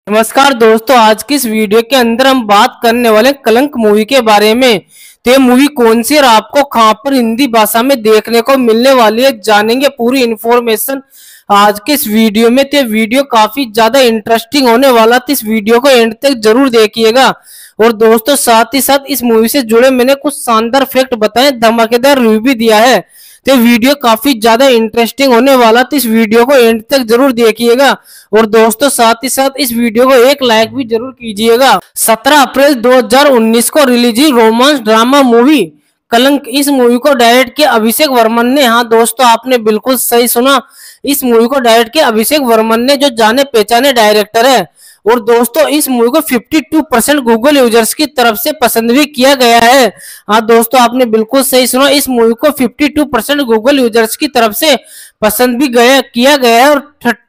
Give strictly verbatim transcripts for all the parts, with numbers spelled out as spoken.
नमस्कार दोस्तों, आज की इस वीडियो के अंदर हम बात करने वाले कलंक मूवी के बारे में। तो ये मूवी कौन सी और आपको कहां पर हिंदी भाषा में देखने को मिलने वाली है, जानेंगे पूरी इन्फॉर्मेशन आज के इस वीडियो में। तो वीडियो काफी ज्यादा इंटरेस्टिंग होने वाला, तो इस वीडियो को एंड तक जरूर देखिएगा। और दोस्तों साथ ही साथ इस मूवी से जुड़े मैंने कुछ शानदार फैक्ट बताए, धमाकेदार रिव्यू भी दिया है। तो वीडियो काफी ज्यादा इंटरेस्टिंग होने वाला, तो इस वीडियो को एंड तक जरूर देखिएगा। और दोस्तों साथ ही साथ इस वीडियो को एक लाइक भी जरूर कीजिएगा। सत्रह अप्रैल दो हज़ार उन्नीस को रिलीज हुई रोमांस ड्रामा मूवी कलंक। इस मूवी को डायरेक्ट किया अभिषेक वर्मन ने। हाँ दोस्तों, आपने बिल्कुल सही सुना, इस मूवी को डायरेक्ट किया अभिषेक वर्मन ने, जो जाने पहचाने डायरेक्टर है। और दोस्तों इस मूवी को बावन परसेंट गूगल यूजर्स की तरफ से पसंद भी किया गया है। हाँ दोस्तों, आपने बिल्कुल सही सुना, इस मूवी को बावन परसेंट गूगल यूजर्स की तरफ से पसंद भी गया किया गया है। और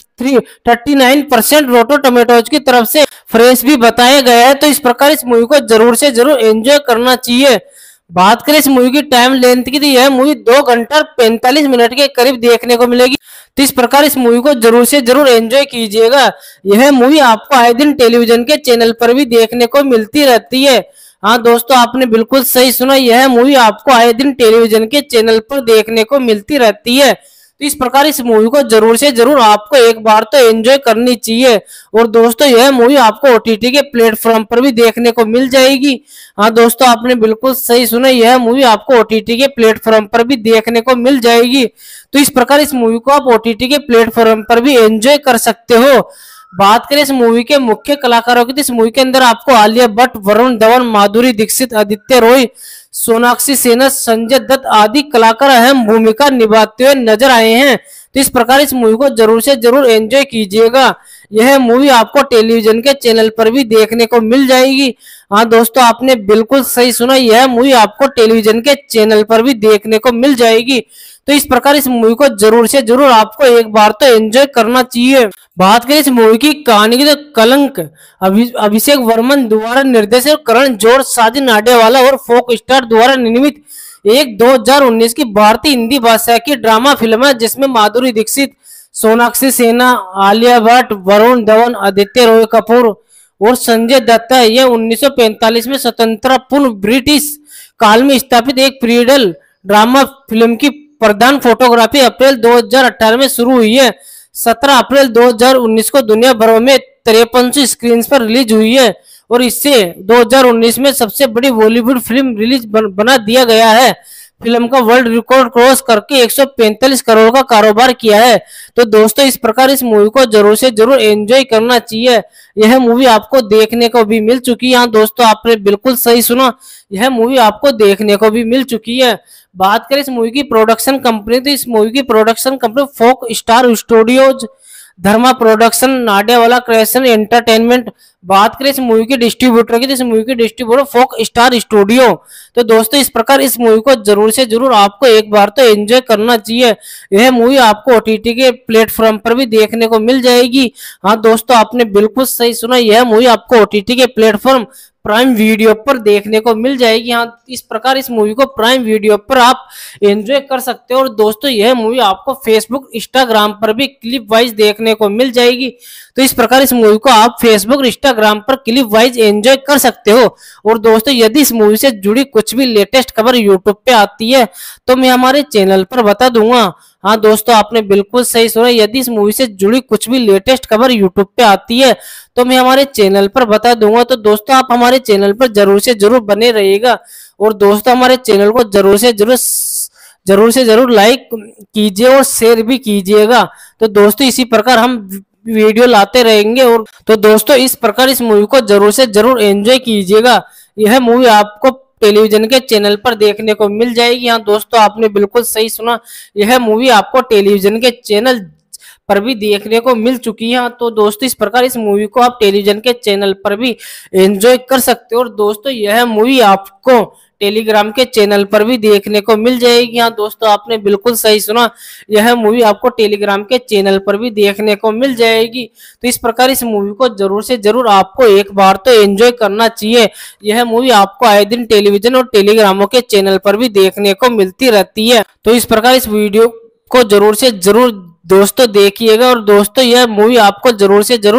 उनतालीस परसेंट रोटो टमेटोज की तरफ से फ्रेश भी बताया गया है। तो इस प्रकार इस मूवी को जरूर से जरूर एंजॉय करना चाहिए। बात करें इस मूवी की टाइम लेंथ की, तो यह मूवी दो घंटा पैंतालीस मिनट के करीब देखने को मिलेगी। तो इस प्रकार इस मूवी को जरूर से जरूर एंजॉय कीजिएगा। यह मूवी आपको आए दिन टेलीविजन के चैनल पर भी देखने को मिलती रहती है। हाँ दोस्तों, आपने बिल्कुल सही सुना, यह मूवी आपको आए दिन टेलीविजन के चैनल पर देखने को मिलती रहती है। तो इस प्रकार इस मूवी को जरूर से जरूर आपको एक बार तो एंजॉय करनी चाहिए। और दोस्तों यह मूवी आपको ओटीटी के प्लेटफॉर्म पर भी देखने को मिल जाएगी। हाँ दोस्तों, आपने बिल्कुल सही सुना, यह मूवी आपको ओटीटी के प्लेटफॉर्म पर भी देखने को मिल जाएगी। तो इस प्रकार इस मूवी को आप ओटीटी के प्लेटफॉर्म पर भी एंजॉय कर सकते हो। बात करें इस मूवी के मुख्य कलाकारों की, तो इस मूवी के अंदर आपको आलिया भट्ट, वरुण धवन, माधुरी दीक्षित, आदित्य रॉय, सोनाक्षी सिन्हा, संजय दत्त आदि कलाकार अहम भूमिका निभाते हुए नजर आए हैं। तो इस प्रकार इस मूवी को जरूर से जरूर एंजॉय कीजिएगा। यह मूवी आपको टेलीविजन के चैनल पर भी देखने को मिल जाएगी। हाँ दोस्तों, आपने बिल्कुल सही सुना, यह मूवी आपको टेलीविजन के चैनल पर भी देखने को मिल जाएगी। तो इस प्रकार इस मूवी को जरूर से जरूर आपको एक बार तो एंजॉय करना चाहिए। बात करें इस मूवी की कहानी की, तो कलंक अभि, अभिषेक वर्मन द्वारा निर्देशित, करण जौहर, साजिद नाडियावाला और फोक स्टार द्वारा निर्मित एक दो हज़ार उन्नीस की भारतीय हिंदी भाषा की ड्रामा फिल्म है, जिसमें माधुरी दीक्षित, सोनाक्षी सिन्हा, आलिया भट्ट, वरुण धवन, आदित्य रॉय कपूर और संजय दत्त है। यह उन्नीस सौ पैंतालीस में स्वतंत्र पूर्व ब्रिटिश काल में स्थापित एक पीरियड ड्रामा फिल्म की प्रधान फोटोग्राफी अप्रैल दो हज़ार अठारह में शुरू हुई है। सत्रह अप्रैल दो हज़ार उन्नीस को दुनिया भर में तिरपन सौ स्क्रीन पर रिलीज हुई है। और इससे दो हज़ार उन्नीस में सबसे बड़ी बॉलीवुड फिल्म रिलीज बन, बना दिया गया है। फिल्म का वर्ल्ड रिकॉर्ड क्रॉस करके एक सौ पैंतालीस करोड़ का कारोबार किया है। तो दोस्तों इस प्रकार इस मूवी को जरूर से जरूर एंजॉय करना चाहिए। यह मूवी आपको देखने को भी मिल चुकी है। हाँ दोस्तों, आपने बिल्कुल सही सुना, यह मूवी आपको देखने को भी मिल चुकी है। बात करें इस मूवी की प्रोडक्शन कंपनी, तो इस मूवी की production company Fox Star Studios, Dharma production, Nadiadwala creation entertainment. बात करें इस मूवी के डिस्ट्रीब्यूटर की, तो इस मूवी के डिस्ट्रीब्यूटर फोक स्टार स्टूडियो। तो दोस्तों इस प्रकार इस मूवी को जरूर से जरूर आपको एक बार तो एंजॉय करना चाहिए। यह मूवी आपको ओटीटी के प्लेटफॉर्म पर भी देखने को मिल जाएगी। हाँ दोस्तों, आपने बिल्कुल सही सुना, यह मूवी आपको ओटीटी के प्लेटफॉर्म प्राइम वीडियो पर देखने को मिल जाएगी। हाँ, इस प्रकार इस मूवी को प्राइम वीडियो पर आप एंजॉय कर सकते हो। और दोस्तों यह मूवी आपको फेसबुक, इंस्टाग्राम पर भी क्लिप वाइज देखने को मिल जाएगी। तो इस प्रकार इस मूवी को आप फेसबुक, इंस्टाग्राम पर क्लिप वाइज एंजॉय कर सकते हो। और दोस्तों यदि इस मूवी से जुड़ी कुछ भी लेटेस्ट खबर यूट्यूब पे आती है तो मैं हमारे चैनल पर बता दूंगा। हाँ दोस्तों, आपने बिल्कुल सही सुना, यदि इस मूवी से जुड़ी कुछ भी लेटेस्ट खबर यूट्यूब पे आती है तो मैं हमारे चैनल पर बता दूंगा। तो दोस्तों आप हमारे चैनल पर जरूर से जरूर बने रहिएगा। और दोस्तों हमारे चैनल को जरूर से जरूर जरूर से जरूर लाइक कीजिए और शेयर भी कीजिएगा। तो दोस्तों इसी प्रकार हम वीडियो लाते रहेंगे। और तो दोस्तों इस प्रकार इस मूवी को जरूर से जरूर एंजॉय कीजिएगा। यह मूवी आपको टेलीविजन के चैनल पर देखने को मिल जाएगी। हाँ दोस्तों, आपने बिल्कुल सही सुना, यह मूवी आपको टेलीविजन के चैनल पर भी देखने को मिल चुकी है। तो दोस्तों इस प्रकार इस मूवी को आप टेलीविजन के चैनल पर भी एंजॉय कर सकते हो। और दोस्तों यह मूवी आपको टेलीग्राम के चैनल पर भी देखने को मिल जाएगी। हाँ दोस्तों, आपने बिल्कुल सही सुना, यह मूवी आपको टेलीग्राम के चैनल पर भी देखने को मिल जाएगी। तो इस प्रकार इस मूवी को जरूर से जरूर आपको एक बार तो एंजॉय करना चाहिए। यह मूवी आपको आए दिन टेलीविजन और टेलीग्रामों के चैनल पर भी देखने को मिलती रहती है। तो इस प्रकार इस वीडियो को जरूर से जरूर दोस्तों देखिएगा। और दोस्तों यह मूवी आपको जरूर से जरूर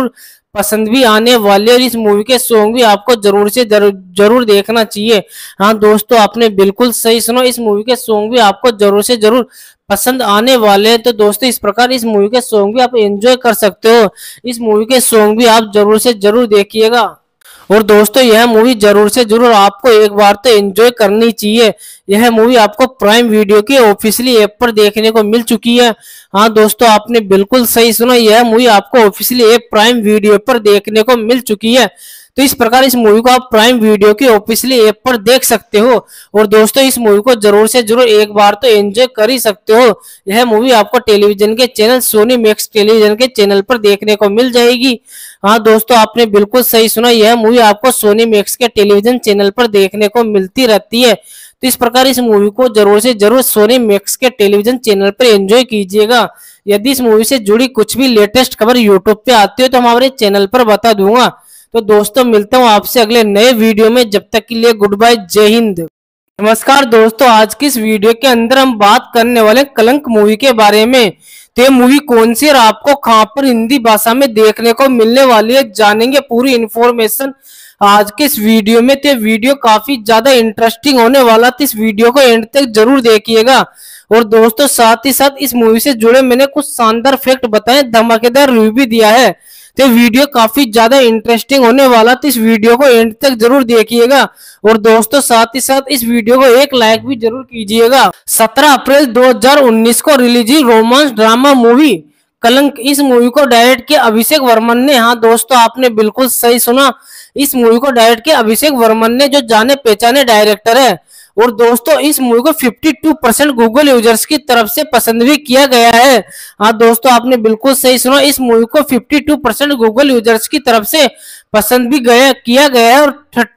पसंद भी आने वाले और इस मूवी के सॉन्ग भी आपको जरूर से जरूर जरूर देखना चाहिए। हाँ दोस्तों, आपने बिल्कुल सही सुना, इस मूवी के सॉन्ग भी आपको जरूर से जरूर पसंद आने वाले हैं। तो दोस्तों, इस प्रकार इस मूवी के सॉन्ग भी आप एंजॉय कर सकते हो। इस मूवी के सॉन्ग भी आप जरूर से जरूर देखिएगा। और दोस्तों, यह मूवी जरूर से जरूर आपको एक बार तो एंजॉय करनी चाहिए। यह मूवी आपको प्राइम वीडियो की ऑफिशियली ऐप पर देखने को मिल चुकी है। हाँ दोस्तों, आपने बिल्कुल सही सुना, यह मूवी आपको ऑफिशियली ऐप प्राइम वीडियो पर देखने को मिल चुकी है। तो इस प्रकार इस मूवी को आप प्राइम वीडियो की ऑफिशियली ऐप पर देख सकते हो। और दोस्तों, इस मूवी को जरूर से जरूर एक बार तो एंजॉय कर ही सकते हो। यह मूवी आपको टेलीविजन के चैनल सोनी मैक्स टेलीविजन के चैनल पर देखने को मिल जाएगी। हाँ दोस्तों, आपने बिल्कुल सही सुना, यह मूवी आपको सोनी मैक्स के टेलीविजन चैनल पर देखने को मिलती रहती है। तो इस प्रकार इस मूवी को जरूर से जरूर सोनी मैक्स के टेलीविजन चैनल पर एंजॉय कीजिएगा। यदि इस मूवी से जुड़ी कुछ भी लेटेस्ट खबर यूट्यूब पे आती है तो हमारे चैनल पर बता दूंगा। तो दोस्तों, मिलता हूँ आपसे अगले नए वीडियो में, जब तक के लिए गुड बाय, जय हिंद। नमस्कार दोस्तों, आज की इस वीडियो के अंदर हम बात करने वाले कलंक मूवी के बारे में। तो ये मूवी कौन सी और आपको कहां पर हिंदी भाषा में देखने को मिलने वाली है, जानेंगे पूरी इन्फॉर्मेशन आज के इस वीडियो में। तो वीडियो काफी ज्यादा इंटरेस्टिंग होने वाला, तो इस वीडियो को एंड तक जरूर देखिएगा। और दोस्तों, साथ ही साथ इस मूवी से जुड़े मैंने कुछ शानदार फैक्ट बताए, धमाकेदार रिव्यू भी दिया है। तो वीडियो काफी ज्यादा इंटरेस्टिंग होने वाला, तो इस वीडियो को एंड तक जरूर देखिएगा। और दोस्तों, साथ ही साथ इस वीडियो को एक लाइक भी जरूर कीजिएगा। सत्रह अप्रैल दो हज़ार उन्नीस को रिलीज हुई रोमांस ड्रामा मूवी कलंक, इस मूवी को डायरेक्ट किया अभिषेक वर्मन ने। हाँ दोस्तों, आपने बिल्कुल सही सुना, इस मूवी को डायरेक्ट किया अभिषेक वर्मन ने, जो जाने पहचाने डायरेक्टर है। और दोस्तों, इस मूवी को बावन परसेंट गूगल यूजर्स की तरफ से पसंद भी किया गया है। हाँ दोस्तों, आपने बिल्कुल सही सुना, इस मूवी को बावन परसेंट गूगल यूजर्स की तरफ से पसंद भी गया किया गया है। और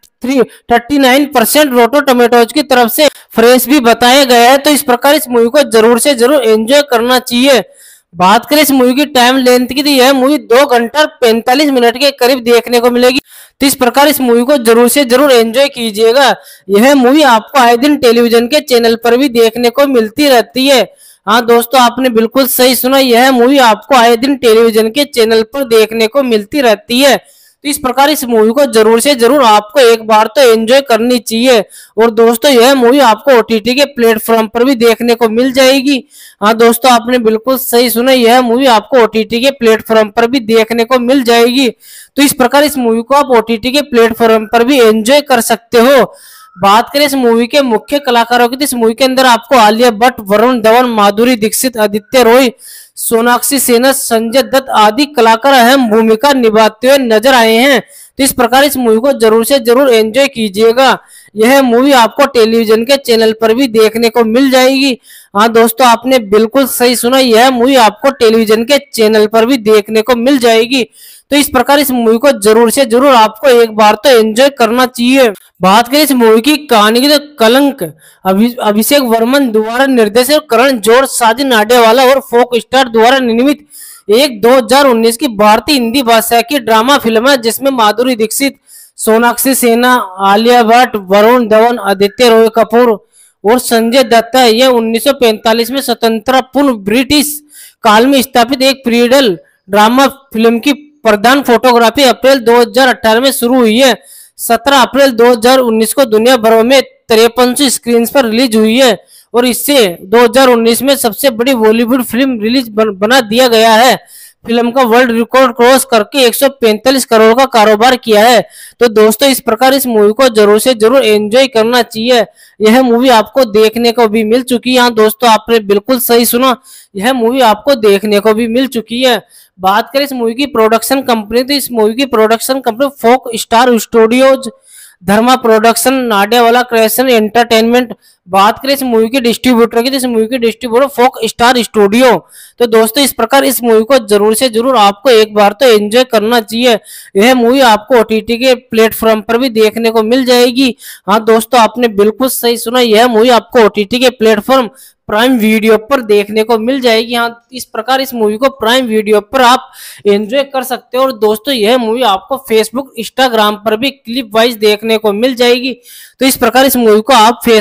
उनतालीस परसेंट रोटो टमेटोज की तरफ से फ्रेश भी बताया गया है। तो इस प्रकार इस मूवी को जरूर से जरूर एंजॉय करना चाहिए। बात करें इस मूवी की टाइम लेंथ की, तो यह मूवी दो घंटा और पैंतालीस मिनट के करीब देखने को मिलेगी। तो इस प्रकार इस मूवी को जरूर से जरूर एंजॉय कीजिएगा। यह मूवी आपको आए दिन टेलीविजन के चैनल पर भी देखने को मिलती रहती है। हाँ दोस्तों, आपने बिल्कुल सही सुना, यह मूवी आपको आए दिन टेलीविजन के चैनल पर देखने को मिलती रहती है। तो इस प्रकार इस मूवी को जरूर से जरूर आपको एक बार तो एंजॉय करनी चाहिए। और दोस्तों, यह मूवी आपको ओटीटी के प्लेटफॉर्म पर भी देखने को मिल जाएगी। हाँ दोस्तों, आपने बिल्कुल सही सुना, यह मूवी आपको ओटीटी के प्लेटफॉर्म पर भी देखने को मिल जाएगी। तो इस प्रकार इस मूवी को आप ओटीटी के प्लेटफॉर्म पर भी एंजॉय कर सकते हो। बात करें इस मूवी के मुख्य कलाकारों की, तो इस मूवी के अंदर आपको आलिया भट्ट, वरुण धवन, माधुरी दीक्षित, आदित्य रॉय, सोनाक्षी सिन्हा, संजय दत्त आदि कलाकार अहम भूमिका निभाते हुए नजर आए हैं। तो इस प्रकार इस मूवी को जरूर से जरूर एंजॉय कीजिएगा। यह मूवी आपको टेलीविजन के चैनल पर भी देखने को मिल जाएगी। हाँ दोस्तों, आपने बिल्कुल सही सुना, यह मूवी आपको टेलीविजन के चैनल पर भी देखने को मिल जाएगी। तो इस प्रकार इस मूवी को जरूर से जरूर आपको एक बार तो एंजॉय करना चाहिए। बात करें इस मूवी की कहानी की, तो कलंक अभि, अभिषेक वर्मन द्वारा निर्देशित, करण जौहर, साजिद नाडियावाला और फोक स्टार द्वारा निर्मित एक दो हज़ार उन्नीस की भारतीय हिंदी भाषा की ड्रामा फिल्म है, जिसमें माधुरी दीक्षित, सोनाक्षी सिन्हा, आलिया भट्ट, वरुण धवन, आदित्य रॉय कपूर और संजय दत्त है। यह उन्नीस सौ पैंतालीस में स्वतंत्र पूर्व ब्रिटिश काल में स्थापित एक पीरियड ड्रामा फिल्म की प्रधान फोटोग्राफी अप्रैल दो हज़ार अठारह में शुरू हुई है। सत्रह अप्रैल दो हज़ार उन्नीस को दुनिया भर में तिरपन सौ स्क्रीन पर रिलीज हुई है और इससे दो हज़ार उन्नीस में सबसे बड़ी बॉलीवुड फिल्म रिलीज बन, बना दिया गया है। फिल्म का वर्ल्ड रिकॉर्ड क्रॉस करके एक सौ पैंतालीस करोड़ का कारोबार किया है। तो दोस्तों, इस प्रकार इस मूवी को जरूर से जरूर एंजॉय करना चाहिए। यह मूवी आपको देखने को भी मिल चुकी है। हाँ दोस्तों, आपने बिल्कुल सही सुना, यह मूवी आपको देखने को भी मिल चुकी है। बात करें इस मूवी की प्रोडक्शन कंपनी, तो इस मूवी की production company Fox Star Studios, Dharma production, Nadiadwala creation entertainment. बात करें इस मूवी के डिस्ट्रीब्यूटर की, तो इस मूवी के डिस्ट्रीब्यूटर फोक स्टार स्टूडियो। तो दोस्तों, इस प्रकार इस मूवी को जरूर से जरूर आपको एक बार तो एंजॉय करना चाहिए। यह मूवी आपको ओटीटी के प्लेटफॉर्म पर भी देखने को मिल जाएगी। हाँ दोस्तों, आपने बिल्कुल सही सुना, यह मूवी आपको ओटीटी के प्लेटफॉर्म प्राइम वीडियो पर देखने को मिल जाएगी। हाँ, इस प्रकार इस मूवी को प्राइम वीडियो पर आप एंजॉय कर सकते हो। और दोस्तों, यह मूवी आपको फेसबुक, इंस्टाग्राम पर भी क्लिप वाइज देखने को मिल जाएगी। तो इस प्रकार इस मूवी को आप फेसबुक, इंस्टाग्राम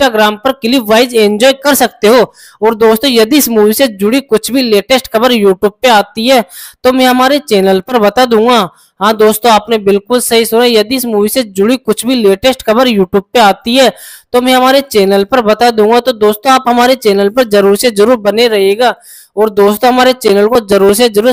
इंस्टाग्राम पर क्लिप वाइज एंजॉय कर सकते हो। और दोस्तों यदि इस मूवी से जुड़ी कुछ भी लेटेस्ट खबर यूट्यूब पे आती है तो मैं हमारे चैनल पर बता दूंगा। हाँ दोस्तों, आपने बिल्कुल सही सुना, यदि इस मूवी से जुड़ी कुछ भी लेटेस्ट खबर यूट्यूब पे आती है तो मैं हमारे चैनल पर बता दूंगा। तो दोस्तों आप हमारे चैनल पर जरूर से जरूर बने रहिएगा और दोस्तों हमारे चैनल को जरूर से जरूर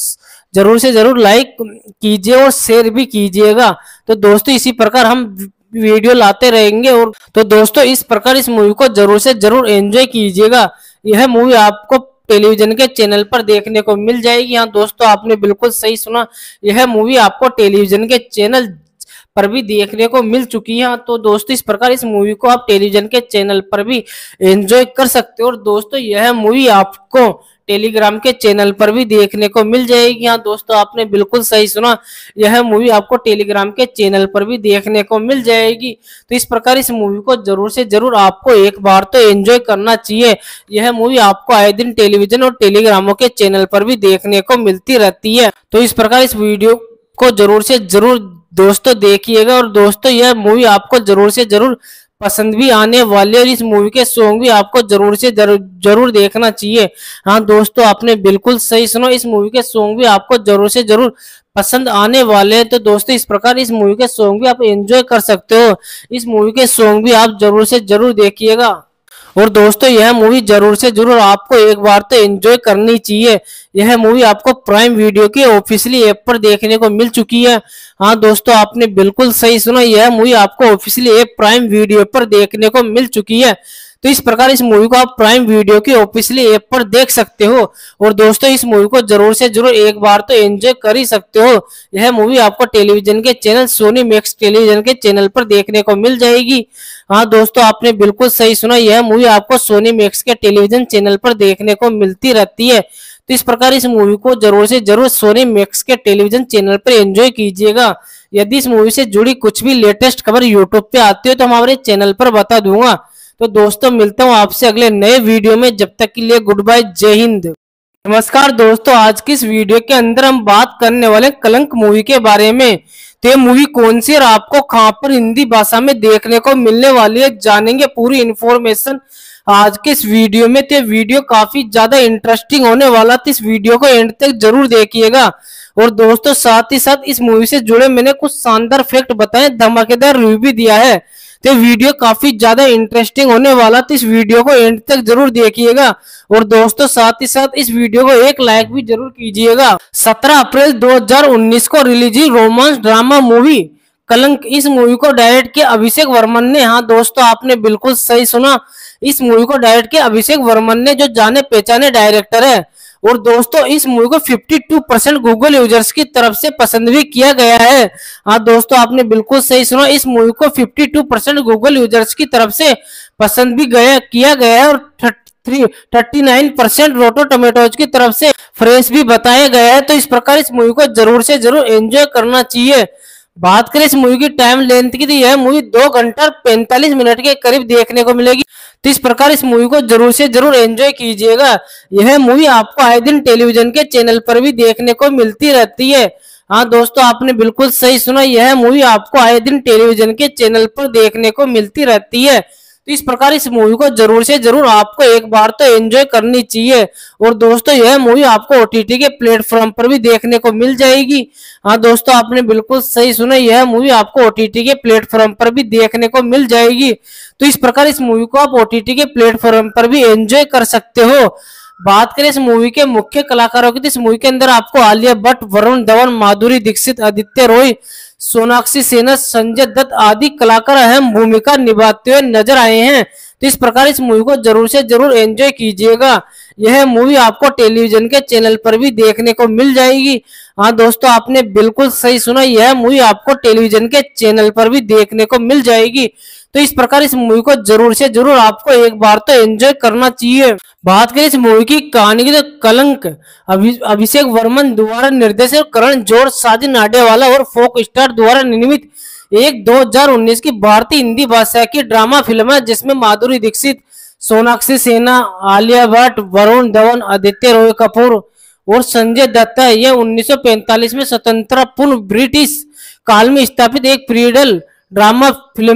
जरूर से जरूर लाइक कीजिए और शेयर भी कीजिएगा। तो दोस्तों इसी प्रकार हम वीडियो लाते रहेंगे। और तो दोस्तों इस प्रकार इस मूवी को जरूर से जरूर एंजॉय कीजिएगा। यह मूवी आपको टेलीविजन के चैनल पर देखने को मिल जाएगी। हाँ दोस्तों, आपने बिल्कुल सही सुना, यह मूवी आपको टेलीविजन के चैनल पर भी देखने को मिल चुकी है। तो दोस्तों इस प्रकार इस मूवी को आप टेलीविजन के चैनल पर भी एंजॉय कर सकते हो। और दोस्तों यह मूवी आपको टेलीग्राम के चैनल पर भी देखने को मिल जाएगी। हाँ दोस्तों, आपने बिल्कुल सही सुना, यह मूवी आपको टेलीग्राम के चैनल पर भी देखने को मिल जाएगी। तो इस प्रकार इस मूवी को जरूर से जरूर आपको एक बार तो एंजॉय करना चाहिए। यह मूवी आपको आए दिन टेलीविजन और टेलीग्रामों के चैनल पर भी देखने को मिलती रहती है। तो इस प्रकार इस वीडियो को जरूर से जरूर दोस्तों देखिएगा। और दोस्तों यह मूवी आपको जरूर से जरूर पसंद भी आने वाली है और इस मूवी के सॉन्ग भी आपको जरूर से जरूर जरूर देखना चाहिए। हाँ दोस्तों, आपने बिल्कुल सही सुना, इस मूवी के सॉन्ग भी आपको जरूर से जरूर पसंद आने वाले हैं। तो दोस्तों इस प्रकार इस मूवी के सॉन्ग भी आप एंजॉय कर सकते हो। इस मूवी के सॉन्ग भी आप जरूर से जरूर देखिएगा। और दोस्तों यह मूवी जरूर से जरूर आपको एक बार तो एंजॉय करनी चाहिए। यह मूवी आपको प्राइम वीडियो की ऑफिशियली ऐप पर देखने को मिल चुकी है। हाँ दोस्तों, आपने बिल्कुल सही सुना, यह मूवी आपको ऑफिशियली ऐप प्राइम वीडियो पर देखने को मिल चुकी है। तो इस प्रकार इस मूवी को आप प्राइम वीडियो की ऑफिशियली ऐप पर देख सकते हो। और दोस्तों इस मूवी को जरूर से जरूर एक बार तो एंजॉय कर ही सकते हो। यह मूवी आपको टेलीविजन के चैनल सोनी मैक्स टेलीविजन के चैनल पर देखने को मिल जाएगी। हाँ दोस्तों, आपने बिल्कुल सही सुना, यह मूवी आपको सोनी मैक्स के टेलीविजन चैनल पर देखने को मिलती रहती है। तो इस प्रकार इस मूवी को जरूर से जरूर सोनी मैक्स के टेलीविजन चैनल पर एंजॉय कीजिएगा। यदि इस मूवी से जुड़ी कुछ भी लेटेस्ट खबर यूट्यूब पे आती है तो हमारे चैनल पर बता दूंगा। तो दोस्तों मिलता हूँ आपसे अगले नए वीडियो में, जब तक के लिए गुड बाय, जय हिंद। नमस्कार दोस्तों, आज की इस वीडियो के अंदर हम बात करने वाले कलंक मूवी के बारे में। तो ये मूवी कौन सी और आपको कहां पर हिंदी भाषा में देखने को मिलने वाली है, जानेंगे पूरी इन्फॉर्मेशन आज के इस वीडियो में। तो वीडियो काफी ज्यादा इंटरेस्टिंग होने वाला, तो इस वीडियो को एंड तक जरूर देखिएगा। और दोस्तों साथ ही साथ इस मूवी से जुड़े मैंने कुछ शानदार फैक्ट बताए, धमाकेदार रिव्यू भी दिया है। तो वीडियो काफी ज्यादा इंटरेस्टिंग होने वाला, तो इस वीडियो को एंड तक जरूर देखिएगा। और दोस्तों साथ ही साथ इस वीडियो को एक लाइक भी जरूर कीजिएगा। सत्रह अप्रैल दो हज़ार उन्नीस को रिलीज हुई रोमांस ड्रामा मूवी कलंक, इस मूवी को डायरेक्ट किया अभिषेक वर्मन ने। हाँ दोस्तों, आपने बिल्कुल सही सुना, इस मूवी को डायरेक्ट किया अभिषेक वर्मन ने, जो जाने पहचाने डायरेक्टर है। और दोस्तों इस मूवी को बावन परसेंट गूगल यूजर्स की तरफ से पसंद भी किया गया है। हाँ दोस्तों, आपने बिल्कुल सही सुना, इस मूवी को बावन परसेंट गूगल यूजर्स की तरफ से पसंद भी गया किया गया है। और उनतालीस परसेंट रोटो टमेटोज की तरफ से फ्रेश भी बताया गया है। तो इस प्रकार इस मूवी को जरूर से जरूर एंजॉय करना चाहिए। बात करें इस मूवी की टाइम लेंथ की, तो यह मूवी दो घंटा पैंतालीस मिनट के करीब देखने को मिलेगी। तो इस प्रकार इस मूवी को जरूर से जरूर एंजॉय कीजिएगा। यह मूवी आपको आए दिन टेलीविजन के चैनल पर भी देखने को मिलती रहती है। हाँ दोस्तों, आपने बिल्कुल सही सुना, यह मूवी आपको आए दिन टेलीविजन के चैनल पर देखने को मिलती रहती है। तो इस प्रकार इस मूवी को जरूर से जरूर आपको एक बार तो एंजॉय करनी चाहिए। और दोस्तों यह मूवी आपको ओटीटी के प्लेटफॉर्म पर भी देखने को मिल जाएगी। हाँ दोस्तों, आपने बिल्कुल सही सुना, यह मूवी आपको ओटीटी के प्लेटफॉर्म पर भी देखने को मिल जाएगी। तो इस प्रकार इस मूवी को आप ओटीटी के प्लेटफॉर्म पर भी एंजॉय कर सकते हो। बात करें इस मूवी के मुख्य कलाकारों की, तो इस मूवी के अंदर आपको आलिया भट्ट, वरुण धवन, माधुरी दीक्षित, आदित्य रॉय, सोनाक्षी सिन्हा, संजय दत्त आदि कलाकार अहम भूमिका निभाते हुए नजर आए हैं। तो इस प्रकार इस मूवी को जरूर से जरूर एंजॉय कीजिएगा। यह मूवी आपको टेलीविजन के चैनल पर भी देखने को मिल जाएगी। हाँ दोस्तों, आपने बिल्कुल सही सुना, यह मूवी आपको टेलीविजन के चैनल पर भी देखने को मिल जाएगी। तो इस प्रकार इस मूवी को जरूर से जरूर आपको एक बार तो एंजॉय करना चाहिए। बात करें इस मूवी की कहानी की, तो कलंक अभि, अभिषेक वर्मन द्वारा निर्देशित, करण जौहर, साजिद नाडियावाला और फोक स्टार द्वारा निर्मित एक दो हज़ार उन्नीस की भारतीय हिंदी भाषा की ड्रामा फिल्म है, जिसमें माधुरी दीक्षित, सोनाक्षी सिन्हा, आलिया भट्ट, वरुण धवन, आदित्य रॉय कपूर और संजय दत्त है। यह उन्नीस सौ पैंतालीस में स्वतंत्र पूर्व ब्रिटिश काल में स्थापित एक पीरियड ड्रामा फिल्म की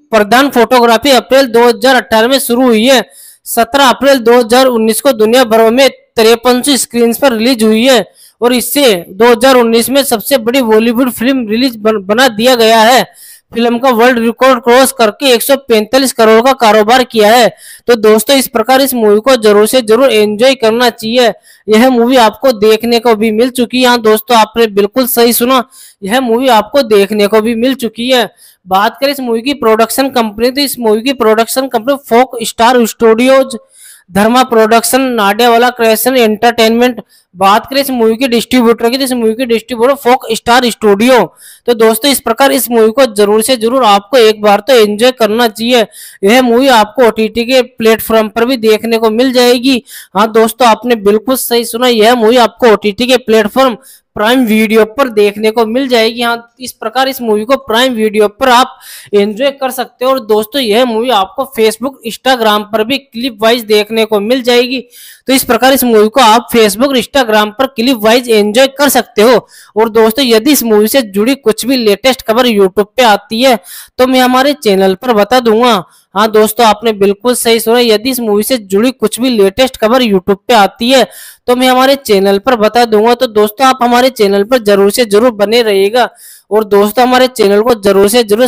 प्रधान फोटोग्राफी अप्रैल दो हज़ार अठारह में शुरू हुई है। सत्रह अप्रैल दो हज़ार उन्नीस को दुनिया भर में तिरपन सौ स्क्रीन पर रिलीज हुई है और इससे दो हज़ार उन्नीस में सबसे बड़ी बॉलीवुड फिल्म रिलीज बन, बना दिया गया है। फिल्म का वर्ल्ड रिकॉर्ड क्रॉस करके एक सौ पैंतालीस करोड़ का कारोबार किया है। तो दोस्तों इस प्रकार इस मूवी को जरूर से जरूर एंजॉय करना चाहिए। यह मूवी आपको देखने को भी मिल चुकी है। हाँ दोस्तों, आपने बिल्कुल सही सुना, यह मूवी आपको देखने को भी मिल चुकी है। बात करें इस मूवी की प्रोडक्शन कंपनी, तो इस मूवी की production company Fox Star Studios, Dharma production, Nadiadwala creation entertainment. बात करें इस मूवी के डिस्ट्रीब्यूटर की, तो इस मूवी के डिस्ट्रीब्यूटर फोक स्टार स्टूडियो। तो दोस्तों इस प्रकार इस मूवी को जरूर से जरूर आपको एक बार तो एंजॉय करना चाहिए। यह मूवी आपको ओटीटी के प्लेटफॉर्म पर भी देखने को मिल जाएगी। हाँ दोस्तों, आपने बिल्कुल सही सुना, यह मूवी आपको ओटीटी के प्लेटफॉर्म प्राइम वीडियो पर देखने को मिल जाएगी। हाँ, इस प्रकार इस मूवी को प्राइम वीडियो पर आप एंजॉय कर सकते हो। और दोस्तों यह मूवी आपको फेसबुक इंस्टाग्राम पर भी क्लिप वाइज देखने को मिल जाएगी। तो इस प्रकार इस मूवी को आप फेसबुक इंस्टाग्राम पर क्लिप वाइज एंजॉय कर सकते हो। और दोस्तों यदि इस मूवी से जुड़ी कुछ भी लेटेस्ट खबर यूट्यूब पे आती है तो मैं हमारे चैनल पर बता दूंगा। हाँ दोस्तों, आपने बिल्कुल सही सुना, यदि इस मूवी से जुड़ी कुछ भी लेटेस्ट खबर यूट्यूब पे आती है तो मैं हमारे चैनल पर बता दूंगा। तो दोस्तों आप हमारे चैनल पर जरूर से जरूर बने रहिएगा और दोस्तों हमारे चैनल को जरूर से जरूर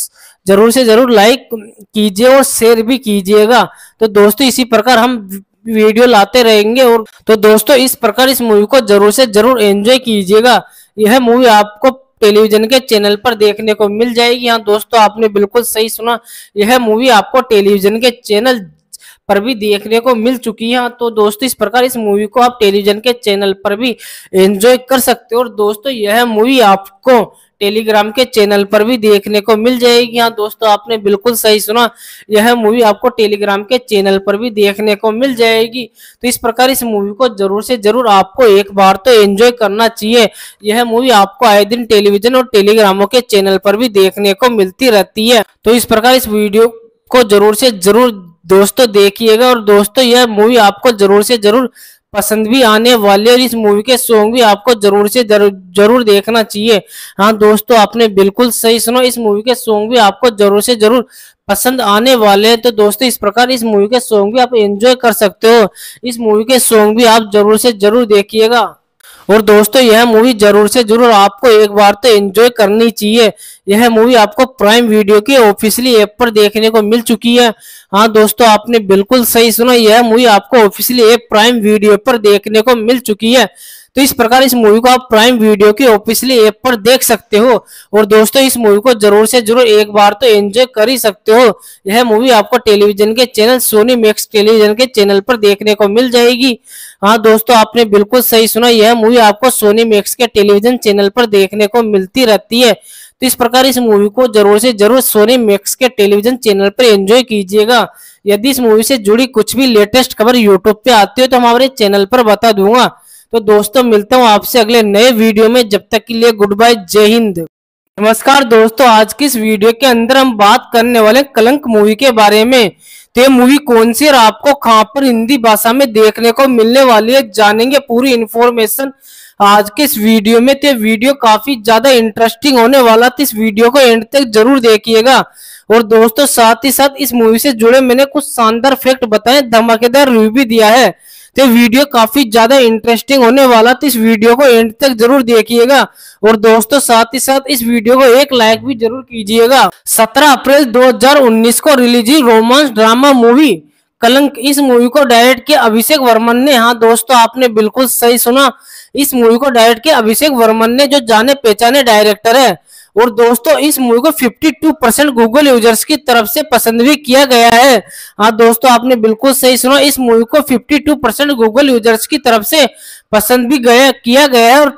जरूर से जरूर लाइक कीजिए और शेयर भी कीजिएगा। तो दोस्तों इसी प्रकार हम वीडियो लाते रहेंगे। और तो दोस्तों इस प्रकार इस मूवी को जरूर से जरूर एंजॉय कीजिएगा। यह मूवी आपको टेलीविजन के चैनल पर देखने को मिल जाएगी। हाँ दोस्तों, आपने बिल्कुल सही सुना, यह मूवी आपको टेलीविजन के चैनल पर भी देखने को मिल चुकी है। तो दोस्तों इस प्रकार इस मूवी को आप टेलीविजन के चैनल पर भी एंजॉय कर सकते हो। और दोस्तों यह मूवी आपको टेलीग्राम के चैनल पर भी देखने को मिल जाएगी। हाँ दोस्तों, आपने बिल्कुल सही सुना, यह मूवी आपको टेलीग्राम के चैनल पर भी देखने को मिल जाएगी। तो इस प्रकार इस मूवी को जरूर से जरूर आपको एक बार तो एंजॉय करना चाहिए। यह मूवी आपको आए दिन टेलीविजन और टेलीग्रामों के चैनल पर भी देखने को मिलती रहती है। तो इस प्रकार इस वीडियो को जरूर से जरूर दोस्तों देखिएगा। और दोस्तों यह मूवी आपको जरूर से जरूर पसंद भी आने वाले और इस मूवी के सॉन्ग भी आपको जरूर से जरूर जरूर देखना चाहिए। हाँ दोस्तों, आपने बिल्कुल सही सुना, इस मूवी के सॉन्ग भी आपको जरूर से जरूर पसंद आने वाले हैं। तो दोस्तों इस प्रकार इस मूवी के सॉन्ग भी आप एंजॉय कर सकते हो। इस मूवी के सॉन्ग भी आप जरूर से जरूर देखिएगा। और दोस्तों यह मूवी जरूर से जरूर आपको एक बार तो एंजॉय करनी चाहिए। यह मूवी आपको प्राइम वीडियो की ऑफिशियली ऐप पर देखने को मिल चुकी है। हाँ दोस्तों, आपने बिल्कुल सही सुना, यह मूवी आपको ऑफिशियली ऐप प्राइम वीडियो पर देखने को मिल चुकी है। तो इस प्रकार इस मूवी को आप प्राइम वीडियो की ऑफिशियली ऐप पर देख सकते हो। और दोस्तों इस मूवी को जरूर से जरूर एक बार तो एंजॉय कर ही सकते हो। यह मूवी आपको टेलीविजन के चैनल सोनी मैक्स टेलीविजन के चैनल पर देखने को मिल जाएगी। हाँ दोस्तों, आपने बिल्कुल सही सुना, यह मूवी आपको सोनी मैक्स के टेलीविजन चैनल पर देखने को मिलती रहती है। तो इस प्रकार इस मूवी को जरूर से जरूर सोनी मैक्स के टेलीविजन चैनल पर एंजॉय कीजिएगा। यदि इस मूवी से जुड़ी कुछ भी लेटेस्ट खबर यूट्यूब पे आती है तो हमारे चैनल पर बता दूंगा। तो दोस्तों मिलता हूँ आपसे अगले नए वीडियो में, जब तक के लिए गुड बाय, जय हिंद। नमस्कार दोस्तों, आज की इस वीडियो के अंदर हम बात करने वाले कलंक मूवी के बारे में। तो ये मूवी कौन सी और आपको कहां पर हिंदी भाषा में देखने को मिलने वाली है, जानेंगे पूरी इन्फॉर्मेशन आज के इस वीडियो में। तो वीडियो काफी ज्यादा इंटरेस्टिंग होने वाला, तो इस वीडियो को एंड तक जरूर देखिएगा। और दोस्तों साथ ही साथ इस मूवी से जुड़े मैंने कुछ शानदार फैक्ट बताए, धमाकेदार रिव्यू भी दिया है। तो वीडियो काफी ज्यादा इंटरेस्टिंग होने वाला, तो इस वीडियो को एंड तक जरूर देखिएगा। और दोस्तों साथ ही साथ इस वीडियो को एक लाइक भी जरूर कीजिएगा। सत्रह अप्रैल दो हज़ार उन्नीस को रिलीज हुई रोमांस ड्रामा मूवी कलंक, इस मूवी को डायरेक्ट किया अभिषेक वर्मन ने। हाँ दोस्तों, आपने बिल्कुल सही सुना, इस मूवी को डायरेक्ट किया अभिषेक वर्मन ने, जो जाने पहचाने डायरेक्टर है। और दोस्तों इस मूवी को बावन परसेंट गूगल यूजर्स की तरफ से पसंद भी किया गया है। हाँ दोस्तों, आपने बिल्कुल सही सुना, इस मूवी को बावन परसेंट गूगल यूजर्स की तरफ से पसंद भी गया किया गया है। और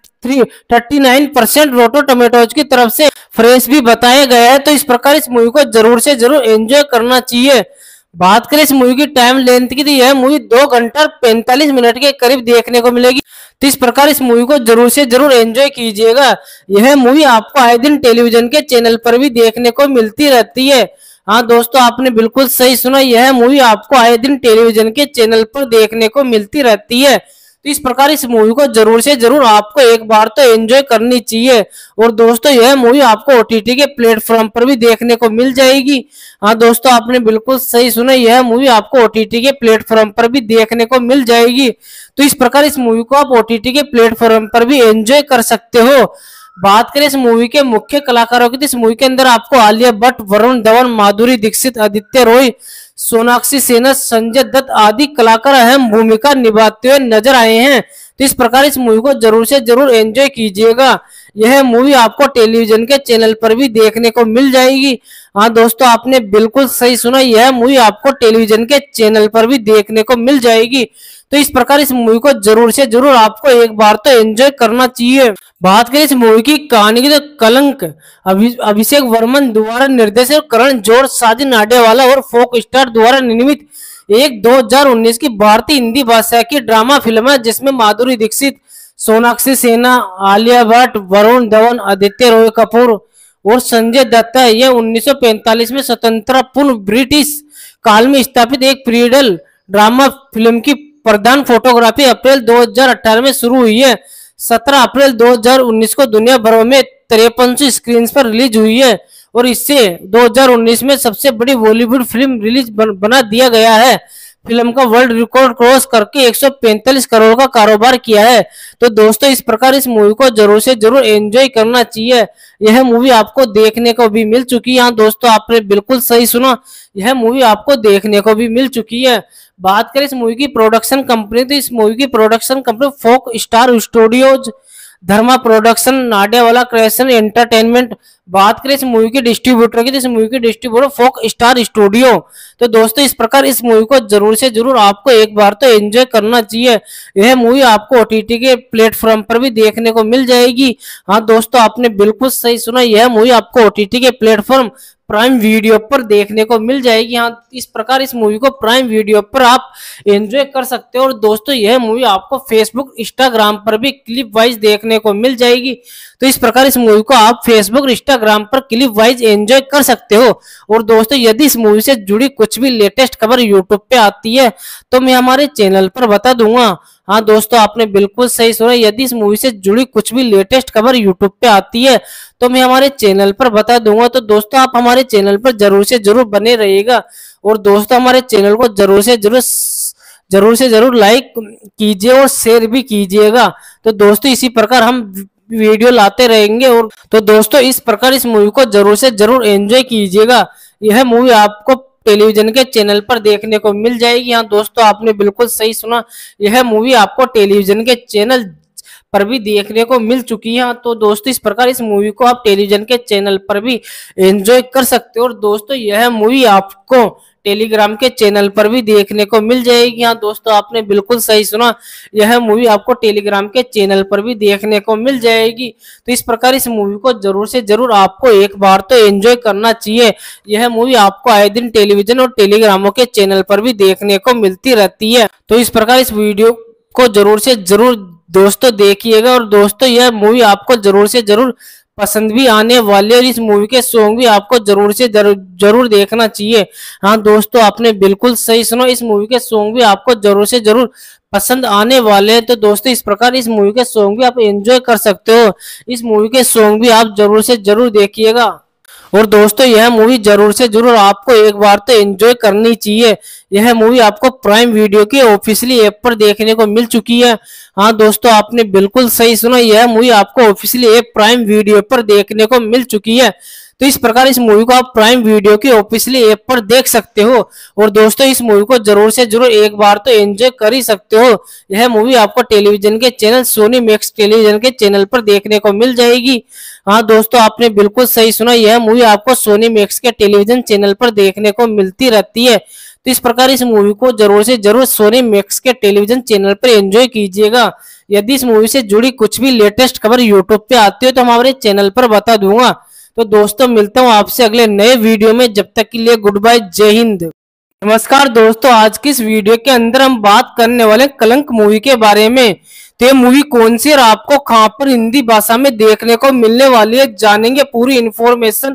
उनतालीस परसेंट रोटो टमेटोज की तरफ से फ्रेश भी बताया गया है। तो इस प्रकार इस मूवी को जरूर से जरूर एंजॉय करना चाहिए। बात करें इस मूवी की टाइम लेंथ की, तो यह मूवी दो घंटा पैंतालीस मिनट के करीब देखने को मिलेगी। तो इस प्रकार इस मूवी को जरूर से जरूर एंजॉय कीजिएगा। यह मूवी आपको आए दिन टेलीविजन के चैनल पर भी देखने को मिलती रहती है। हाँ दोस्तों, आपने बिल्कुल सही सुना, यह मूवी आपको आए दिन टेलीविजन के चैनल पर देखने को मिलती रहती है। तो इस प्रकार इस मूवी को जरूर से जरूर आपको एक बार तो एंजॉय करनी चाहिए। और दोस्तों यह मूवी आपको ओटीटी के प्लेटफॉर्म पर भी देखने को मिल जाएगी। हाँ दोस्तों, आपने बिल्कुल सही सुना, यह मूवी आपको ओटीटी के प्लेटफॉर्म पर भी देखने को मिल जाएगी। तो इस प्रकार इस मूवी को आप ओटीटी के प्लेटफॉर्म पर भी एंजॉय कर सकते हो। बात करें इस मूवी के मुख्य कलाकारों की, तो इस मूवी के अंदर आपको आलिया भट्ट, वरुण धवन, माधुरी दीक्षित, आदित्य रॉय, सोनाक्षी सिन्हा, संजय दत्त आदि कलाकार अहम भूमिका निभाते हुए नजर आए हैं। तो इस प्रकार इस मूवी को जरूर से जरूर एंजॉय कीजिएगा। यह मूवी आपको टेलीविजन के चैनल पर भी देखने को मिल जाएगी। हाँ दोस्तों, आपने बिल्कुल सही सुना, यह मूवी आपको टेलीविजन के चैनल पर भी देखने को मिल जाएगी। तो इस प्रकार इस मूवी को जरूर से जरूर आपको एक बार तो एंजॉय करना चाहिए। बात करें इस मूवी की कहानी की, तो कलंक अभि, अभिषेक वर्मन द्वारा निर्देशित, करण जौहर, साजिद नाडियावाला और फोक स्टार द्वारा निर्मित एक दो हज़ार उन्नीस की भारतीय हिंदी भाषा की ड्रामा फिल्म है, जिसमें माधुरी दीक्षित, सोनाक्षी सिन्हा, आलिया भट्ट, वरुण धवन, आदित्य रॉय कपूर और संजय दत्त है। यह उन्नीस सौ पैंतालीस में स्वतंत्र पूर्व ब्रिटिश काल में स्थापित एक पीरियड ड्रामा फिल्म की प्रधान फोटोग्राफी अप्रैल दो हज़ार अठारह में शुरू हुई है। सत्रह अप्रैल दो हज़ार उन्नीस को दुनिया भर में तिरपन सौ स्क्रीन पर रिलीज हुई है और इससे दो हज़ार उन्नीस में सबसे बड़ी बॉलीवुड फिल्म रिलीज बन, बना दिया गया है। फिल्म का वर्ल्ड रिकॉर्ड क्रॉस करके एक सौ पैंतालीस करोड़ का कारोबार किया है। तो दोस्तों इस प्रकार इस मूवी को जरूर से जरूर एंजॉय करना चाहिए। यह मूवी आपको देखने को भी मिल चुकी है। हाँ दोस्तों, आपने बिल्कुल सही सुना, यह मूवी आपको देखने को भी मिल चुकी है। बात करें इस मूवी की प्रोडक्शन कंपनी, तो इस मूवी की production company Fox Star Studios, Dharma production, Nadiadwala creation entertainment. बात करें इस मूवी के डिस्ट्रीब्यूटर की, तो इस मूवी के डिस्ट्रीब्यूटर फोक स्टार स्टूडियो। तो दोस्तों इस प्रकार इस मूवी को जरूर से जरूर आपको एक बार तो एंजॉय करना चाहिए। यह मूवी आपको ओटीटी के प्लेटफॉर्म पर भी देखने को मिल जाएगी। हाँ दोस्तों, आपने बिल्कुल सही सुना, यह मूवी आपको ओटीटी के प्लेटफॉर्म प्राइम वीडियो पर देखने को मिल जाएगी। हाँ, इस प्रकार इस मूवी को प्राइम वीडियो पर आप एंजॉय कर सकते हो। और दोस्तों यह मूवी आपको फेसबुक, इंस्टाग्राम पर भी क्लिप वाइज देखने को मिल जाएगी। तो इस प्रकार इस मूवी को आप फेसबुक, इंस्टाग्राम पर क्लिप वाइज एंजॉय कर सकते हो। और दोस्तों यदि इस मूवी से जुड़ी कुछ भी लेटेस्ट खबर यूट्यूब पे आती है तो मैं हमारे चैनल पर बता दूंगा। हाँ दोस्तों, आपने बिल्कुल सही सुना, यदि इस मूवी से जुड़ी कुछ भी लेटेस्ट खबर यूट्यूब पे आती है तो मैं हमारे चैनल पर बता दूंगा। तो दोस्तों आप हमारे चैनल पर जरूर से जरूर बने रहिएगा। और दोस्तों हमारे चैनल को जरूर से जरूर जरूर से जरूर लाइक कीजिए और शेयर भी कीजिएगा। तो दोस्तों इसी प्रकार हम वीडियो लाते रहेंगे। और तो दोस्तों इस प्रकार इस मूवी को जरूर से जरूर एंजॉय कीजिएगा। यह मूवी आपको टेलीविजन के चैनल पर देखने को मिल जाएगी। हाँ दोस्तों, आपने बिल्कुल सही सुना, यह मूवी आपको टेलीविजन के चैनल पर भी देखने को मिल चुकी है। तो दोस्तों इस प्रकार इस मूवी को आप टेलीविजन के चैनल पर भी एंजॉय कर सकते हो। और दोस्तों यह मूवी आपको टेलीग्राम के चैनल पर भी देखने को मिल जाएगी। हाँ दोस्तों, आपने बिल्कुल सही सुना, यह मूवी आपको टेलीग्राम के चैनल पर भी देखने को मिल जाएगी। तो इस प्रकार इस मूवी को जरूर से जरूर आपको एक बार तो एंजॉय करना चाहिए। यह मूवी आपको आए दिन टेलीविजन और टेलीग्रामों के चैनल पर भी देखने को मिलती रहती है। तो इस प्रकार इस वीडियो को जरूर से जरूर दोस्तों देखिएगा। और दोस्तों यह मूवी आपको जरूर से जरूर पसंद भी आने वाले, और इस मूवी के सॉन्ग भी आपको जरूर से जरूर जरूर देखना चाहिए। हाँ दोस्तों, आपने बिल्कुल सही सुना, इस मूवी के सॉन्ग भी आपको जरूर से जरूर पसंद आने वाले हैं। तो दोस्तों इस प्रकार इस मूवी के सॉन्ग भी आप एंजॉय कर सकते हो। इस मूवी के सॉन्ग भी आप जरूर से जरूर देखिएगा। और दोस्तों यह मूवी जरूर से जरूर आपको एक बार तो एंजॉय करनी चाहिए। यह मूवी आपको प्राइम वीडियो की ऑफिशियली ऐप पर देखने को मिल चुकी है। हाँ दोस्तों, आपने बिल्कुल सही सुना, यह मूवी आपको ऑफिशियली ऐप प्राइम वीडियो पर देखने को मिल चुकी है। तो इस प्रकार इस मूवी को आप प्राइम वीडियो की ऑफिशियली ऐप पर देख सकते हो। और दोस्तों इस मूवी को जरूर से जरूर एक बार तो एंजॉय कर ही सकते हो। यह मूवी आपको टेलीविजन के चैनल सोनी मैक्स टेलीविजन के चैनल पर देखने को मिल जाएगी। हाँ दोस्तों, आपने बिल्कुल सही सुना, यह मूवी आपको सोनी मैक्स के टेलीविजन चैनल पर देखने को मिलती रहती है। तो इस प्रकार इस मूवी को जरूर से जरूर सोनी मैक्स के टेलीविजन चैनल पर एंजॉय कीजिएगा। यदि इस मूवी से जुड़ी कुछ भी लेटेस्ट खबर यूट्यूब पे आती है तो हमारे चैनल पर बता दूंगा। तो दोस्तों मिलता हूँ आपसे अगले नए वीडियो में, जब तक के लिए गुड बाय, जय हिंद। नमस्कार दोस्तों, आज की इस वीडियो के अंदर हम बात करने वाले कलंक मूवी के बारे में। तो ये मूवी कौन सी और आपको कहां पर हिंदी भाषा में देखने को मिलने वाली है, जानेंगे पूरी इन्फॉर्मेशन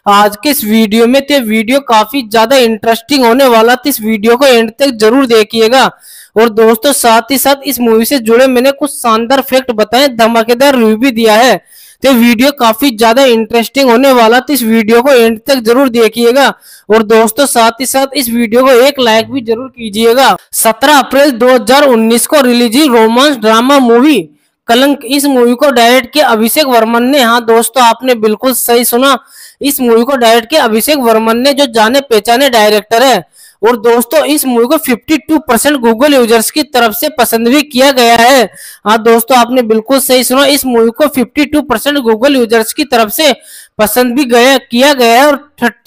आज के इस वीडियो में। तो वीडियो काफी ज्यादा इंटरेस्टिंग होने वाला, तो इस वीडियो को एंड तक जरूर देखिएगा। और दोस्तों साथ ही साथ इस मूवी से जुड़े मैंने कुछ शानदार फैक्ट बताए, धमाकेदार रिव्यू भी दिया है। तो वीडियो काफी ज्यादा इंटरेस्टिंग होने वाला, तो इस वीडियो को एंड तक जरूर देखिएगा। और दोस्तों साथ ही साथ इस वीडियो को एक लाइक भी जरूर कीजिएगा। सत्रह अप्रैल दो हज़ार उन्नीस को रिलीज हुई रोमांस ड्रामा मूवी कलंक। इस मूवी को डायरेक्ट किया अभिषेक वर्मन ने। हाँ दोस्तों आपने बिल्कुल सही सुना, इस मूवी को डायरेक्ट किया अभिषेक वर्मन ने, जो जाने पहचाने डायरेक्टर है। और दोस्तों इस मूवी को बावन परसेंट गूगल यूजर्स की तरफ से पसंद भी किया गया है। हाँ दोस्तों आपने बिल्कुल सही सुना, इस मूवी को बावन परसेंट गूगल यूजर्स की तरफ से पसंद भी गया किया गया है। और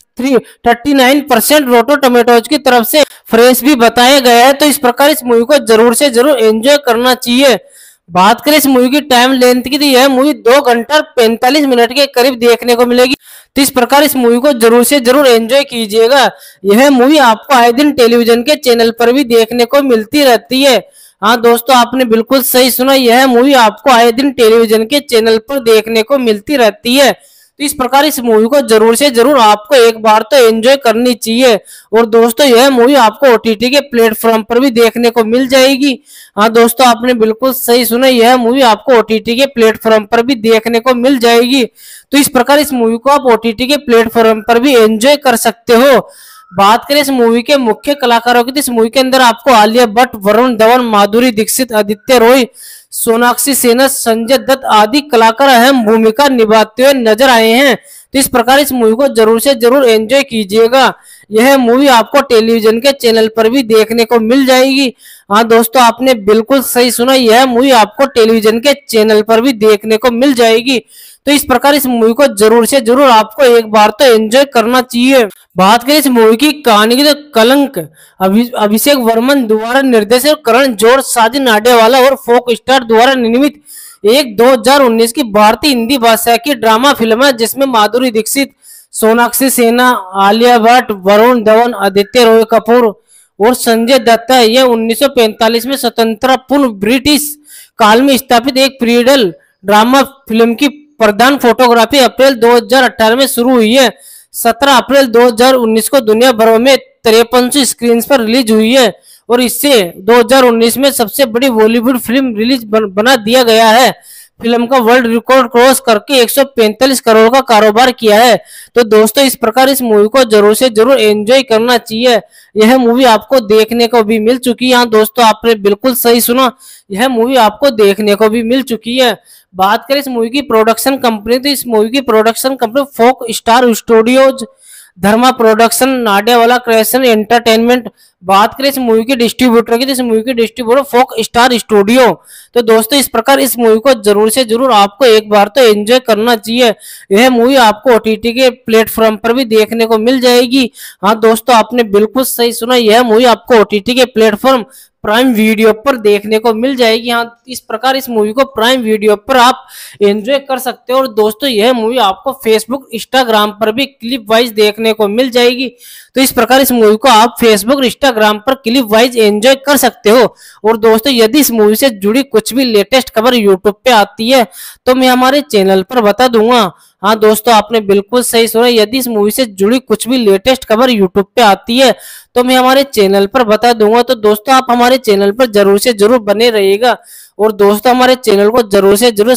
उनतालीस परसेंट रोटो टमेटोज की तरफ से फ्रेश भी बताया गया है। तो इस प्रकार इस मूवी को जरूर से जरूर एंजॉय करना चाहिए। बात करें इस मूवी की टाइम लेंथ की, तो यह मूवी दो घंटा पैंतालीस मिनट के करीब देखने को मिलेगी। तो इस प्रकार इस मूवी को जरूर से जरूर एंजॉय कीजिएगा। यह मूवी आपको आए दिन टेलीविजन के चैनल पर भी देखने को मिलती रहती है। हाँ दोस्तों आपने बिल्कुल सही सुना, यह मूवी आपको आए दिन टेलीविजन के चैनल पर देखने को मिलती रहती है। तो इस प्रकार इस मूवी को जरूर से जरूर आपको एक बार तो एंजॉय करनी चाहिए। और दोस्तों यह मूवी आपको ओटीटी के प्लेटफॉर्म पर भी देखने को मिल जाएगी। हाँ दोस्तों आपने बिल्कुल सही सुना, यह मूवी आपको ओटीटी के प्लेटफॉर्म पर भी देखने को मिल जाएगी। तो इस प्रकार इस मूवी को आप ओटीटी के प्लेटफॉर्म पर भी एंजॉय कर सकते हो। बात करें इस मूवी के मुख्य कलाकारों की, तो इस मूवी के अंदर आपको आलिया भट्ट, वरुण धवन, माधुरी दीक्षित, आदित्य रॉय, सोनाक्षी सिन्हा, संजय दत्त आदि कलाकार अहम भूमिका निभाते हुए नजर आए हैं। तो इस प्रकार इस मूवी को जरूर से जरूर एंजॉय कीजिएगा। यह मूवी आपको टेलीविजन के चैनल पर भी देखने को मिल जाएगी। हाँ दोस्तों आपने बिल्कुल सही सुना, यह मूवी आपको टेलीविजन के चैनल पर भी देखने को मिल जाएगी। तो इस प्रकार इस मूवी को जरूर से जरूर आपको एक बार तो एंजॉय करना चाहिए। बात करें इस मूवी की कहानी की, तो कलंक अभि, अभिषेक वर्मन द्वारा निर्देशित, करण जौहर, साजिद नाडियाडवाला और फोक स्टार द्वारा निर्मित एक दो हज़ार उन्नीस की भारतीय हिंदी भाषा की ड्रामा फिल्म है, जिसमें माधुरी दीक्षित, सोनाक्षी सिन्हा, आलिया भट्ट, वरुण धवन, आदित्य रॉय कपूर और संजय दत्त है। यह उन्नीस सौ पैंतालीस में स्वतंत्र पूर्व ब्रिटिश काल में स्थापित एक पीरियड ड्रामा फिल्म की प्रधान फोटोग्राफी अप्रैल दो हज़ार अठारह में शुरू हुई है। सत्रह अप्रैल दो हज़ार उन्नीस को दुनिया भर में तिरपन सौ स्क्रीन पर रिलीज हुई है। और इससे दो हज़ार उन्नीस में सबसे बड़ी बॉलीवुड फिल्म रिलीज बन, बना दिया गया है। फिल्म का वर्ल्ड रिकॉर्ड क्रॉस करके एक सौ पैंतालीस करोड़ का कारोबार किया है। तो दोस्तों इस प्रकार इस मूवी को जरूर से जरूर एंजॉय करना चाहिए। यह मूवी आपको देखने को भी मिल चुकी है। हाँ दोस्तों आपने बिल्कुल सही सुना, यह मूवी आपको देखने को भी मिल चुकी है। बात करें इस मूवी की प्रोडक्शन कंपनी, तो इस मूवी की production company Fox Star Studios, Dharma production, Nadiadwala creation entertainment. बात करें इस मूवी के डिस्ट्रीब्यूटर की, तो इस मूवी के डिस्ट्रीब्यूटर फोक स्टार स्टूडियो। तो दोस्तों इस प्रकार इस मूवी को जरूर से जरूर आपको एक बार तो एंजॉय करना चाहिए। यह मूवी आपको ओटीटी के प्लेटफॉर्म पर भी देखने को मिल जाएगी। हाँ दोस्तों आपने बिल्कुल सही सुना, यह मूवी आपको ओटीटी के प्लेटफॉर्म प्राइम वीडियो पर देखने को मिल जाएगी। हाँ इस प्रकार इस मूवी को प्राइम वीडियो पर आप एंजॉय कर सकते हो। और दोस्तों यह मूवी आपको फेसबुक, इंस्टाग्राम पर भी क्लिप वाइज देखने को मिल जाएगी। तो इस प्रकार इस मूवी को आप फेसबुक, इंस्टाग्राम पर क्लिप वाइज एंजॉय कर सकते हो। और दोस्तों यदि इस मूवी से जुड़ी कुछ भी लेटेस्ट खबर यूट्यूब पे आती है तो मैं हमारे चैनल पर बता दूंगा। हाँ दोस्तों आपने बिल्कुल सही सुना, यदि इस मूवी से जुड़ी कुछ भी लेटेस्ट खबर यूट्यूब पे आती है तो मैं हमारे चैनल पर बता दूंगा। तो दोस्तों आप हमारे चैनल पर जरूर से जरूर बने रहिएगा। और दोस्तों हमारे चैनल को जरूर से जरूर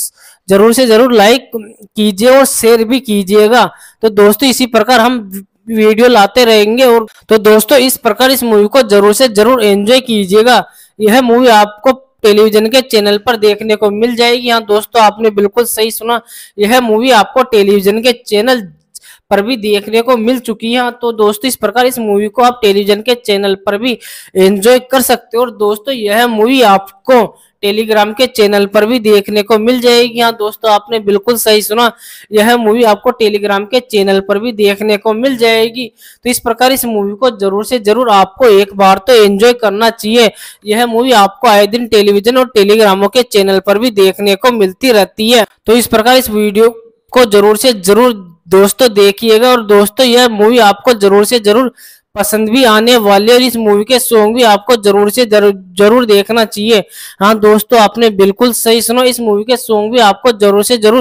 जरूर से जरूर लाइक कीजिए और शेयर भी कीजिएगा। तो दोस्तों इसी प्रकार हम वीडियो लाते रहेंगे। और तो दोस्तों इस प्रकार इस मूवी को जरूर से जरूर एंजॉय कीजिएगा। यह मूवी आपको टेलीविजन के चैनल पर देखने को मिल जाएगी। हाँ दोस्तों आपने बिल्कुल सही सुना, यह मूवी आपको टेलीविजन के चैनल पर भी देखने को मिल चुकी है। तो दोस्तों इस प्रकार इस मूवी को आप टेलीविजन के चैनल पर भी एंजॉय कर सकते हो। और दोस्तों यह मूवी आपको टेलीग्राम के चैनल पर भी देखने को मिल जाएगी। हाँ दोस्तों आपने बिल्कुल सही सुना, यह मूवी आपको टेलीग्राम के चैनल पर भी देखने को मिल जाएगी। तो इस प्रकार इस मूवी को जरूर से जरूर आपको एक बार तो एंजॉय करना चाहिए। यह मूवी आपको आए दिन टेलीविजन और टेलीग्रामों के चैनल पर भी देखने को मिलती रहती है। तो इस प्रकार इस वीडियो को जरूर से जरूर दोस्तों देखिएगा। और दोस्तों यह मूवी आपको जरूर से जरूर पसंद भी आने वाले, और इस मूवी के सॉन्ग भी आपको जरूर से जरूर जरूर देखना चाहिए। हाँ दोस्तों आपने बिल्कुल सही सुना, इस मूवी के सॉन्ग भी आपको जरूर से जरूर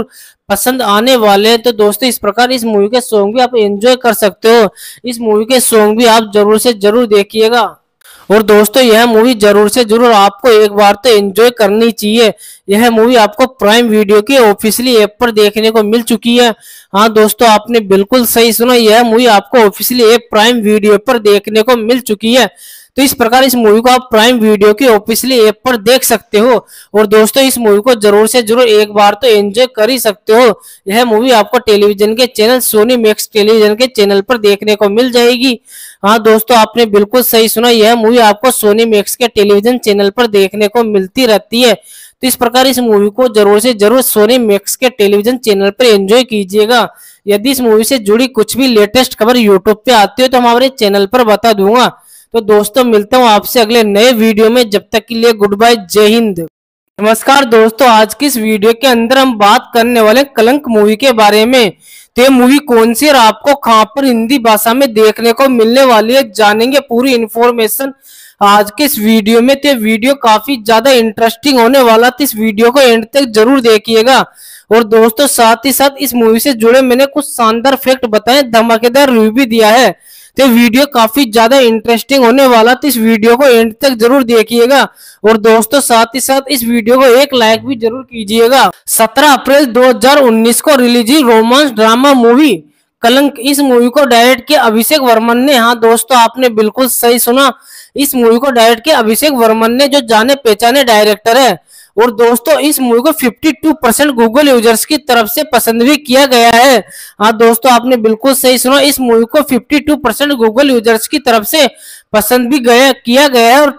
पसंद आने वाले हैं। तो दोस्तों इस प्रकार इस मूवी के सॉन्ग भी आप एंजॉय कर सकते हो। इस मूवी के सॉन्ग भी आप जरूर से जरूर देखिएगा। और दोस्तों यह मूवी जरूर से जरूर आपको एक बार तो एंजॉय करनी चाहिए। यह मूवी आपको प्राइम वीडियो की ऑफिशियली ऐप पर देखने को मिल चुकी है। हाँ दोस्तों, आपने बिल्कुल सही सुना, यह मूवी आपको ऑफिशियली ऐप प्राइम वीडियो पर देखने को मिल चुकी है। तो इस प्रकार इस मूवी को आप प्राइम वीडियो की ऑफिशियली ऐप पर देख सकते हो। और दोस्तों इस मूवी को जरूर से जरूर एक बार तो एंजॉय कर ही सकते हो। यह मूवी आपको टेलीविजन के चैनल सोनी मैक्स टेलीविजन के चैनल पर देखने को मिल जाएगी। हाँ दोस्तों, आपने बिल्कुल सही सुना, यह मूवी आपको सोनी मैक्स के टेलीविजन चैनल पर देखने को मिलती रहती है। तो इस प्रकार इस मूवी को जरूर से जरूर सोनी मैक्स के टेलीविजन चैनल पर एंजॉय कीजिएगा। यदि इस मूवी से जुड़ी कुछ भी लेटेस्ट खबर यूट्यूब पे आती हो तो हमारे चैनल पर बता दूंगा। तो दोस्तों मिलता हूँ आपसे अगले नए वीडियो में, जब तक के लिए गुड बाय, जय हिंद। नमस्कार दोस्तों, आज की इस वीडियो के अंदर हम बात करने वाले कलंक मूवी के बारे में। तो ये मूवी कौन सी और आपको कहां पर हिंदी भाषा में देखने को मिलने वाली है, जानेंगे पूरी इन्फॉर्मेशन आज के इस वीडियो में। तो वीडियो काफी ज्यादा इंटरेस्टिंग होने वाला, तो इस वीडियो को एंड तक जरूर देखिएगा। और दोस्तों साथ ही साथ इस मूवी से जुड़े मैंने कुछ शानदार फैक्ट बताए, धमाकेदार रिव्यू भी दिया है। तो वीडियो काफी ज्यादा इंटरेस्टिंग होने वाला, तो इस वीडियो को एंड तक जरूर देखिएगा। और दोस्तों साथ ही साथ इस वीडियो को एक लाइक भी जरूर कीजिएगा। सत्रह अप्रैल दो हज़ार उन्नीस को रिलीज हुई रोमांस ड्रामा मूवी कलंक, इस मूवी को डायरेक्ट किया अभिषेक वर्मन ने। हाँ दोस्तों, आपने बिल्कुल सही सुना, इस मूवी को डायरेक्ट किया अभिषेक वर्मन ने, जो जाने पहचाने डायरेक्टर है। और दोस्तों इस मूवी को बावन परसेंट गूगल यूजर्स की तरफ से पसंद भी किया गया है। हाँ दोस्तों, आपने बिल्कुल सही सुना, इस मूवी को बावन परसेंट गूगल यूजर्स की तरफ से पसंद भी गया किया गया है। और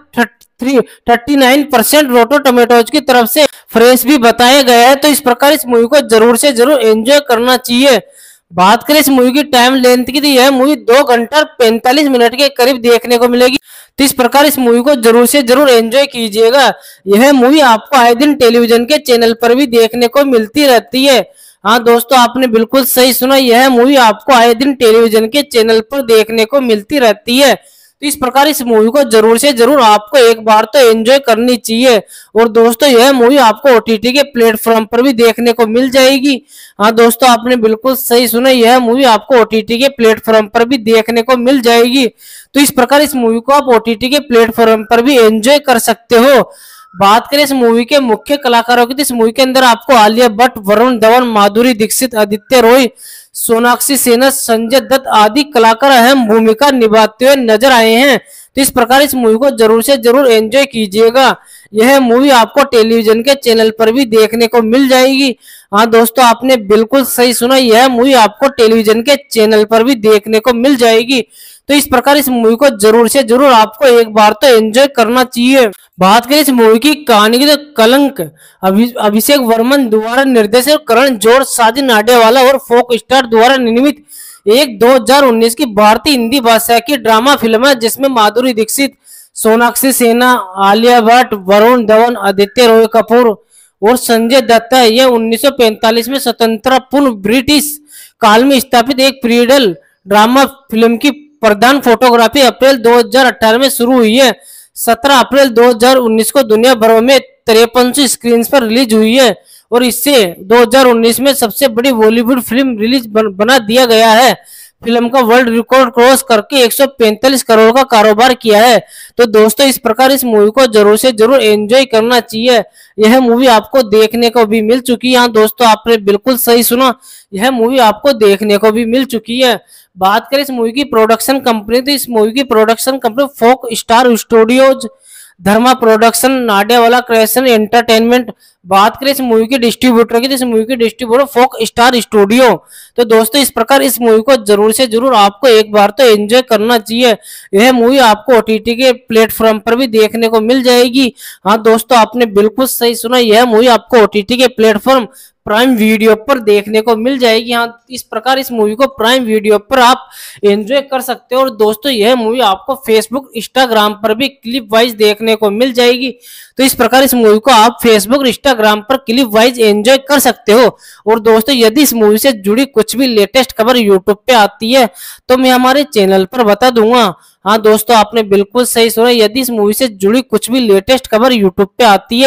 उनतालीस परसेंट रोटो टमेटोज की तरफ से फ्रेश भी बताया गया है। तो इस प्रकार इस मूवी को जरूर से जरूर एंजॉय करना चाहिए। बात करें इस मूवी की टाइम लेंथ की, तो यह मूवी दो घंटा पैंतालीस मिनट के करीब देखने को मिलेगी। तो इस प्रकार इस मूवी को जरूर से जरूर एंजॉय कीजिएगा। यह मूवी आपको आए दिन टेलीविजन के चैनल पर भी देखने को मिलती रहती है। हाँ दोस्तों, आपने बिल्कुल सही सुना, यह मूवी आपको आए दिन टेलीविजन के चैनल पर देखने को मिलती रहती है। तो इस प्रकार इस मूवी को जरूर से जरूर आपको एक बार तो एंजॉय करनी चाहिए। और दोस्तों यह मूवी आपको ओटीटी के प्लेटफॉर्म पर भी देखने को मिल जाएगी। हाँ दोस्तों, आपने बिल्कुल सही सुना, यह मूवी आपको ओटीटी के प्लेटफॉर्म पर भी देखने को मिल जाएगी। तो इस प्रकार इस मूवी को आप ओटीटी के प्लेटफॉर्म पर भी एंजॉय कर सकते हो। बात करें इस मूवी के मुख्य कलाकारों की, तो इस मूवी के अंदर आपको आलिया भट्ट, वरुण धवन, माधुरी दीक्षित, आदित्य रॉय, सोनाक्षी सिन्हा, संजय दत्त आदि कलाकार अहम भूमिका निभाते हुए नजर आए हैं। तो इस प्रकार इस मूवी को जरूर से जरूर एंजॉय कीजिएगा। यह मूवी आपको टेलीविजन के चैनल पर भी देखने को मिल जाएगी। हाँ दोस्तों, आपने बिल्कुल सही सुना, यह मूवी आपको टेलीविजन के चैनल पर भी देखने को मिल जाएगी। तो इस प्रकार इस मूवी को जरूर से जरूर आपको एक बार तो एंजॉय करना चाहिए। बात करें इस मूवी की कहानी की, तो कलंक अभि, अभिषेक वर्मन द्वारा निर्देशित, करण जौहर, साजिद नाडियाडवाला और फोक स्टार द्वारा निर्मित एक दो हज़ार उन्नीस की भारतीय हिंदी भाषा की ड्रामा फिल्म है, जिसमें माधुरी दीक्षित, सोनाक्षी सिन्हा, आलिया भट्ट, वरुण धवन, आदित्य रॉय कपूर और संजय दत्त है। यह उन्नीस सौ पैंतालीस में स्वतंत्र पूर्व ब्रिटिश काल में स्थापित एक पीरियड ड्रामा फिल्म की प्रधान फोटोग्राफी अप्रैल दो हज़ार अठारह में शुरू हुई है। सत्रह अप्रैल दो हज़ार उन्नीस को दुनिया भर में तिरपन सौ स्क्रीन पर रिलीज हुई है। और इससे दो हज़ार उन्नीस में सबसे बड़ी बॉलीवुड फिल्म रिलीज बन, बना दिया गया है। फिल्म का वर्ल्ड रिकॉर्ड क्रॉस करके एक सौ पैंतालीस करोड़ का कारोबार किया है। तो दोस्तों इस प्रकार इस मूवी को जरूर से जरूर एंजॉय करना चाहिए। यह मूवी आपको देखने को भी मिल चुकी है। हाँ दोस्तों, आपने बिल्कुल सही सुना, यह मूवी आपको देखने को भी मिल चुकी है। बात करें इस मूवी की प्रोडक्शन कंपनी, तो इस मूवी की production company Fox Star Studios, Dharma production, Nadiadwala creation entertainment. बात करें इस मूवी के डिस्ट्रीब्यूटर की, तो इस मूवी के डिस्ट्रीब्यूटर फोक स्टार स्टूडियो। तो दोस्तों इस प्रकार इस मूवी को जरूर से जरूर आपको एक बार तो एंजॉय करना चाहिए। यह मूवी आपको ओटीटी के प्लेटफॉर्म पर भी देखने को मिल जाएगी। हाँ दोस्तों, आपने बिल्कुल सही सुना, यह मूवी आपको ओटीटी के प्लेटफॉर्म प्राइम वीडियो पर देखने को मिल जाएगी। हाँ, इस प्रकार इस मूवी को प्राइम वीडियो पर आप एंजॉय कर सकते हो। और दोस्तों यह मूवी आपको फेसबुक, इंस्टाग्राम पर भी क्लिप वाइज देखने को मिल जाएगी। तो इस प्रकार इस मूवी को आप फेसबुक, इंस्टाग्राम पर क्लिप वाइज एंजॉय कर सकते हो। और दोस्तों यदि इस मूवी से जुड़ी कुछ भी लेटेस्ट खबर यूट्यूब पे आती है तो मैं हमारे चैनल पर बता दूंगा। हाँ दोस्तों, आपने बिल्कुल सही सुना, यदि इस मूवी से जुड़ी कुछ भी लेटेस्ट खबर यूट्यूब पे आती है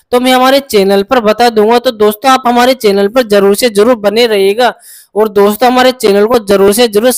तो मैं हमारे चैनल पर बता दूंगा। तो दोस्तों आप हमारे चैनल पर जरूर से जरूर बने रहिएगा और दोस्तों हमारे चैनल को जरूर से जरूर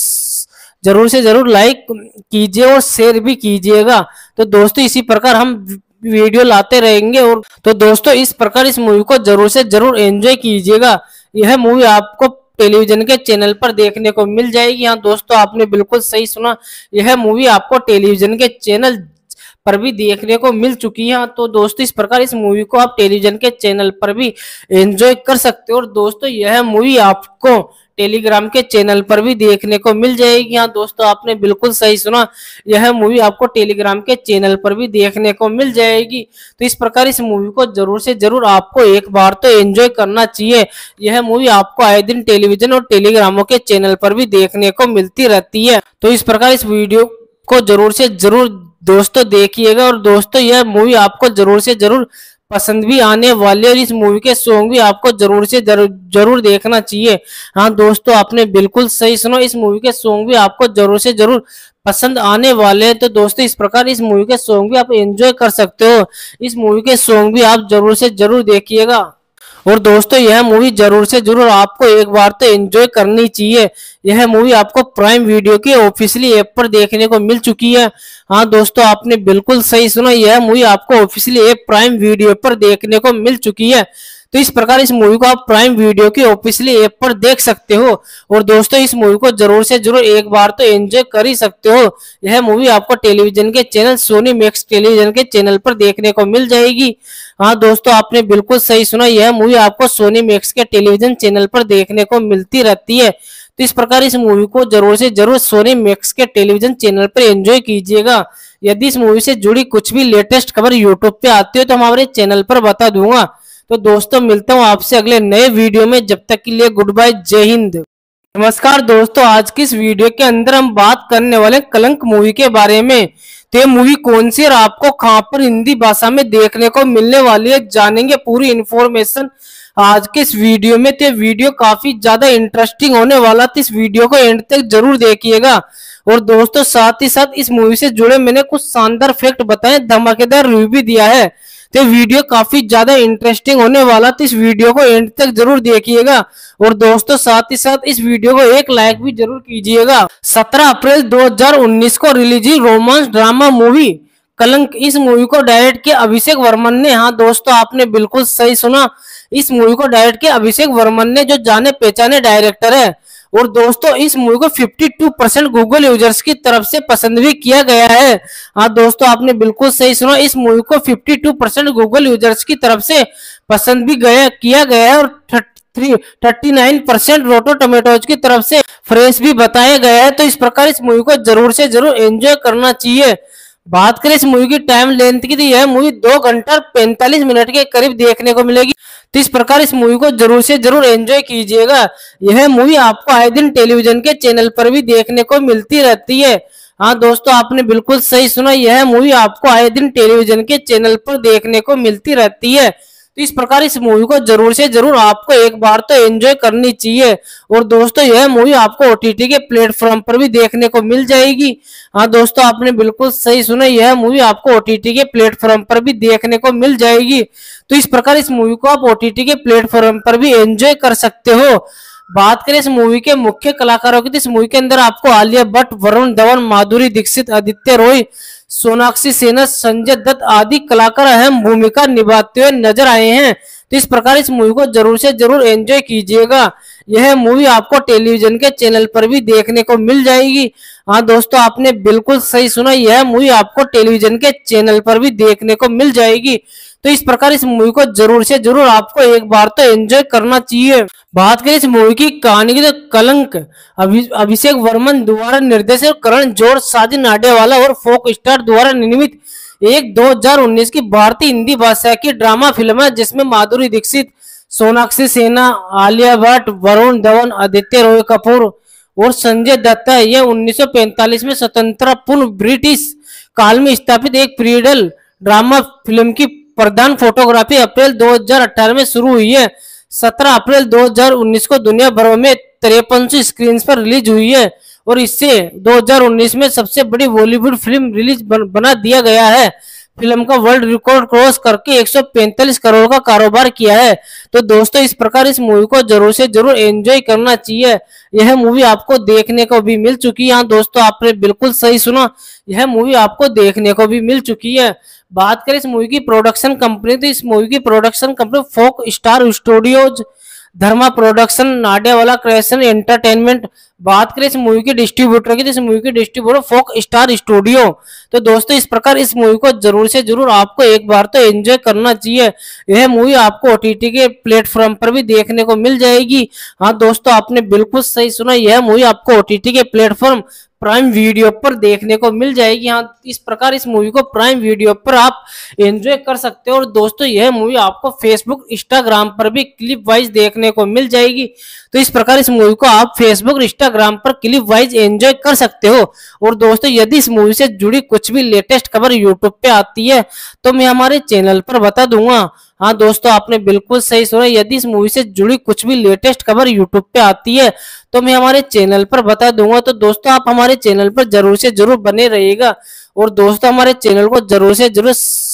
जरूर से जरूर लाइक कीजिए और शेयर भी कीजिएगा। तो दोस्तों इसी प्रकार हम वीडियो लाते रहेंगे और तो दोस्तों इस प्रकार इस मूवी को जरूर से जरूर एंजॉय कीजिएगा। यह मूवी आपको टेलीविजन के चैनल पर देखने को मिल जाएगी। हाँ दोस्तों आपने बिल्कुल सही सुना, यह मूवी आपको टेलीविजन के चैनल पर भी देखने को मिल चुकी है। तो दोस्तों इस प्रकार इस मूवी को आप टेलीविजन के चैनल पर भी एंजॉय कर सकते हो और दोस्तों यह मूवी आपको टेलीग्राम के चैनल पर भी देखने को मिल जाएगी। हाँ दोस्तों आपने बिल्कुल सही सुना, यह मूवी आपको टेलीग्राम के चैनल पर भी देखने को मिल जाएगी। तो इस प्रकार इस मूवी को जरूर से जरूर आपको एक बार तो एंजॉय करना चाहिए। यह मूवी आपको आए दिन टेलीविजन और टेलीग्रामों के चैनल पर भी देखने को मिलती रहती है। तो इस प्रकार इस वीडियो को जरूर से जरूर दोस्तों देखिएगा और दोस्तों यह मूवी आपको जरूर से जरूर पसंद भी आने वाले और इस मूवी के सॉन्ग भी आपको जरूर से जरूर जरूर देखना चाहिए। हाँ दोस्तों आपने बिल्कुल सही सुना, इस मूवी के सॉन्ग भी आपको जरूर से जरूर पसंद आने वाले हैं। तो दोस्तों इस प्रकार इस मूवी के सॉन्ग भी आप एंजॉय कर सकते हो। इस मूवी के सॉन्ग भी आप जरूर से जरूर देखिएगा और दोस्तों यह मूवी जरूर से जरूर आपको एक बार तो एंजॉय करनी चाहिए। यह मूवी आपको प्राइम वीडियो के ऑफिशियली ऐप पर देखने को मिल चुकी है। हाँ दोस्तों आपने बिल्कुल सही सुना, यह मूवी आपको ऑफिशियली ऐप प्राइम वीडियो पर देखने को मिल चुकी है। तो इस प्रकार इस मूवी को आप प्राइम वीडियो के ऑफिशियली ऐप पर देख सकते हो और दोस्तों इस मूवी को जरूर से जरूर एक बार तो एंजॉय कर ही सकते हो। यह मूवी आपको टेलीविजन के चैनल सोनी मैक्स टेलीविजन के चैनल पर देखने को मिल जाएगी। हाँ दोस्तों आपने बिल्कुल सही सुना, यह मूवी आपको सोनी मैक्स के टेलीविजन चैनल पर देखने को मिलती रहती है। तो इस प्रकार इस मूवी को जरूर से जरूर सोनी मैक्स के टेलीविजन चैनल पर एंजॉय कीजिएगा। यदि इस मूवी से जुड़ी कुछ भी लेटेस्ट खबर यूट्यूब पे आती है तो हमारे चैनल पर बता दूंगा। तो दोस्तों मिलता हूँ आपसे अगले नए वीडियो में, जब तक के लिए गुड बाय, जय हिंद। नमस्कार दोस्तों, आज की इस वीडियो के अंदर हम बात करने वाले कलंक मूवी के बारे में। तो ये मूवी कौन सी और आपको कहां पर हिंदी भाषा में देखने को मिलने वाली है, जानेंगे पूरी इन्फॉर्मेशन आज के इस वीडियो में। तो वीडियो काफी ज्यादा इंटरेस्टिंग होने वाला, तो इस वीडियो को एंड तक जरूर देखिएगा। और दोस्तों साथ ही साथ इस मूवी से जुड़े मैंने कुछ शानदार फैक्ट बताए, धमाकेदार रिव्यू भी दिया है। तो वीडियो काफी ज्यादा इंटरेस्टिंग होने वाला, तो इस वीडियो को एंड तक जरूर देखिएगा। और दोस्तों साथ ही साथ इस वीडियो को एक लाइक भी जरूर कीजिएगा। सत्रह अप्रैल दो हज़ार उन्नीस को रिलीज हुई रोमांस ड्रामा मूवी कलंक, इस मूवी को डायरेक्ट किया अभिषेक वर्मन ने। हाँ दोस्तों आपने बिल्कुल सही सुना, इस मूवी को डायरेक्ट किया अभिषेक वर्मन ने, जो जाने पहचाने डायरेक्टर है। और दोस्तों इस मूवी को बावन परसेंट गूगल यूजर्स की तरफ से पसंद भी किया गया है। हाँ दोस्तों आपने बिल्कुल सही सुना, इस मूवी को बावन परसेंट गूगल यूजर्स की तरफ से पसंद भी गया किया गया है और उनतालीस परसेंट रोटो टमेटोज की तरफ से फ्रेश भी बताया गया है। तो इस प्रकार इस मूवी को जरूर से जरूर एंजॉय करना चाहिए। बात करें इस मूवी की टाइम लेंथ की, तो यह मूवी दो घंटा पैंतालीस मिनट के करीब देखने को मिलेगी। तो इस प्रकार इस मूवी को जरूर से जरूर एंजॉय कीजिएगा। यह मूवी आपको आए दिन टेलीविजन के चैनल पर भी देखने को मिलती रहती है। हाँ दोस्तों आपने बिल्कुल सही सुना, यह मूवी आपको आए दिन टेलीविजन के चैनल पर देखने को मिलती रहती है। तो इस प्रकार इस मूवी को जरूर से जरूर आपको एक बार तो एंजॉय करनी चाहिए। और दोस्तों यह मूवी आपको ओटीटी के प्लेटफॉर्म पर भी देखने को मिल जाएगी। हाँ दोस्तों आपने बिल्कुल सही सुना, यह मूवी आपको ओटीटी के प्लेटफॉर्म पर भी देखने को मिल जाएगी। तो इस प्रकार इस मूवी को आप ओटीटी के प्लेटफॉर्म पर भी एंजॉय कर सकते हो। बात करें इस मूवी के मुख्य कलाकारों की, तो इस मूवी के अंदर आपको आलिया भट्ट, वरुण धवन, माधुरी दीक्षित, आदित्य रॉय, सोनाक्षी सिन्हा, संजय दत्त आदि कलाकार अहम भूमिका निभाते हुए नजर आए हैं। तो इस प्रकार इस मूवी को जरूर से जरूर एंजॉय कीजिएगा। यह मूवी आपको टेलीविजन के चैनल पर भी देखने को मिल जाएगी। हाँ दोस्तों आपने बिल्कुल सही सुना, यह मूवी आपको टेलीविजन के चैनल पर भी देखने को मिल जाएगी। तो इस प्रकार इस मूवी को जरूर से जरूर आपको एक बार तो एंजॉय करना चाहिए। बात करें इस मूवी की कहानी की, तो कलंक अभि, अभिषेक वर्मन द्वारा निर्देशित, करण जौहर, साजिद नाडेवाला और फोक स्टार द्वारा निर्मित एक दो हज़ार उन्नीस की भारतीय हिंदी भाषा की ड्रामा फिल्म है, जिसमें माधुरी दीक्षित, सोनाक्षी सिन्हा, आलिया भट्ट, वरुण धवन, आदित्य रॉय कपूर और संजय दत्त है। यह उन्नीस सौ पैंतालीस में स्वतंत्र पूर्व ब्रिटिश काल में स्थापित एक पीरियड ड्रामा फिल्म की प्रधान फोटोग्राफी अप्रैल दो हज़ार अठारह में शुरू हुई है। सत्रह अप्रैल दो हज़ार उन्नीस को दुनिया भर में तिरपन सौ स्क्रीन पर रिलीज हुई है और इससे दो हज़ार उन्नीस में सबसे बड़ी बॉलीवुड फिल्म रिलीज बन, बना दिया गया है। फिल्म का वर्ल्ड रिकॉर्ड क्रॉस करके एक सौ पैंतालीस करोड़ का कारोबार किया है। तो दोस्तों इस प्रकार इस मूवी को जरूर से जरूर एंजॉय करना चाहिए। यह मूवी आपको देखने को भी मिल चुकी है। हाँ दोस्तों, आपने बिल्कुल सही सुना, यह मूवी आपको देखने को भी मिल चुकी है। बात करें इस मूवी की प्रोडक्शन कंपनी, तो इस मूवी की production company Fox Star Studios, Dharma production, Nadiadwala creation entertainment. बात करें इस मूवी के डिस्ट्रीब्यूटर की, तो इस मूवी के डिस्ट्रीब्यूटर फोक स्टार स्टूडियो। तो दोस्तों इस प्रकार इस मूवी को जरूर से जरूर आपको एक बार तो एंजॉय करना चाहिए। यह मूवी आपको ओटीटी के प्लेटफॉर्म पर भी देखने को मिल जाएगी। हाँ दोस्तों, आपने बिल्कुल सही सुना, यह मूवी आपको ओटीटी के प्लेटफॉर्म प्राइम वीडियो पर देखने को मिल जाएगी। हाँ, इस प्रकार इस मूवी को प्राइम वीडियो पर आप एंजॉय कर सकते हो। और दोस्तों यह मूवी आपको फेसबुक इंस्टाग्राम पर भी क्लिप वाइज देखने को मिल जाएगी। तो इस प्रकार इस मूवी को आप फेसबुक इंस्टाग्राम पर क्लिप वाइज एंजॉय कर सकते हो। और दोस्तों यदि इस मूवी से जुड़ी कुछ भी लेटेस्ट खबर यूट्यूब पे आती है तो मैं हमारे चैनल पर बता दूंगा। हाँ दोस्तों, आपने बिल्कुल सही सुना, यदि इस मूवी से जुड़ी कुछ भी लेटेस्ट खबर यूट्यूब पे आती है तो मैं हमारे चैनल पर बता दूंगा। तो दोस्तों आप हमारे चैनल पर जरूर से जरूर बने रहिएगा। और दोस्तों हमारे चैनल को जरूर से जरूर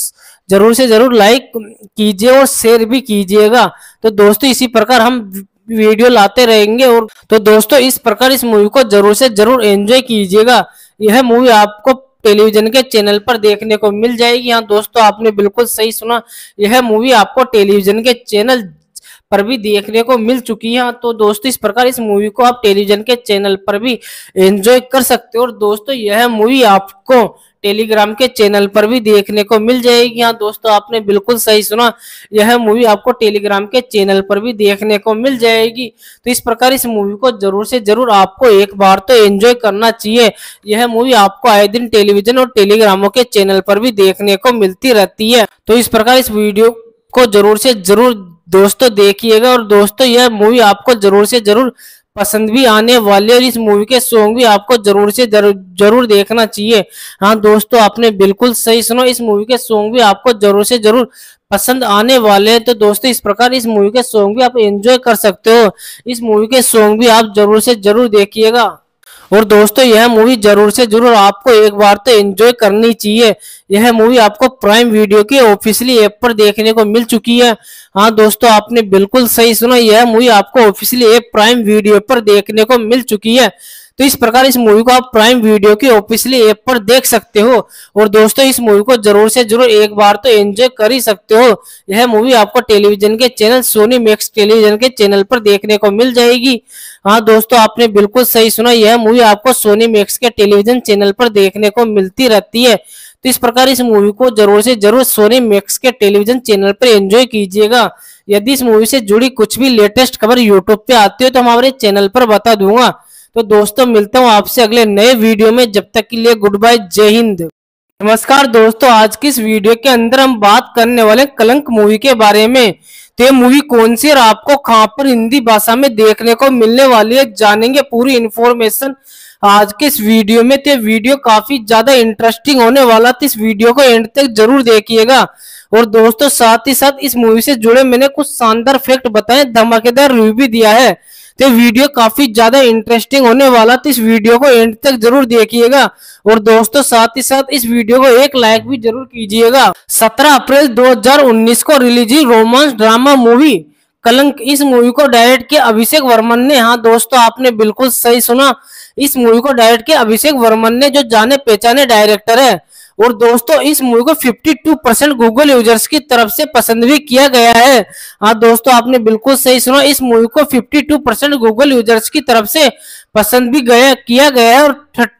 जरूर से जरूर लाइक कीजिए और शेयर भी कीजिएगा। तो दोस्तों इसी प्रकार हम वीडियो लाते रहेंगे। और तो दोस्तों इस प्रकार इस मूवी को जरूर से जरूर एंजॉय कीजिएगा। यह मूवी आपको टेलीविजन के चैनल पर देखने को मिल जाएगी। हाँ दोस्तों, आपने बिल्कुल सही सुना, यह मूवी आपको टेलीविजन के चैनल पर भी देखने को मिल चुकी है। तो दोस्तों इस प्रकार इस मूवी को आप टेलीविजन के चैनल पर भी एंजॉय कर सकते हो। और दोस्तों यह मूवी आपको टेलीग्राम के चैनल पर भी देखने को मिल जाएगी। हाँ दोस्तों, आपने बिल्कुल सही सुना, यह मूवी आपको टेलीग्राम के चैनल पर भी देखने को मिल जाएगी। तो इस प्रकार इस मूवी को जरूर से जरूर आपको एक बार तो एंजॉय करना चाहिए। यह मूवी आपको आए दिन टेलीविजन और टेलीग्रामों के चैनल पर भी देखने को मिलती रहती है। तो इस प्रकार इस वीडियो को जरूर से जरूर दोस्तों देखिएगा। और दोस्तों यह मूवी आपको जरूर से जरूर पसंद भी आने वाले, और इस मूवी के सॉन्ग भी आपको जरूर से जरूर जरूर देखना चाहिए। हाँ दोस्तों, आपने बिल्कुल सही सुना, इस मूवी के सॉन्ग भी आपको जरूर से जरूर पसंद आने वाले हैं। तो दोस्तों इस प्रकार इस मूवी के सॉन्ग भी आप एंजॉय कर सकते हो। इस मूवी के सॉन्ग भी आप जरूर से जरूर देखिएगा। और दोस्तों यह मूवी जरूर से जरूर आपको एक बार तो एंजॉय करनी चाहिए। यह मूवी आपको प्राइम वीडियो के ऑफिशियली ऐप पर देखने को मिल चुकी है। हाँ दोस्तों, आपने बिल्कुल सही सुना, यह मूवी आपको ऑफिशियली ऐप प्राइम वीडियो पर देखने को मिल चुकी है। तो इस प्रकार इस मूवी को आप प्राइम वीडियो के ऑफिशियली ऐप पर देख सकते हो। और दोस्तों इस मूवी को जरूर से जरूर एक बार तो एंजॉय कर ही सकते हो। यह मूवी आपको टेलीविजन के चैनल सोनी मैक्स टेलीविजन के चैनल पर देखने को मिल जाएगी। हाँ दोस्तों, आपने बिल्कुल सही सुना, यह मूवी आपको सोनी मैक्स के टेलीविजन चैनल पर देखने को मिलती रहती है। तो इस प्रकार इस मूवी को जरूर से जरूर सोनी मैक्स के टेलीविजन चैनल पर एंजॉय कीजिएगा। यदि इस मूवी से जुड़ी कुछ भी लेटेस्ट खबर यूट्यूब पे आती है तो हमारे चैनल पर बता दूंगा। तो दोस्तों मिलता हूँ आपसे अगले नए वीडियो में, जब तक के लिए गुड बाय, जय हिंद। नमस्कार दोस्तों, आज की इस वीडियो के अंदर हम बात करने वाले कलंक मूवी के बारे में। तो ये मूवी कौन सी और आपको कहां पर हिंदी भाषा में देखने को मिलने वाली है, जानेंगे पूरी इन्फॉर्मेशन आज के इस वीडियो में। तो वीडियो काफी ज्यादा इंटरेस्टिंग होने वाला, तो इस वीडियो को एंड तक जरूर देखिएगा। और दोस्तों साथ ही साथ इस मूवी से जुड़े मैंने कुछ शानदार फैक्ट बताए, धमाकेदार रिव्यू भी दिया है। तो वीडियो काफी ज्यादा इंटरेस्टिंग होने वाला, तो इस वीडियो को एंड तक जरूर देखिएगा। और दोस्तों साथ ही साथ इस वीडियो को एक लाइक भी जरूर कीजिएगा। सत्रह अप्रैल दो हज़ार उन्नीस को रिलीज हुई रोमांस ड्रामा मूवी कलंक, इस मूवी को डायरेक्ट किया अभिषेक वर्मन ने। हाँ दोस्तों, आपने बिल्कुल सही सुना, इस मूवी को डायरेक्ट किया अभिषेक वर्मन ने, जो जाने पहचाने डायरेक्टर है। और दोस्तों इस मूवी को बावन परसेंट गूगल यूजर्स की तरफ से पसंद भी किया गया है। हाँ दोस्तों, आपने बिल्कुल सही सुना, इस मूवी को बावन परसेंट गूगल यूजर्स की तरफ से पसंद भी गया किया गया है। और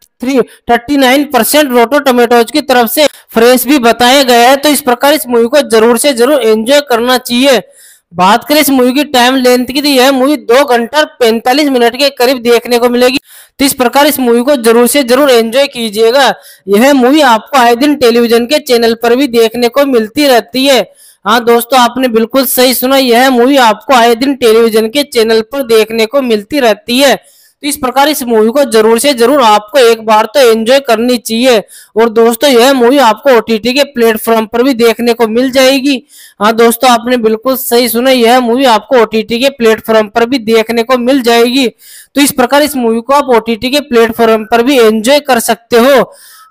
उनतालीस परसेंट रोटो टमेटोज की तरफ से फ्रेश भी बताया गया है। तो इस प्रकार इस मूवी को जरूर से जरूर एंजॉय करना चाहिए। बात करें इस मूवी की टाइम लेंथ की, तो यह मूवी दो घंटा पैंतालीस मिनट के करीब देखने को मिलेगी। तो इस प्रकार इस मूवी को जरूर से जरूर एंजॉय कीजिएगा। यह मूवी आपको आए दिन टेलीविजन के चैनल पर भी देखने को मिलती रहती है। हाँ दोस्तों, आपने बिल्कुल सही सुना, यह मूवी आपको आए दिन टेलीविजन के चैनल पर देखने को मिलती रहती है। तो इस प्रकार इस मूवी को जरूर से जरूर आपको एक बार तो एंजॉय करनी चाहिए। और दोस्तों यह मूवी आपको ओटीटी के प्लेटफॉर्म पर भी देखने को मिल जाएगी। हाँ दोस्तों, आपने बिल्कुल सही सुना, यह मूवी आपको ओटीटी के प्लेटफॉर्म पर भी देखने को मिल जाएगी। तो इस प्रकार इस मूवी को आप ओटीटी के प्लेटफॉर्म पर भी एंजॉय कर सकते हो।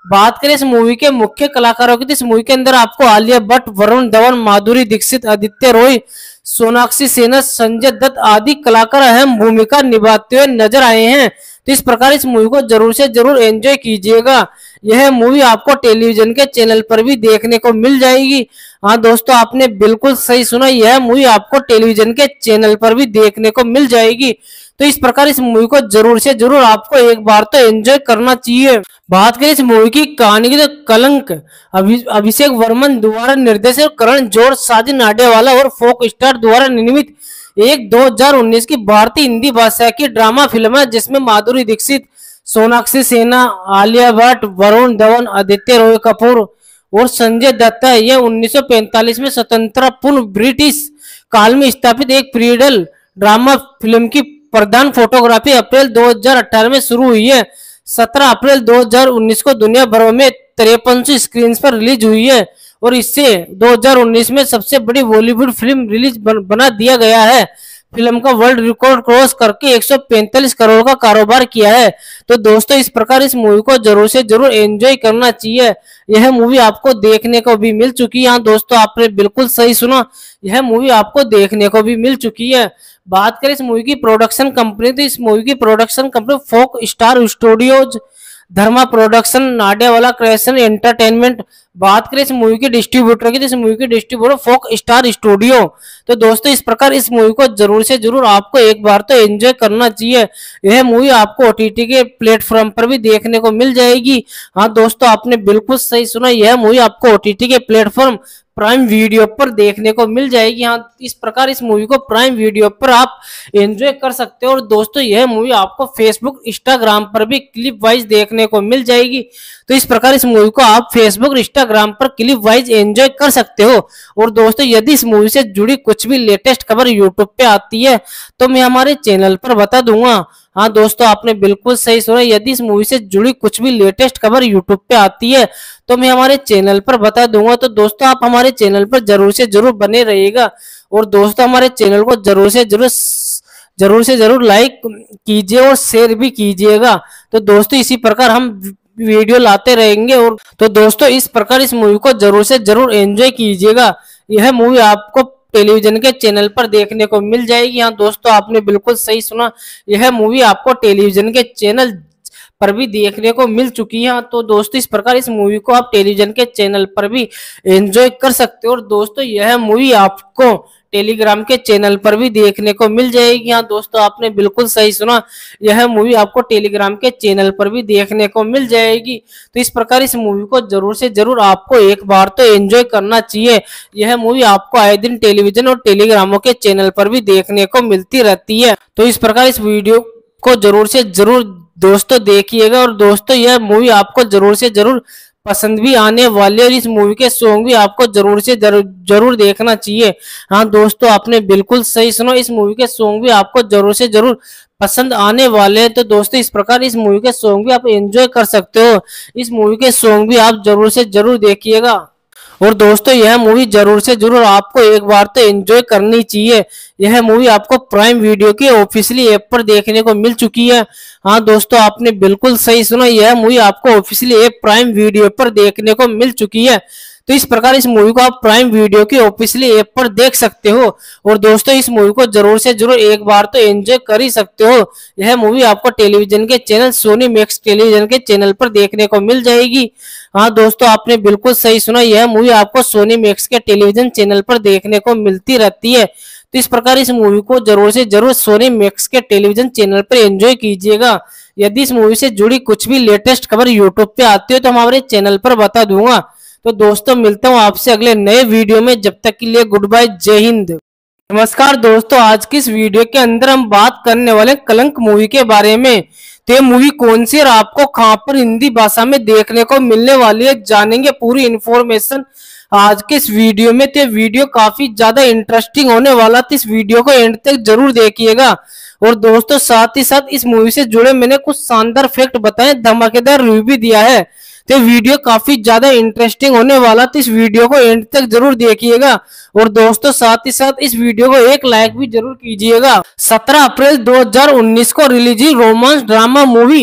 बात करें इस मूवी के मुख्य कलाकारों की तो इस मूवी के अंदर आपको आलिया भट्ट, वरुण धवन, माधुरी दीक्षित, आदित्य रॉय, सोनाक्षी सिन्हा, संजय दत्त आदि कलाकार अहम भूमिका निभाते हुए नजर आए हैं। तो इस प्रकार इस मूवी को जरूर से जरूर एंजॉय कीजिएगा। यह मूवी आपको टेलीविजन के चैनल पर भी देखने को मिल जाएगी। हाँ दोस्तों, आपने बिल्कुल सही सुना, यह मूवी आपको टेलीविजन के चैनल पर भी देखने को मिल जाएगी। तो इस प्रकार इस मूवी को जरूर से जरूर आपको एक बार तो एंजॉय करना चाहिए। बात करें इस मूवी की कहानी की तो कलंक अभि, अभिषेक वर्मन द्वारा निर्देशित, करण जौहर, साजिद नाडियावाला और फोक स्टार द्वारा निर्मित एक दो हज़ार उन्नीस की भारतीय हिंदी भाषा की ड्रामा फिल्म है, जिसमें माधुरी दीक्षित, सोनाक्षी सिन्हा, आलिया भट्ट, वरुण धवन, आदित्य रॉय कपूर और संजय दत्त है। यह उन्नीस सौ पैंतालीस में स्वतंत्र पूर्व ब्रिटिश काल में स्थापित एक पीरियड ड्रामा फिल्म की प्रधान फोटोग्राफी अप्रैल दो हज़ार अठारह में शुरू हुई है। सत्रह अप्रैल दो हज़ार उन्नीस को दुनिया भर में तिरपन सौ स्क्रीन पर रिलीज हुई है और इससे दो हज़ार उन्नीस में सबसे बड़ी बॉलीवुड फिल्म रिलीज बन, बना दिया गया है। फिल्म का वर्ल्ड रिकॉर्ड क्रॉस करके एक सौ पैंतालीस करोड़ का कारोबार किया है। तो दोस्तों, इस प्रकार इस मूवी को जरूर से जरूर एंजॉय करना चाहिए। यह मूवी आपको देखने को भी मिल चुकी है। हाँ दोस्तों, आपने बिल्कुल सही सुना, यह मूवी आपको देखने को भी मिल चुकी है। बात करें इस मूवी की प्रोडक्शन कंपनी तो इस मूवी की production company Fox Star Studios, Dharma production, Nadiadwala creation entertainment. बात करें इस मूवी के डिस्ट्रीब्यूटर की तो इस मूवी के डिस्ट्रीब्यूटर फोक स्टार स्टूडियो। तो दोस्तों, इस प्रकार इस मूवी को जरूर से जरूर आपको एक बार तो एंजॉय करना चाहिए। यह मूवी आपको ओटीटी के प्लेटफॉर्म पर भी देखने को मिल जाएगी। हाँ दोस्तों, आपने बिल्कुल सही सुना, यह मूवी आपको ओटीटी के प्लेटफॉर्म प्राइम वीडियो पर देखने को मिल जाएगी। हाँ, इस प्रकार इस मूवी को प्राइम वीडियो पर आप एंजॉय कर सकते हो। और दोस्तों, यह मूवी आपको फेसबुक, इंस्टाग्राम पर भी क्लिप वाइज देखने को मिल जाएगी। तो इस प्रकार इस मूवी को आप फेसबुक, इंस्टाग्राम पर क्लिप वाइज एंजॉय कर सकते हो। और दोस्तों, यदि इस मूवी से जुड़ी कुछ भी लेटेस्ट खबर यूट्यूब पे आती है तो मैं हमारे चैनल पर बता दूंगा। हाँ दोस्तों, आपने बिल्कुल सही सुना, यदि इस मूवी से जुड़ी कुछ भी लेटेस्ट खबर यूट्यूब पे आती है तो मैं हमारे चैनल पर बता दूंगा। तो दोस्तों, आप हमारे चैनल पर जरूर से जरूर बने रहिएगा। और दोस्तों, हमारे चैनल को जरूर से जरूर जरूर से जरूर लाइक कीजिए और शेयर भी कीजिएगा। तो दोस्तों, इसी प्रकार हम वीडियो लाते रहेंगे। और तो दोस्तों, इस प्रकार इस मूवी को जरूर से जरूर एंजॉय कीजिएगा। यह मूवी आपको टेलीविजन के चैनल पर देखने को मिल जाएगी। हाँ दोस्तों, आपने बिल्कुल सही सुना, यह मूवी आपको टेलीविजन के चैनल पर भी देखने को मिल चुकी है। तो दोस्तों, इस प्रकार इस मूवी को आप टेलीविजन के चैनल पर भी एंजॉय कर सकते हो। और दोस्तों, यह मूवी आपको टेलीग्राम के चैनल पर भी देखने को मिल जाएगी। हाँ दोस्तों, आपने बिल्कुल सही सुना, यह मूवी आपको टेलीग्राम के चैनल पर भी देखने को मिल जाएगी। तो इस प्रकार इस मूवी को जरूर से जरूर आपको एक बार तो एंजॉय करना चाहिए। यह मूवी आपको आए दिन टेलीविजन और टेलीग्रामों के चैनल पर भी देखने को मिलती रहती है। तो इस प्रकार इस वीडियो को जरूर से जरूर दोस्तों देखिएगा। और दोस्तों, यह मूवी आपको जरूर से जरूर पसंद भी आने वाले और इस मूवी के सॉन्ग भी आपको जरूर से जरूर जरूर देखना चाहिए। हाँ दोस्तों, आपने बिल्कुल सही सुना, इस मूवी के सॉन्ग भी आपको जरूर से जरूर पसंद आने वाले हैं। तो दोस्तों, इस प्रकार इस मूवी के सॉन्ग भी आप एंजॉय कर सकते हो। इस मूवी के सॉन्ग भी आप जरूर से जरूर देखिएगा। और दोस्तों, यह मूवी जरूर से जरूर आपको एक बार तो एंजॉय करनी चाहिए। यह मूवी आपको प्राइम वीडियो के ऑफिशियली ऐप पर देखने को मिल चुकी है। हाँ दोस्तों, आपने बिल्कुल सही सुना, यह मूवी आपको ऑफिशियली ऐप प्राइम वीडियो पर देखने को मिल चुकी है। तो इस प्रकार इस मूवी को आप प्राइम वीडियो के ऑफिशियली ऐप पर देख सकते हो। और दोस्तों, इस मूवी को जरूर से जरूर एक बार तो एंजॉय कर ही सकते हो। यह मूवी आपको टेलीविजन के चैनल सोनी मैक्स टेलीविजन के चैनल पर देखने को मिल जाएगी। हाँ दोस्तों, आपने बिल्कुल सही सुना, यह मूवी आपको सोनी मैक्स के टेलीविजन चैनल पर देखने को मिलती रहती है। तो इस प्रकार इस मूवी को जरूर से जरूर सोनी मैक्स के टेलीविजन चैनल पर एंजॉय कीजिएगा। यदि इस मूवी से जुड़ी कुछ भी लेटेस्ट खबर यूट्यूब पे आती है तो हमारे चैनल पर बता दूंगा। तो दोस्तों, मिलता हूँ आपसे अगले नए वीडियो में, जब तक के लिए गुड बाय, जय हिंद। नमस्कार दोस्तों, आज की इस वीडियो के अंदर हम बात करने वाले कलंक मूवी के बारे में। तो ये मूवी कौन सी और आपको कहां पर हिंदी भाषा में देखने को मिलने वाली है, जानेंगे पूरी इन्फॉर्मेशन आज के इस वीडियो में। तो वीडियो काफी ज्यादा इंटरेस्टिंग होने वाला, तो इस वीडियो को एंड तक जरूर देखिएगा। और दोस्तों, साथ ही साथ इस मूवी से जुड़े मैंने कुछ शानदार फैक्ट बताए, धमाकेदार रिव्यू भी दिया है। तो वीडियो काफी ज्यादा इंटरेस्टिंग होने वाला, तो इस वीडियो को एंड तक जरूर देखिएगा। और दोस्तों, साथ ही साथ इस वीडियो को एक लाइक भी जरूर कीजिएगा। सत्रह अप्रैल दो हज़ार उन्नीस को रिलीज हुई रोमांस ड्रामा मूवी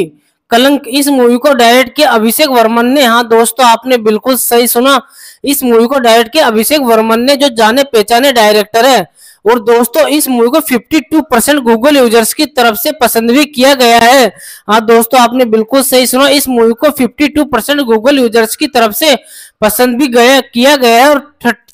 कलंक। इस मूवी को डायरेक्ट किया अभिषेक वर्मन ने। हाँ दोस्तों, आपने बिल्कुल सही सुना, इस मूवी को डायरेक्ट किया अभिषेक वर्मन ने, जो जाने पहचाने डायरेक्टर है। और दोस्तों इस मूवी को बावन परसेंट गूगल यूजर्स की तरफ से पसंद भी किया गया है। हाँ दोस्तों, आपने बिल्कुल सही सुना, इस मूवी को बावन परसेंट गूगल यूजर्स की तरफ से पसंद भी गया किया गया है और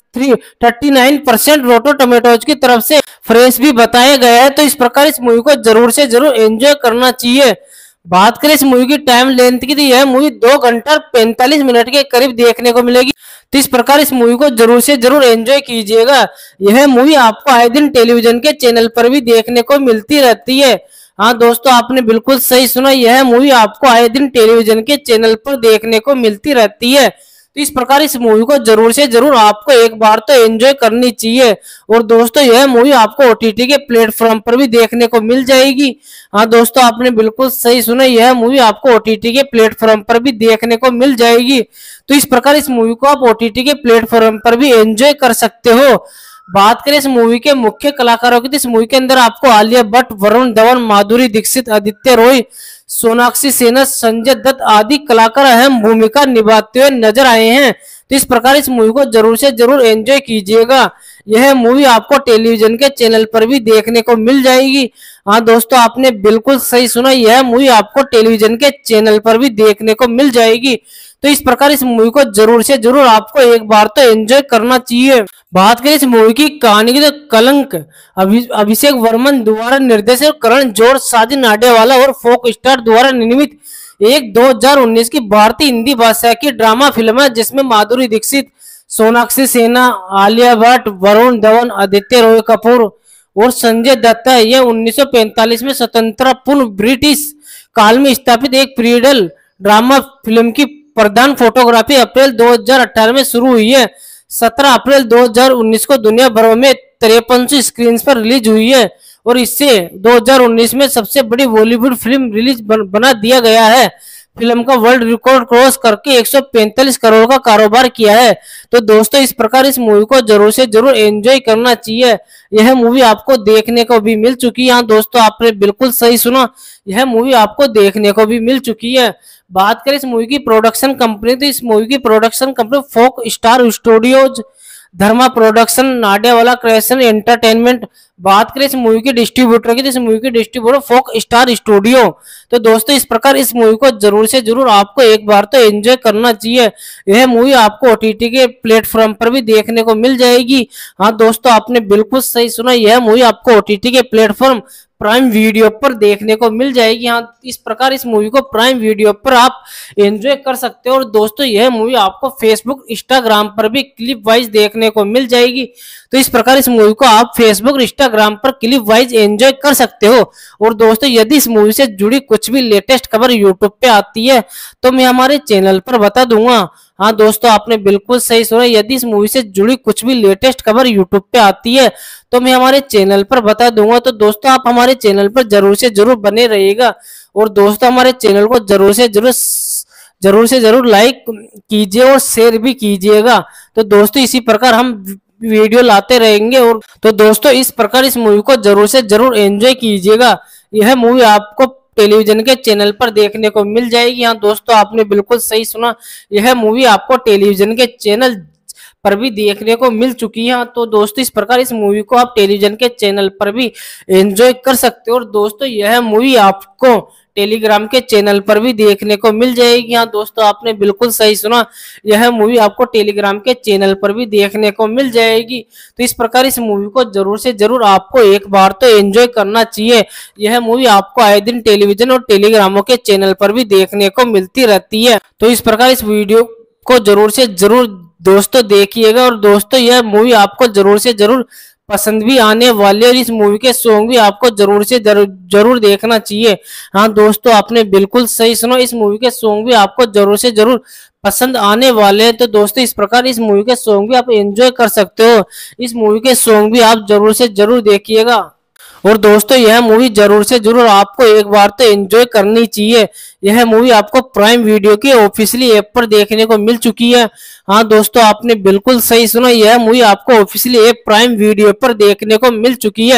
उनतालीस परसेंट रोटो टमेटोज की तरफ से फ्रेश भी बताया गया है। तो इस प्रकार इस मूवी को जरूर से जरूर एंजॉय करना चाहिए। बात करें इस मूवी की टाइम लेंथ की, तो यह मूवी दो घंटा पैंतालीस मिनट के करीब देखने को मिलेगी। तो इस प्रकार इस मूवी को जरूर से जरूर एंजॉय कीजिएगा। यह मूवी आपको आए दिन टेलीविजन के चैनल पर भी देखने को मिलती रहती है। हाँ दोस्तों, आपने बिल्कुल सही सुना, यह मूवी आपको आए दिन टेलीविजन के चैनल पर देखने को मिलती रहती है। तो इस प्रकार इस मूवी को जरूर से जरूर आपको एक बार तो एंजॉय करनी चाहिए। और दोस्तों यह मूवी आपको ओटीटी के प्लेटफॉर्म पर भी देखने को मिल जाएगी। हाँ दोस्तों, आपने बिल्कुल सही सुना, यह मूवी आपको ओटीटी के प्लेटफॉर्म पर भी देखने को मिल जाएगी। तो इस प्रकार इस मूवी को आप ओटीटी के प्लेटफॉर्म पर भी एंजॉय कर सकते हो। बात करें इस मूवी के मुख्य कलाकारों की, तो इस मूवी के अंदर आपको आलिया भट्ट, वरुण धवन, माधुरी दीक्षित, आदित्य रॉय, सोनाक्षी सिन्हा, संजय दत्त आदि कलाकार अहम भूमिका निभाते हुए नजर आए हैं। तो इस प्रकार इस मूवी को जरूर से जरूर एंजॉय कीजिएगा। यह मूवी आपको टेलीविजन के चैनल पर भी देखने को मिल जाएगी। हाँ दोस्तों, आपने बिल्कुल सही सुना, यह मूवी आपको टेलीविजन के चैनल पर भी देखने को मिल जाएगी। तो इस प्रकार इस मूवी को जरूर से जरूर आपको एक बार तो एंजॉय करना चाहिए। बात करें इस मूवी की कहानी की, तो कलंक अभि, अभिषेक वर्मन द्वारा निर्देशित, करण जौहर, साजिद नाडियावाला और फोक स्टार द्वारा निर्मित एक दो हज़ार उन्नीस की भारतीय हिंदी भाषा की ड्रामा फिल्म है, जिसमें माधुरी दीक्षित, सोनाक्षी सिन्हा, आलिया भट्ट, वरुण धवन, आदित्य रॉय कपूर और संजय दत्त है। यह उन्नीस सौ पैंतालीस में स्वतंत्र पूर्व ब्रिटिश काल में स्थापित एक पीरियड ड्रामा फिल्म की प्रधान फोटोग्राफी अप्रैल दो हज़ार अठारह में शुरू हुई है। सत्रह अप्रैल दो हज़ार उन्नीस को दुनिया भर में तिरपन सौ स्क्रीन पर रिलीज हुई है और इससे दो हज़ार उन्नीस में सबसे बड़ी बॉलीवुड फिल्म रिलीज बन, बना दिया गया है। फिल्म का वर्ल्ड रिकॉर्ड क्रॉस करके एक सौ पैंतालीस करोड़ का कारोबार किया है। तो दोस्तों इस प्रकार इस मूवी को जरूर से जरूर एंजॉय करना चाहिए। यह मूवी आपको देखने को भी मिल चुकी है। हाँ दोस्तों, आपने बिल्कुल सही सुना, यह मूवी आपको देखने को भी मिल चुकी है। बात करें इस मूवी की प्रोडक्शन कंपनी, तो इस मूवी की production company Fox Star Studios, Dharma production, Nadiadwala creation entertainment. बात करें इस मूवी के डिस्ट्रीब्यूटर की, तो इस मूवी के डिस्ट्रीब्यूटर फोक स्टार स्टूडियो। तो दोस्तों इस प्रकार इस मूवी को जरूर से जरूर आपको एक बार तो एंजॉय करना चाहिए। यह मूवी आपको ओटीटी के प्लेटफॉर्म पर भी देखने को मिल जाएगी। हाँ दोस्तों, आपने बिल्कुल सही सुना, यह मूवी आपको ओटीटी के प्लेटफॉर्म प्राइम वीडियो पर देखने को मिल जाएगी। हाँ, इस प्रकार इस मूवी को प्राइम वीडियो पर आप एंजॉय कर सकते हो। और दोस्तों यह मूवी आपको फेसबुक, इंस्टाग्राम पर भी क्लिप वाइज देखने को मिल जाएगी। तो इस प्रकार इस मूवी को आप फेसबुक, इंस्टाग्राम पर क्लिप वाइज एंजॉय कर सकते हो। और दोस्तों यदि इस मूवी से जुड़ी कुछ भी लेटेस्ट खबर यूट्यूब पे आती है तो मैं हमारे चैनल पर बता दूंगा। हाँ दोस्तों, आपने बिल्कुल सही सुना, यदि इस मूवी से जुड़ी कुछ भी लेटेस्ट खबर यूट्यूब पे आती है तो मैं हमारे चैनल पर बता दूंगा। तो दोस्तों आप हमारे चैनल पर जरूर से जरूर बने रहिएगा। और दोस्तों हमारे चैनल को जरूर से जरूर जरूर से जरूर लाइक कीजिए और शेयर भी कीजिएगा। तो दोस्तों इसी प्रकार हम वीडियो लाते रहेंगे। और तो दोस्तों इस प्रकार इस मूवी को जरूर से जरूर एंजॉय कीजिएगा। यह मूवी आपको टेलीविजन के चैनल पर देखने को मिल जाएगी। हाँ दोस्तों, आपने बिल्कुल सही सुना, यह मूवी आपको टेलीविजन के चैनल पर भी देखने को मिल चुकी है। तो दोस्तों इस प्रकार इस मूवी को आप टेलीविजन के चैनल पर भी एंजॉय कर सकते हो। और दोस्तों यह मूवी आपको टेलीग्राम के चैनल पर भी देखने को मिल जाएगी। हाँ दोस्तों, आपने बिल्कुल सही सुना, यह मूवी आपको टेलीग्राम के चैनल पर भी देखने को मिल जाएगी। तो इस प्रकार इस मूवी को जरूर से जरूर आपको एक बार तो एंजॉय करना चाहिए। यह मूवी आपको आए दिन टेलीविजन और टेलीग्रामों के चैनल पर भी देखने को मिलती रहती है। तो इस प्रकार इस वीडियो को जरूर से जरूर दोस्तों देखिएगा। और दोस्तों यह मूवी आपको जरूर से जरूर पसंद भी आने वाले और इस मूवी के सॉन्ग भी आपको जरूर से जरूर जरूर देखना चाहिए। हाँ दोस्तों, आपने बिल्कुल सही सुना, इस मूवी के सॉन्ग भी आपको जरूर से जरूर पसंद आने वाले हैं। तो दोस्तों इस प्रकार इस मूवी के सॉन्ग भी आप एंजॉय कर सकते हो। इस मूवी के सॉन्ग भी आप जरूर से जरूर देखिएगा। और दोस्तों यह मूवी जरूर से जरूर आपको एक बार तो एंजॉय करनी चाहिए। यह मूवी आपको प्राइम वीडियो के ऑफिशियली ऐप पर देखने को मिल चुकी है। हाँ दोस्तों, आपने बिल्कुल सही सुना, यह मूवी आपको ऑफिशियली ऐप प्राइम वीडियो पर देखने को मिल चुकी है।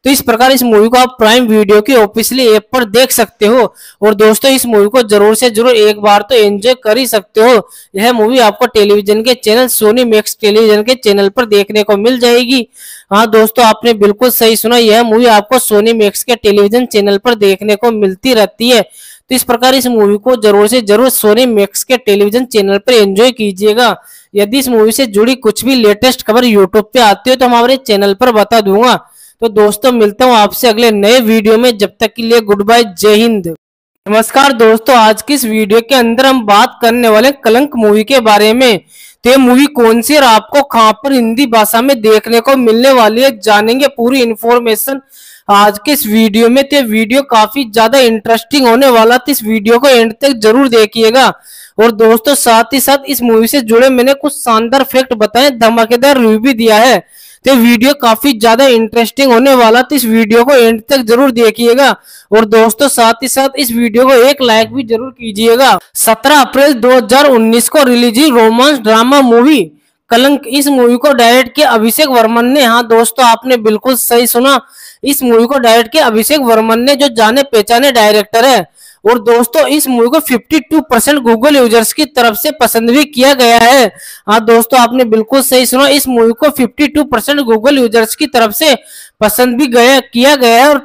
तो इस प्रकार इस मूवी को आप प्राइम वीडियो की ऑफिशियली ऐप पर देख सकते हो। और दोस्तों इस मूवी को जरूर से जरूर एक बार तो एंजॉय कर ही सकते हो। यह मूवी आपको टेलीविजन के चैनल सोनी मैक्स टेलीविजन के चैनल पर देखने को मिल जाएगी। हाँ दोस्तों, आपने बिल्कुल सही सुना, यह मूवी आपको सोनी मैक्स के टेलीविजन चैनल पर देखने को मिलती रहती है। तो इस प्रकार इस मूवी को जरूर से जरूर सोनी मैक्स के टेलीविजन चैनल पर एंजॉय कीजिएगा। यदि इस मूवी से जुड़ी कुछ भी लेटेस्ट खबर यूट्यूब पे आती है तो हमारे चैनल पर बता दूंगा। तो दोस्तों मिलता हूँ आपसे अगले नए वीडियो में, जब तक के लिए गुड बाय, जय हिंद। नमस्कार दोस्तों, आज की इस वीडियो के अंदर हम बात करने वाले कलंक मूवी के बारे में। तो ये मूवी कौन सी और आपको कहां पर हिंदी भाषा में देखने को मिलने वाली है, जानेंगे पूरी इन्फॉर्मेशन आज के इस वीडियो में। तो वीडियो काफी ज्यादा इंटरेस्टिंग होने वाला, तो इस वीडियो को एंड तक जरूर देखिएगा। और दोस्तों साथ ही साथ इस मूवी से जुड़े मैंने कुछ शानदार फैक्ट बताए, धमाकेदार रिव्यू भी दिया है। तो वीडियो काफी ज्यादा इंटरेस्टिंग होने वाला, तो इस वीडियो को एंड तक जरूर देखिएगा। और दोस्तों साथ ही साथ इस वीडियो को एक लाइक भी जरूर कीजिएगा। सत्रह अप्रैल दो हज़ार उन्नीस को रिलीज हुई रोमांस ड्रामा मूवी कलंक, इस मूवी को डायरेक्ट किया अभिषेक वर्मन ने। हाँ दोस्तों, आपने बिल्कुल सही सुना, इस मूवी को डायरेक्ट किया अभिषेक वर्मन ने, जो जाने पहचाने डायरेक्टर है। और दोस्तों इस मूवी को बावन परसेंट गूगल यूजर्स की तरफ से पसंद भी किया गया है। हाँ दोस्तों, आपने बिल्कुल सही सुना, इस मूवी को बावन परसेंट गूगल यूजर्स की तरफ से पसंद भी गया किया गया है। और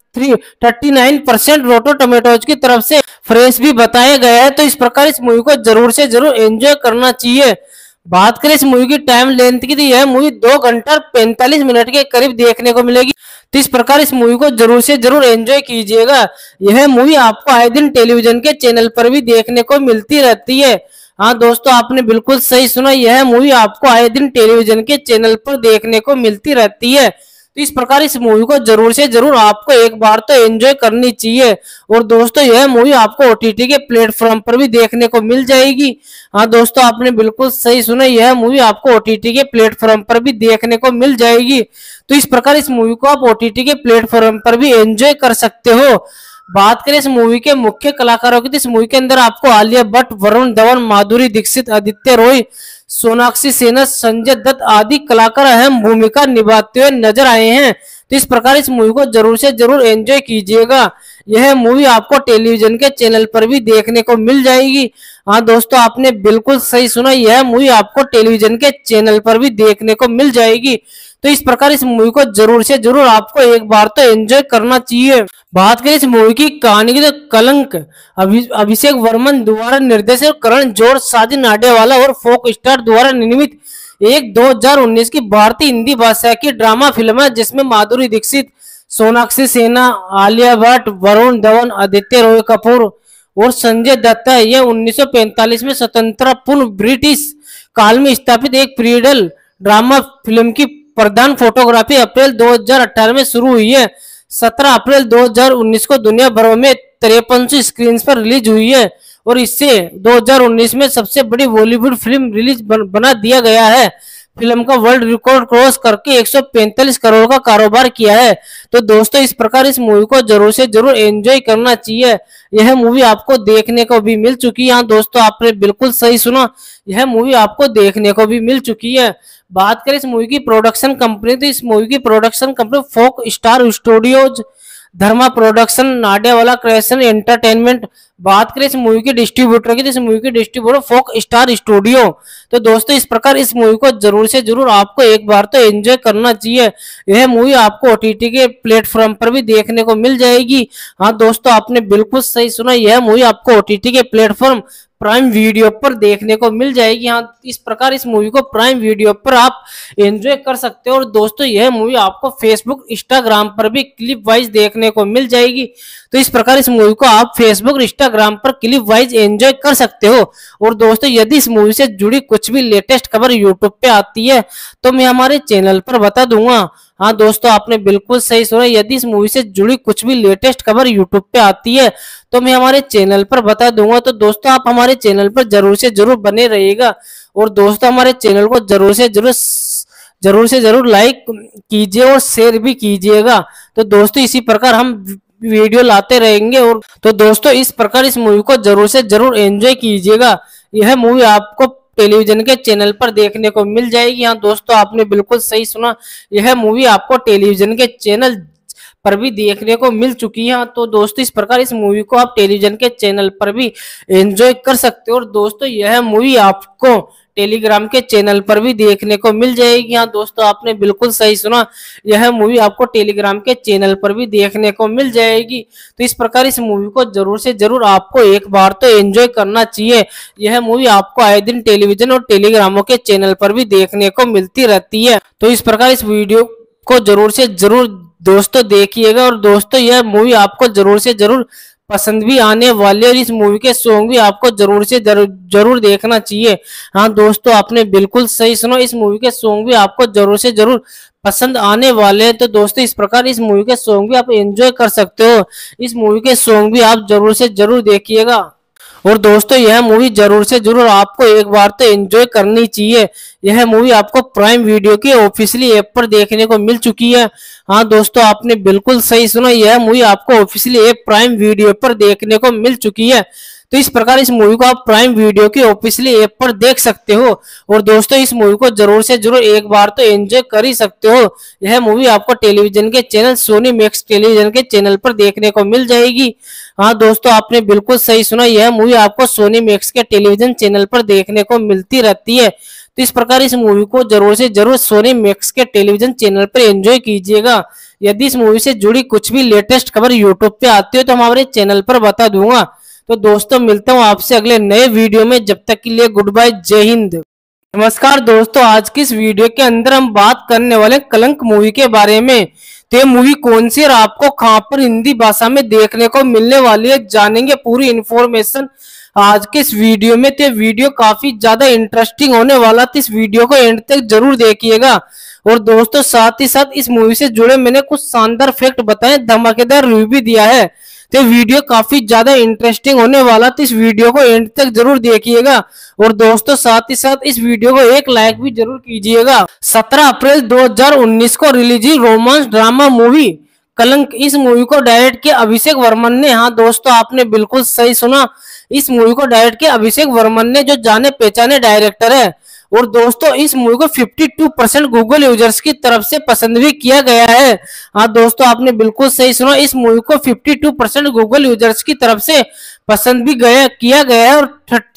उनतालीस परसेंट रोटो टमेटोज की तरफ से फ्रेश भी बताया गया है। तो इस प्रकार इस मूवी को जरूर से जरूर एंजॉय करना चाहिए। बात करें इस मूवी की टाइम लेंथ की, तो यह मूवी दो घंटा पैंतालीस मिनट के करीब देखने को मिलेगी। तो इस प्रकार इस मूवी को जरूर से जरूर एंजॉय कीजिएगा। यह मूवी आपको आए दिन टेलीविजन के चैनल पर भी देखने को मिलती रहती है। हाँ दोस्तों, आपने बिल्कुल सही सुना, यह मूवी आपको आए दिन टेलीविजन के चैनल पर देखने को मिलती रहती है। तो इस प्रकार इस मूवी को जरूर से जरूर आपको एक बार तो एंजॉय करनी चाहिए। और दोस्तों यह मूवी आपको ओटीटी के प्लेटफॉर्म पर भी देखने को मिल जाएगी। हाँ दोस्तों, आपने बिल्कुल सही सुना, यह मूवी आपको ओटीटी के प्लेटफॉर्म पर भी देखने को मिल जाएगी। तो इस प्रकार इस मूवी को आप ओटीटी के प्लेटफॉर्म पर भी एंजॉय कर सकते हो। बात करें इस मूवी के मुख्य कलाकारों की, तो इस मूवी के अंदर आपको आलिया भट्ट, वरुण धवन, माधुरी दीक्षित, आदित्य रॉय, सोनाक्षी सिन्हा, संजय दत्त आदि कलाकार अहम भूमिका निभाते हुए नजर आए हैं। तो इस प्रकार इस मूवी को जरूर से जरूर एंजॉय कीजिएगा। यह मूवी आपको टेलीविजन के चैनल पर भी देखने को मिल जाएगी। हाँ दोस्तों, आपने बिल्कुल सही सुना, यह मूवी आपको टेलीविजन के चैनल पर भी देखने को मिल जाएगी। तो इस प्रकार इस मूवी को जरूर से जरूर आपको एक बार तो एंजॉय करना चाहिए। बात करें इस मूवी की कहानी की, तो कलंक अभि, अभिषेक वर्मन द्वारा निर्देशित, करण जोहर, साजिद नाडियावाला और फोक स्टार द्वारा निर्मित एक दो हज़ार उन्नीस की भारतीय हिंदी भाषा की ड्रामा फिल्म है, जिसमें माधुरी दीक्षित, सोनाक्षी सिन्हा, आलिया भट्ट, वरुण धवन, आदित्य रॉय कपूर और संजय दत्त है। यह उन्नीस सौ पैंतालीस में स्वतंत्र पूर्व ब्रिटिश काल में स्थापित एक पीरियडल ड्रामा फिल्म की प्रधान फोटोग्राफी अप्रैल दो हज़ार अठारह में शुरू हुई है। सत्रह अप्रैल दो हज़ार उन्नीस को दुनिया भर में तिरपन सौ स्क्रीन पर रिलीज हुई है। और इससे दो हज़ार उन्नीस में सबसे बड़ी बॉलीवुड फिल्म रिलीज बन, बना दिया गया है। फिल्म का वर्ल्ड रिकॉर्ड क्रॉस करके एक सौ पैंतालीस करोड़ का कारोबार किया है। तो दोस्तों इस प्रकार इस मूवी को जरूर से जरूर एंजॉय करना चाहिए। यह मूवी आपको देखने को भी मिल चुकी है। हाँ दोस्तों, आपने बिल्कुल सही सुना, यह मूवी आपको देखने को भी मिल चुकी है। बात करें इस मूवी की प्रोडक्शन कंपनी, तो इस मूवी की production company Fox Star Studios, Dharma production, Nadiadwala creation entertainment. बात करें इस मूवी के डिस्ट्रीब्यूटर की, तो इस मूवी के डिस्ट्रीब्यूटर फोक स्टार स्टूडियो। तो दोस्तों इस प्रकार इस मूवी को जरूर से जरूर आपको एक बार तो एंजॉय करना चाहिए। यह मूवी आपको ओटीटी के प्लेटफॉर्म पर भी देखने को मिल जाएगी। हाँ दोस्तों, आपने बिल्कुल सही सुना, यह मूवी आपको ओटीटी के प्लेटफॉर्म प्राइम वीडियो पर देखने को मिल जाएगी। हाँ, इस प्रकार इस मूवी को प्राइम वीडियो पर आप एंजॉय कर सकते हो। और दोस्तों यह मूवी आपको फेसबुक, इंस्टाग्राम पर भी क्लिप वाइज देखने को मिल जाएगी। तो इस प्रकार इस मूवी को आप फेसबुक, इंस्टाग्राम पर क्लिप वाइज एंजॉय कर सकते हो। और दोस्तों यदि इस मूवी से जुड़ी कुछ भी लेटेस्ट खबर यूट्यूब पे आती है तो मैं हमारे चैनल पर बता दूंगा। हाँ दोस्तों, आपने बिल्कुल सही सुना, यदि इस मूवी से जुड़ी कुछ भी लेटेस्ट खबर यूट्यूब पे आती है तो मैं हमारे चैनल पर बता दूंगा। तो दोस्तों आप हमारे चैनल पर जरूर से जरूर बने रहिएगा। और दोस्तों हमारे चैनल को जरूर से जरूर जरूर से जरूर लाइक कीजिए और शेयर भी कीजिएगा। तो दोस्तों इसी प्रकार हम वीडियो लाते रहेंगे। और तो दोस्तों इस प्रकार इस मूवी को जरूर से जरूर एंजॉय कीजिएगा। यह मूवी आपको टेलीविजन के चैनल पर देखने को मिल जाएगी। हाँ दोस्तों, आपने बिल्कुल सही सुना, यह मूवी आपको टेलीविजन के चैनल पर भी देखने को मिल चुकी है। तो दोस्तों इस प्रकार इस मूवी को आप टेलीविजन के चैनल पर भी एंजॉय कर सकते हो। और दोस्तों यह मूवी आपको टेलीग्राम के चैनल पर भी देखने को मिल जाएगी। हाँ दोस्तों आपने बिल्कुल सही सुना, यह मूवी आपको टेलीग्राम के चैनल पर भी देखने को मिल जाएगी। तो इस प्रकार इस मूवी को जरूर से जरूर आपको एक बार तो एंजॉय करना चाहिए। यह मूवी आपको आए दिन टेलीविजन और टेलीग्रामों के चैनल पर भी देखने को मिलती रहती है। तो इस प्रकार इस वीडियो को जरूर से जरूर दोस्तों देखिएगा। और दोस्तों यह मूवी आपको जरूर से जरूर पसंद भी आने वाले, और इस मूवी के सॉन्ग भी आपको जरूर से जरूर जरूर देखना चाहिए। हाँ दोस्तों आपने बिल्कुल सही सुना, इस मूवी के सॉन्ग भी आपको जरूर से जरूर पसंद आने वाले हैं। तो दोस्तों इस प्रकार इस मूवी के सॉन्ग भी आप एंजॉय कर सकते हो। इस मूवी के सॉन्ग भी आप जरूर से जरूर देखिएगा। और दोस्तों यह मूवी जरूर से जरूर आपको एक बार तो एंजॉय करनी चाहिए। यह मूवी आपको प्राइम वीडियो की ऑफिशियली ऐप पर देखने को मिल चुकी है। हाँ दोस्तों आपने बिल्कुल सही सुना, यह मूवी आपको ऑफिशियली ऐप प्राइम वीडियो पर देखने को मिल चुकी है। तो इस प्रकार इस मूवी को आप प्राइम वीडियो की ऑफिशियली ऐप पर देख सकते हो। और दोस्तों इस मूवी को जरूर से जरूर एक बार तो एंजॉय कर ही सकते हो। यह मूवी आपको टेलीविजन के चैनल सोनी मैक्स टेलीविजन के चैनल पर देखने को मिल जाएगी। हाँ दोस्तों आपने बिल्कुल सही सुना, यह मूवी आपको सोनी मैक्स के टेलीविजन चैनल पर देखने को मिलती रहती है। तो इस प्रकार इस मूवी को जरूर से जरूर सोनी मैक्स के टेलीविजन चैनल पर एंजॉय कीजिएगा। यदि इस मूवी से जुड़ी कुछ भी लेटेस्ट खबर यूट्यूब पे आती है तो हमारे चैनल पर बता दूंगा। तो दोस्तों मिलता हूँ आपसे अगले नए वीडियो में, जब तक के लिए गुड बाय, जय हिंद। नमस्कार दोस्तों, आज की इस वीडियो के अंदर हम बात करने वाले कलंक मूवी के बारे में। तो ये मूवी कौन सी और आपको कहां पर हिंदी भाषा में देखने को मिलने वाली है, जानेंगे पूरी इन्फॉर्मेशन आज के इस वीडियो में। तो वीडियो काफी ज्यादा इंटरेस्टिंग होने वाला, तो इस वीडियो को एंड तक जरूर देखिएगा। और दोस्तों साथ ही साथ इस मूवी से जुड़े मैंने कुछ शानदार फैक्ट बताए, धमाकेदार रिव्यू भी दिया है। तो वीडियो काफी ज्यादा इंटरेस्टिंग होने वाला, तो इस वीडियो को एंड तक जरूर देखिएगा। और दोस्तों साथ ही साथ इस वीडियो को एक लाइक भी जरूर कीजिएगा। सत्रह अप्रैल दो हज़ार उन्नीस को रिलीज हुई रोमांस ड्रामा मूवी कलंक, इस मूवी को डायरेक्ट किया अभिषेक वर्मन ने। हाँ दोस्तों आपने बिल्कुल सही सुना, इस मूवी को डायरेक्ट किया अभिषेक वर्मन ने, जो जाने पहचाने डायरेक्टर है। और दोस्तों इस मूवी को बावन परसेंट गूगल यूजर्स की तरफ से पसंद भी किया गया है। हाँ दोस्तों आपने बिल्कुल सही सुना, इस मूवी को बावन परसेंट गूगल यूजर्स की तरफ से पसंद भी गया किया गया है। और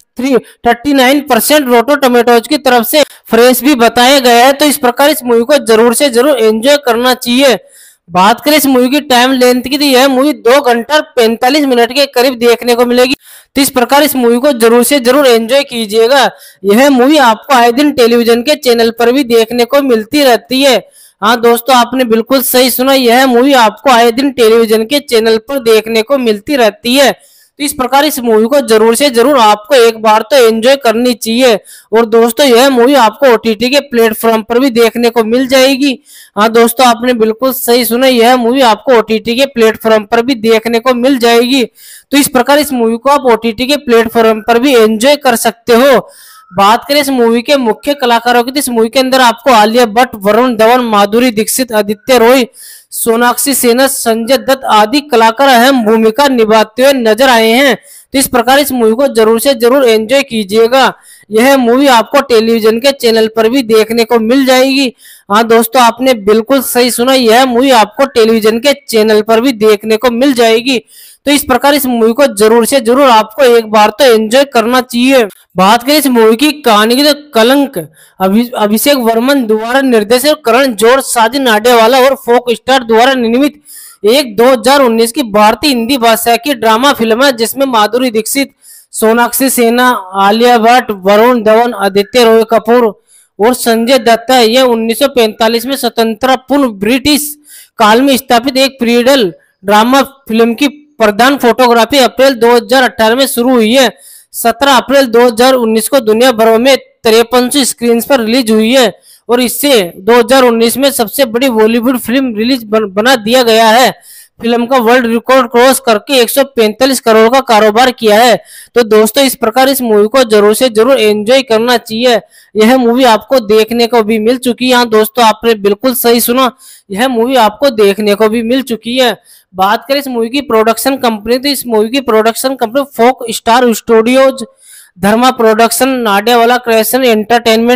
उनतालीस परसेंट रोटो टमेटोज की तरफ से फ्रेश भी बताया गया है। तो इस प्रकार इस मूवी को जरूर से जरूर एंजॉय करना चाहिए। बात करें इस मूवी की टाइम लेंथ की, तो यह मूवी दो घंटा पैंतालीस मिनट के करीब देखने को मिलेगी। तो इस प्रकार इस मूवी को जरूर से जरूर एंजॉय कीजिएगा। यह मूवी आपको आए दिन टेलीविजन के चैनल पर भी देखने को मिलती रहती है। हाँ दोस्तों आपने बिल्कुल सही सुना, यह मूवी आपको आए दिन टेलीविजन के चैनल पर देखने को मिलती रहती है। तो इस प्रकार इस मूवी को जरूर से जरूर आपको एक बार तो एंजॉय करनी चाहिए। और दोस्तों यह मूवी आपको ओटीटी के प्लेटफॉर्म पर भी देखने को मिल जाएगी। हाँ दोस्तों आपने बिल्कुल सही सुना, यह मूवी आपको ओटीटी के प्लेटफॉर्म पर भी देखने को मिल जाएगी। तो इस प्रकार इस मूवी को आप ओटीटी के प्लेटफॉर्म पर भी एंजॉय कर सकते हो। बात करें इस मूवी के मुख्य कलाकारों की, तो इस मूवी के अंदर आपको आलिया भट्ट, वरुण धवन, माधुरी दीक्षित, आदित्य रॉय, सोनाक्षी सिन्हा, संजय दत्त आदि कलाकार अहम भूमिका निभाते हुए नजर आए हैं। तो इस प्रकार इस मूवी को जरूर से जरूर एंजॉय कीजिएगा। यह मूवी आपको टेलीविजन के चैनल पर भी देखने को मिल जाएगी। हाँ दोस्तों आपने बिल्कुल सही सुना, यह मूवी आपको टेलीविजन के चैनल पर भी देखने को मिल जाएगी। तो इस प्रकार इस मूवी को जरूर से जरूर आपको एक बार तो एंजॉय करना चाहिए। बात करें इस मूवी की कहानी की, तो कलंक अभि, अभिषेक वर्मन द्वारा निर्देशित, करण जोहर, साजिद नाडियावाला और फोक स्टार द्वारा निर्मित एक दो हज़ार उन्नीस की भारतीय हिंदी भाषा की ड्रामा फिल्म है, जिसमें माधुरी दीक्षित, सोनाक्षी सिन्हा, आलिया भट्ट, वरुण धवन, आदित्य रॉय कपूर और संजय दत्त है। यह उन्नीस सौ पैंतालीस में स्वतंत्र पूर्व ब्रिटिश काल में स्थापित एक पीरियड ड्रामा फिल्म की प्रधान फोटोग्राफी अप्रैल दो हज़ार अठारह में शुरू हुई है। सत्रह अप्रैल दो हज़ार उन्नीस को दुनिया भर में तिरपन सौ स्क्रीन पर रिलीज हुई है। और इससे दो हज़ार उन्नीस में सबसे बड़ी बॉलीवुड फिल्म रिलीज बन, बना दिया गया है। फिल्म का वर्ल्ड रिकॉर्ड क्रॉस करके एक सौ पैंतालीस करोड़ का कारोबार किया है। तो दोस्तों इस प्रकार इस मूवी को जरूर से जरूर एंजॉय करना चाहिए। यह मूवी आपको देखने को भी मिल चुकी है। हाँ दोस्तों आपने बिल्कुल सही सुना, यह मूवी आपको देखने को भी मिल चुकी है। बात करें इस मूवी की प्रोडक्शन कंपनी, तो इस मूवी की production company Fox Star Studios, Dharma production, Nadiadwala creation entertainment,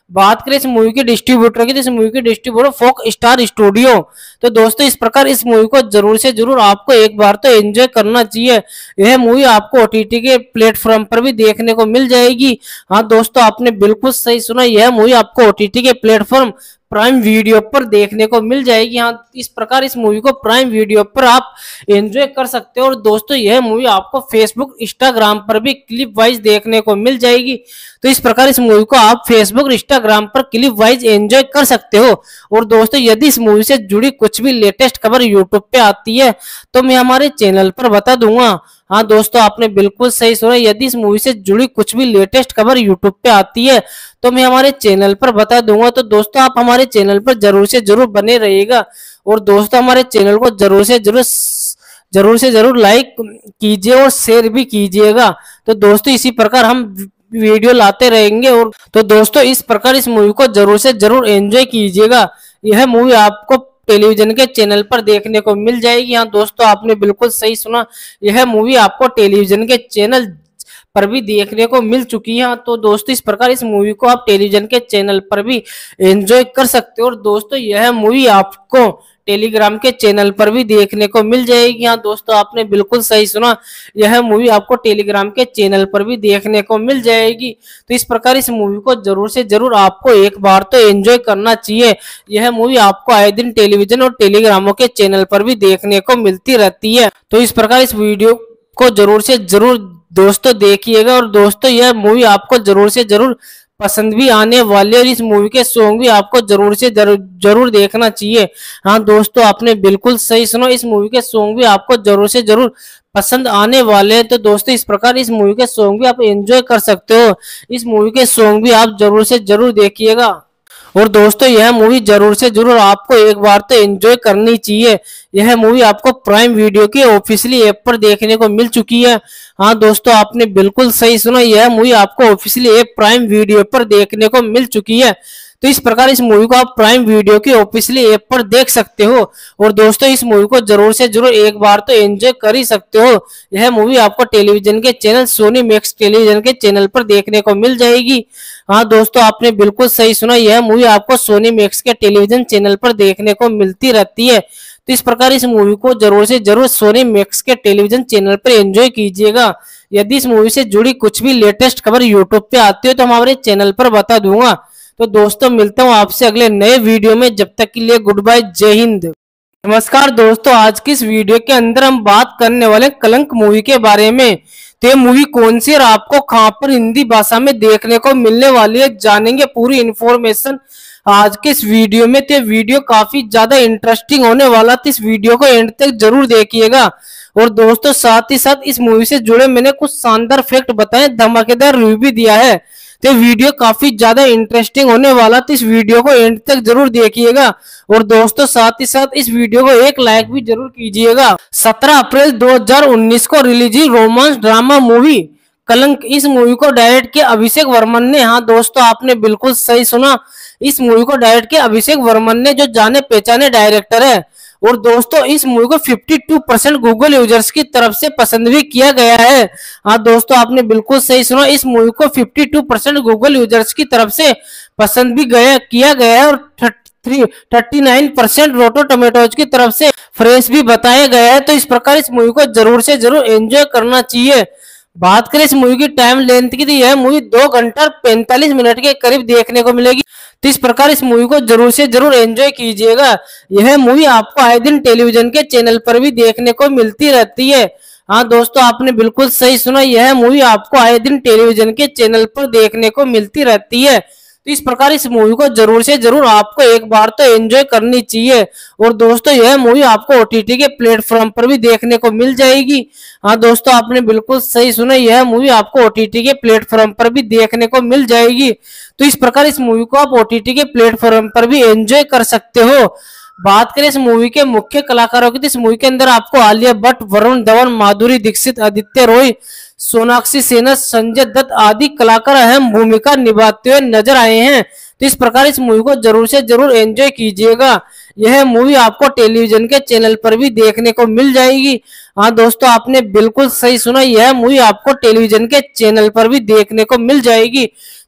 बात करें इस मूवी के डिस्ट्रीब्यूटर की, तो इस मूवी के डिस्ट्रीब्यूटर फोक स्टार स्टूडियो। तो दोस्तों इस प्रकार इस मूवी को जरूर से जरूर आपको एक बार तो एंजॉय करना चाहिए। यह मूवी आपको ओटीटी के प्लेटफॉर्म पर भी देखने को मिल जाएगी। हाँ दोस्तों, आपने बिल्कुल सही सुना, यह मूवी आपको ओटीटी के प्लेटफॉर्म प्राइम वीडियो पर देखने को मिल जाएगी। हाँ, इस प्रकार इस मूवी को प्राइम वीडियो पर आप एंजॉय कर सकते हो। और दोस्तों यह मूवी आपको फेसबुक इंस्टाग्राम पर भी क्लिप वाइज देखने को मिल जाएगी। तो इस प्रकार इस मूवी को आप फेसबुक इंस्टाग्राम पर क्लिप वाइज एंजॉय कर सकते हो। और दोस्तों यदि इस मूवी से जुड़ी कुछ भी लेटेस्ट खबर यूट्यूब पे आती है तो मैं हमारे चैनल पर बता दूंगा। हाँ दोस्तों, आपने बिल्कुल सही सुना, यदि इस मूवी से जुड़ी कुछ भी लेटेस्ट खबर यूट्यूब पे आती है तो मैं हमारे चैनल पर बता दूंगा। तो दोस्तों आप हमारे चैनल पर जरूर से जरूर बने रहिएगा। और दोस्तों हमारे चैनल को जरूर से जरूर जरूर से जरूर लाइक कीजिए और शेयर भी कीजिएगा। तो दोस्तों इसी प्रकार हम वीडियो लाते रहेंगे। और तो दोस्तों इस प्रकार इस मूवी को जरूर से जरूर एंजॉय कीजिएगा। यह मूवी आपको टेलीविजन के चैनल पर देखने को मिल जाएगी। हाँ दोस्तों, आपने बिल्कुल सही सुना, यह मूवी आपको टेलीविजन के चैनल पर भी देखने को मिल चुकी है। तो दोस्तों इस प्रकार इस मूवी को आप टेलीविजन के चैनल पर भी एंजॉय कर सकते हो। और दोस्तों यह मूवी आपको टेलीग्राम के चैनल पर भी देखने को मिल जाएगी। हाँ दोस्तों, आपने बिल्कुल सही सुना, यह मूवी आपको टेलीग्राम के चैनल पर भी देखने को मिल जाएगी। तो इस प्रकार इस मूवी को जरूर से जरूर आपको एक बार तो एंजॉय करना चाहिए। यह मूवी आपको आए दिन टेलीविजन और टेलीग्रामों के चैनल पर भी देखने को मिलती रहती है। तो इस प्रकार इस वीडियो को जरूर से जरूर दोस्तों देखिएगा। और दोस्तों यह मूवी आपको जरूर से जरूर पसंद भी आने वाले, और इस मूवी के सॉन्ग भी आपको जरूर से जरूर जरूर देखना चाहिए। हाँ दोस्तों, आपने बिल्कुल सही सुना, इस मूवी के सॉन्ग भी आपको जरूर से जरूर पसंद आने वाले हैं। तो दोस्तों इस प्रकार इस मूवी के सॉन्ग भी आप एंजॉय कर सकते हो। इस मूवी के सॉन्ग भी आप जरूर से जरूर देखिएगा। और दोस्तों यह मूवी जरूर से जरूर आपको एक बार तो एंजॉय करनी चाहिए। यह मूवी आपको प्राइम वीडियो के ऑफिशियली ऐप पर देखने को मिल चुकी है। हाँ दोस्तों, आपने बिल्कुल सही सुना, यह मूवी आपको ऑफिशियली ऐप प्राइम वीडियो पर देखने को मिल चुकी है। तो इस प्रकार इस मूवी को आप प्राइम वीडियो के ऑफिशियली ऐप पर देख सकते हो। और दोस्तों इस मूवी को जरूर से जरूर एक बार तो एंजॉय कर ही सकते हो। यह मूवी आपको टेलीविजन के चैनल सोनी मैक्स टेलीविजन के चैनल पर देखने को मिल जाएगी। हाँ दोस्तों, आपने बिल्कुल सही सुना, यह मूवी आपको सोनी मैक्स के टेलीविजन चैनल पर देखने को मिलती रहती है। तो इस प्रकार इस मूवी को जरूर से जरूर सोनी मैक्स के टेलीविजन चैनल पर एंजॉय कीजिएगा। यदि इस मूवी से जुड़ी कुछ भी लेटेस्ट खबर यूट्यूब पे आती है तो हमारे चैनल पर बता दूंगा। तो दोस्तों मिलता हूँ आपसे अगले नए वीडियो में, जब तक के लिए गुड बाय, जय हिंद। नमस्कार दोस्तों, आज की इस वीडियो के अंदर हम बात करने वाले कलंक मूवी के बारे में। तो ये मूवी कौन सी और आपको कहां पर हिंदी भाषा में देखने को मिलने वाली है, जानेंगे पूरी इन्फॉर्मेशन आज के इस वीडियो में। तो वीडियो काफी ज्यादा इंटरेस्टिंग होने वाला, तो इस वीडियो को एंड तक जरूर देखिएगा। और दोस्तों साथ ही साथ इस मूवी से जुड़े मैंने कुछ शानदार फैक्ट बताए, धमाकेदार रिव्यू भी दिया है। तो वीडियो काफी ज्यादा इंटरेस्टिंग होने वाला, तो इस वीडियो को एंड तक जरूर देखिएगा। और दोस्तों साथ ही साथ इस वीडियो को एक लाइक भी जरूर कीजिएगा। सत्रह अप्रैल दो हज़ार उन्नीस को रिलीज हुई रोमांस ड्रामा मूवी कलंक, इस मूवी को डायरेक्ट किया अभिषेक वर्मन ने। हाँ दोस्तों, आपने बिल्कुल सही सुना, इस मूवी को डायरेक्ट किया अभिषेक वर्मन ने, जो जाने पहचाने डायरेक्टर है। और दोस्तों इस मूवी को बावन परसेंट गूगल यूजर्स की तरफ से पसंद भी किया गया है। हाँ दोस्तों, आपने बिल्कुल सही सुना, इस मूवी को बावन परसेंट गूगल यूजर्स की तरफ से पसंद भी गया किया गया है। और उनतालीस परसेंट रोटो टमेटोज की तरफ से फ्रेश भी बताया गया है। तो इस प्रकार इस मूवी को जरूर से जरूर एंजॉय करना चाहिए। बात करें इस मूवी की टाइम लेंथ की, तो यह मूवी दो घंटा पैंतालीस मिनट के करीब देखने को मिलेगी। तो इस प्रकार इस मूवी को जरूर से जरूर एंजॉय कीजिएगा। यह मूवी आपको आए दिन टेलीविजन के चैनल पर भी देखने को मिलती रहती है। हाँ दोस्तों, आपने बिल्कुल सही सुना, यह मूवी आपको आए दिन टेलीविजन के चैनल पर देखने को मिलती रहती है। तो इस प्रकार इस मूवी को जरूर से जरूर आपको एक बार तो एंजॉय करनी चाहिए। और दोस्तों यह मूवी आपको ओटीटी के प्लेटफॉर्म पर भी देखने को मिल जाएगी। हाँ दोस्तों, आपने बिल्कुल सही सुना, यह मूवी आपको ओटीटी के प्लेटफॉर्म पर भी देखने को मिल जाएगी। तो इस प्रकार इस मूवी को आप ओटीटी के प्लेटफॉर्म पर भी एंजॉय कर सकते हो। बात करें इस मूवी के मुख्य कलाकारों की, तो इस मूवी के अंदर आपको आलिया भट्ट, वरुण धवन, माधुरी दीक्षित, आदित्य रॉय, सोनाक्षी सिन्हा, संजय दत्त आदि कलाकार अहम भूमिका निभाते हुए नजर आए हैं। तो इस प्रकार इस मूवी को जरूर से जरूर एंजॉय कीजिएगा। यह मूवी आपको टेलीविजन के चैनल पर भी देखने को मिल जाएगी। हाँ दोस्तों, आपने बिल्कुल सही सुना, यह मूवी आपको टेलीविजन के चैनल पर भी देखने को मिल जाएगी।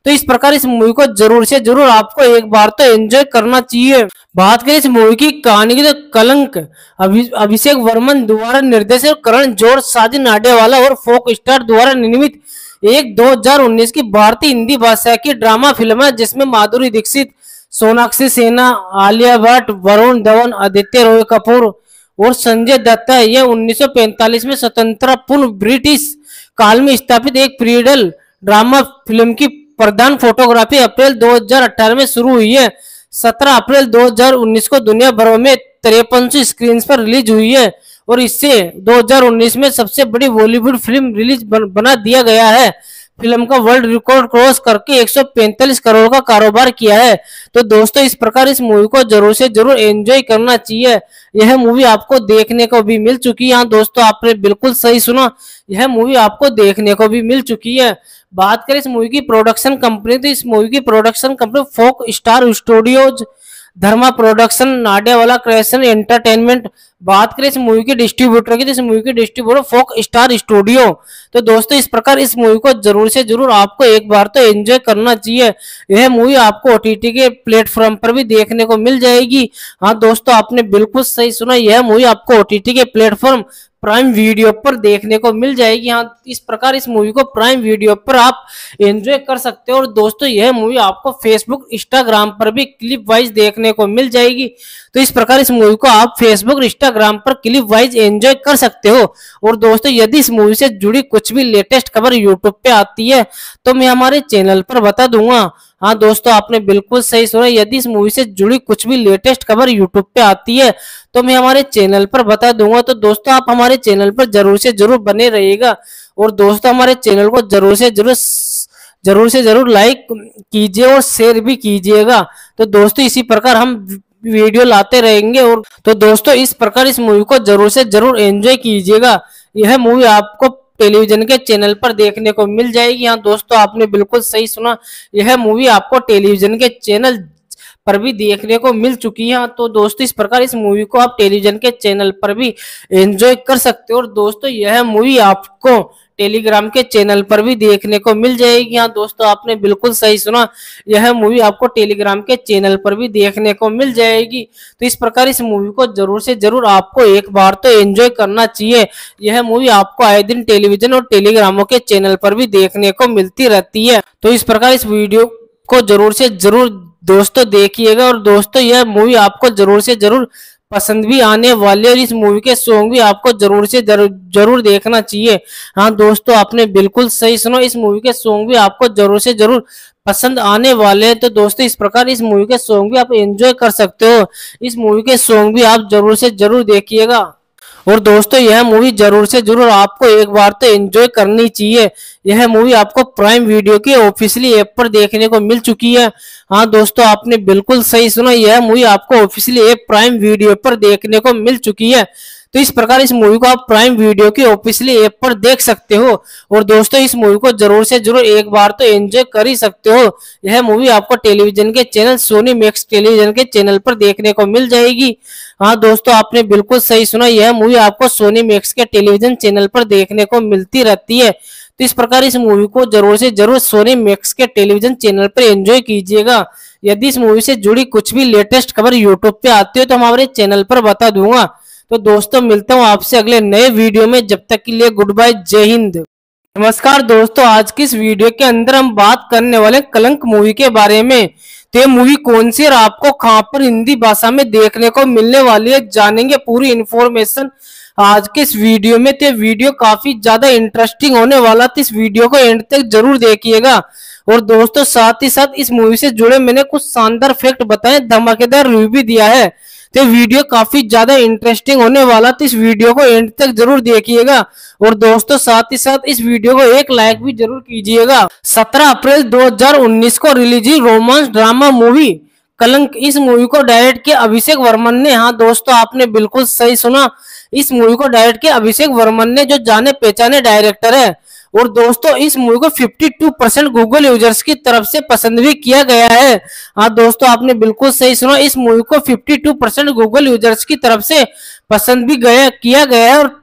तो इस प्रकार इस मूवी को जरूर से जरूर आपको एक बार तो एंजॉय करना चाहिए। बात करें इस मूवी की कहानी की तो कलंक अभि, अभिषेक वर्मन द्वारा निर्देशित, करण जोहर, साजिद नाडियावाला और फोक स्टार द्वारा निर्मित एक दो हज़ार उन्नीस की भारतीय हिंदी भाषा की ड्रामा फिल्म है, जिसमें माधुरी दीक्षित, सोनाक्षी सिन्हा, आलिया भट्ट, वरुण धवन, आदित्य रॉय कपूर और संजय दत्त है। यह उन्नीस सौ पैंतालीस में स्वतंत्र पूर्व ब्रिटिश काल में स्थापित एक पीरियड ड्रामा फिल्म की प्रधान फोटोग्राफी अप्रैल दो हज़ार अठारह में शुरू हुई है। सत्रह अप्रैल दो हज़ार उन्नीस को दुनिया भर में तिरपन सौ स्क्रीन पर रिलीज हुई है और इससे दो हज़ार उन्नीस में सबसे बड़ी बॉलीवुड फिल्म रिलीज बन, बना दिया गया है। फिल्म का वर्ल्ड रिकॉर्ड क्रॉस करके एक सौ पैंतालीस करोड़ का कारोबार किया है। तो दोस्तों इस प्रकार इस मूवी को जरूर से जरूर एंजॉय करना चाहिए। यह मूवी आपको देखने को भी मिल चुकी है। हाँ दोस्तों, आपने बिल्कुल सही सुना, यह मूवी आपको देखने को भी मिल चुकी है। बात करें इस मूवी की प्रोडक्शन कंपनी, तो इस मूवी की production company Fox Star Studios, Dharma production, Nadiadwala creation entertainment. बात करें इस मूवी के डिस्ट्रीब्यूटर की, तो इस मूवी के डिस्ट्रीब्यूटर फोक स्टार स्टूडियो। तो दोस्तों इस प्रकार इस मूवी को जरूर से जरूर आपको एक बार तो एंजॉय करना चाहिए। यह मूवी आपको ओटीटी के प्लेटफॉर्म पर भी देखने को मिल जाएगी। हाँ दोस्तों, आपने बिल्कुल सही सुना, यह मूवी आपको ओटीटी के प्लेटफॉर्म प्राइम वीडियो पर देखने को मिल जाएगी। हाँ, इस प्रकार इस मूवी को प्राइम वीडियो पर आप एंजॉय कर सकते हो। और दोस्तों यह मूवी आपको फेसबुक, इंस्टाग्राम पर भी क्लिप वाइज देखने को मिल जाएगी। तो इस प्रकार इस मूवी को आप फेसबुक, इंस्टाग्राम पर क्लिप वाइज एंजॉय कर सकते हो। और दोस्तों यदि इस मूवी से जुड़ी कुछ भी लेटेस्ट खबर यूट्यूब पे आती है तो मैं हमारे चैनल पर बता दूंगा। हाँ दोस्तों, आपने बिल्कुल सही सुना, यदि इस मूवी से जुड़ी कुछ भी लेटेस्ट खबर यूट्यूब पे आती है तो मैं हमारे चैनल पर बता दूंगा। तो दोस्तों आप हमारे चैनल पर जरूर से जरूर बने रहिएगा। और दोस्तों हमारे चैनल को जरूर से जरूर जरूर से जरूर लाइक कीजिए और शेयर भी कीजिएगा। तो दोस्तों इसी प्रकार हम वीडियो लाते रहेंगे। और तो दोस्तों इस प्रकार इस मूवी को जरूर से जरूर एंजॉय कीजिएगा। यह मूवी आपको टेलीविजन के चैनल पर देखने को मिल जाएगी। हाँ दोस्तों, आपने बिल्कुल सही सुना, यह मूवी आपको टेलीविजन के चैनल पर भी देखने को मिल चुकी है। तो दोस्तों इस प्रकार इस मूवी को आप टेलीविजन के चैनल पर भी एंजॉय कर सकते हो। और दोस्तों यह मूवी आपको टेलीग्राम के चैनल पर भी देखने को मिल जाएगी। हाँ दोस्तों, आपने बिल्कुल सही सुना, यह मूवी आपको टेलीग्राम के चैनल पर भी देखने को मिल जाएगी। तो इस प्रकार इस मूवी को जरूर से जरूर आपको एक बार तो एंजॉय करना चाहिए। यह मूवी आपको आए दिन टेलीविजन और टेलीग्रामों के चैनल पर भी देखने को मिलती रहती है। तो इस प्रकार इस वीडियो को जरूर से जरूर दोस्तों देखिएगा। और दोस्तों यह मूवी आपको जरूर से जरूर पसंद भी आने वाले और इस मूवी के सॉन्ग भी आपको जरूर से जरूर जरूर देखना चाहिए। हाँ दोस्तों, आपने बिल्कुल सही सुना, इस मूवी के सॉन्ग भी आपको जरूर से जरूर पसंद आने वाले हैं। तो दोस्तों इस प्रकार इस मूवी के सॉन्ग भी आप एंजॉय कर सकते हो। इस मूवी के सॉन्ग भी आप जरूर से जरूर देखिएगा। और दोस्तों यह मूवी जरूर से जरूर आपको एक बार तो एंजॉय करनी चाहिए। यह मूवी आपको प्राइम वीडियो के ऑफिशियली ऐप पर देखने को मिल चुकी है। हाँ दोस्तों, आपने बिल्कुल सही सुना, यह मूवी आपको ऑफिशियली ऐप प्राइम वीडियो पर देखने को मिल चुकी है। तो इस प्रकार इस मूवी को आप प्राइम वीडियो के ऑफिशियली ऐप पर देख सकते हो। और दोस्तों इस मूवी को जरूर से जरूर एक बार तो एंजॉय कर ही सकते हो। यह मूवी आपको टेलीविजन के चैनल सोनी मैक्स टेलीविजन के चैनल पर देखने को मिल जाएगी। हाँ दोस्तों, आपने बिल्कुल सही सुना, यह मूवी आपको सोनी मैक्स के टेलीविजन चैनल पर देखने को मिलती रहती है। तो इस प्रकार इस मूवी को जरूर से जरूर सोनी मैक्स के टेलीविजन चैनल पर एंजॉय कीजिएगा। यदि इस मूवी से जुड़ी कुछ भी लेटेस्ट खबर यूट्यूब पे आती है तो हमारे चैनल पर बता दूंगा। तो दोस्तों मिलता हूँ आपसे अगले नए वीडियो में, जब तक के लिए गुड बाय, जय हिंद। नमस्कार दोस्तों, आज की इस वीडियो के अंदर हम बात करने वाले कलंक मूवी के बारे में। तो ये मूवी कौन सी और आपको कहां पर हिंदी भाषा में देखने को मिलने वाली है, जानेंगे पूरी इन्फॉर्मेशन आज के इस वीडियो में। तो वीडियो काफी ज्यादा इंटरेस्टिंग होने वाला, तो इस वीडियो को एंड तक जरूर देखिएगा। और दोस्तों साथ ही साथ इस मूवी से जुड़े मैंने कुछ शानदार फैक्ट बताए, धमाकेदार रिव्यू भी दिया है। तो वीडियो काफी ज्यादा इंटरेस्टिंग होने वाला, तो इस वीडियो को एंड तक जरूर देखिएगा। और दोस्तों साथ ही साथ इस वीडियो को एक लाइक भी जरूर कीजिएगा। सत्रह अप्रैल दो हज़ार उन्नीस को रिलीज हुई रोमांस ड्रामा मूवी कलंक, इस मूवी को डायरेक्ट किया अभिषेक वर्मन ने। हाँ दोस्तों, आपने बिल्कुल सही सुना, इस मूवी को डायरेक्ट किया अभिषेक वर्मन ने, जो जाने पहचाने डायरेक्टर है। और दोस्तों इस मूवी को बावन परसेंट गूगल यूजर्स की तरफ से पसंद भी किया गया है। हाँ दोस्तों, आपने बिल्कुल सही सुना, इस मूवी को बावन परसेंट गूगल यूजर्स की तरफ से पसंद भी गया किया गया है। और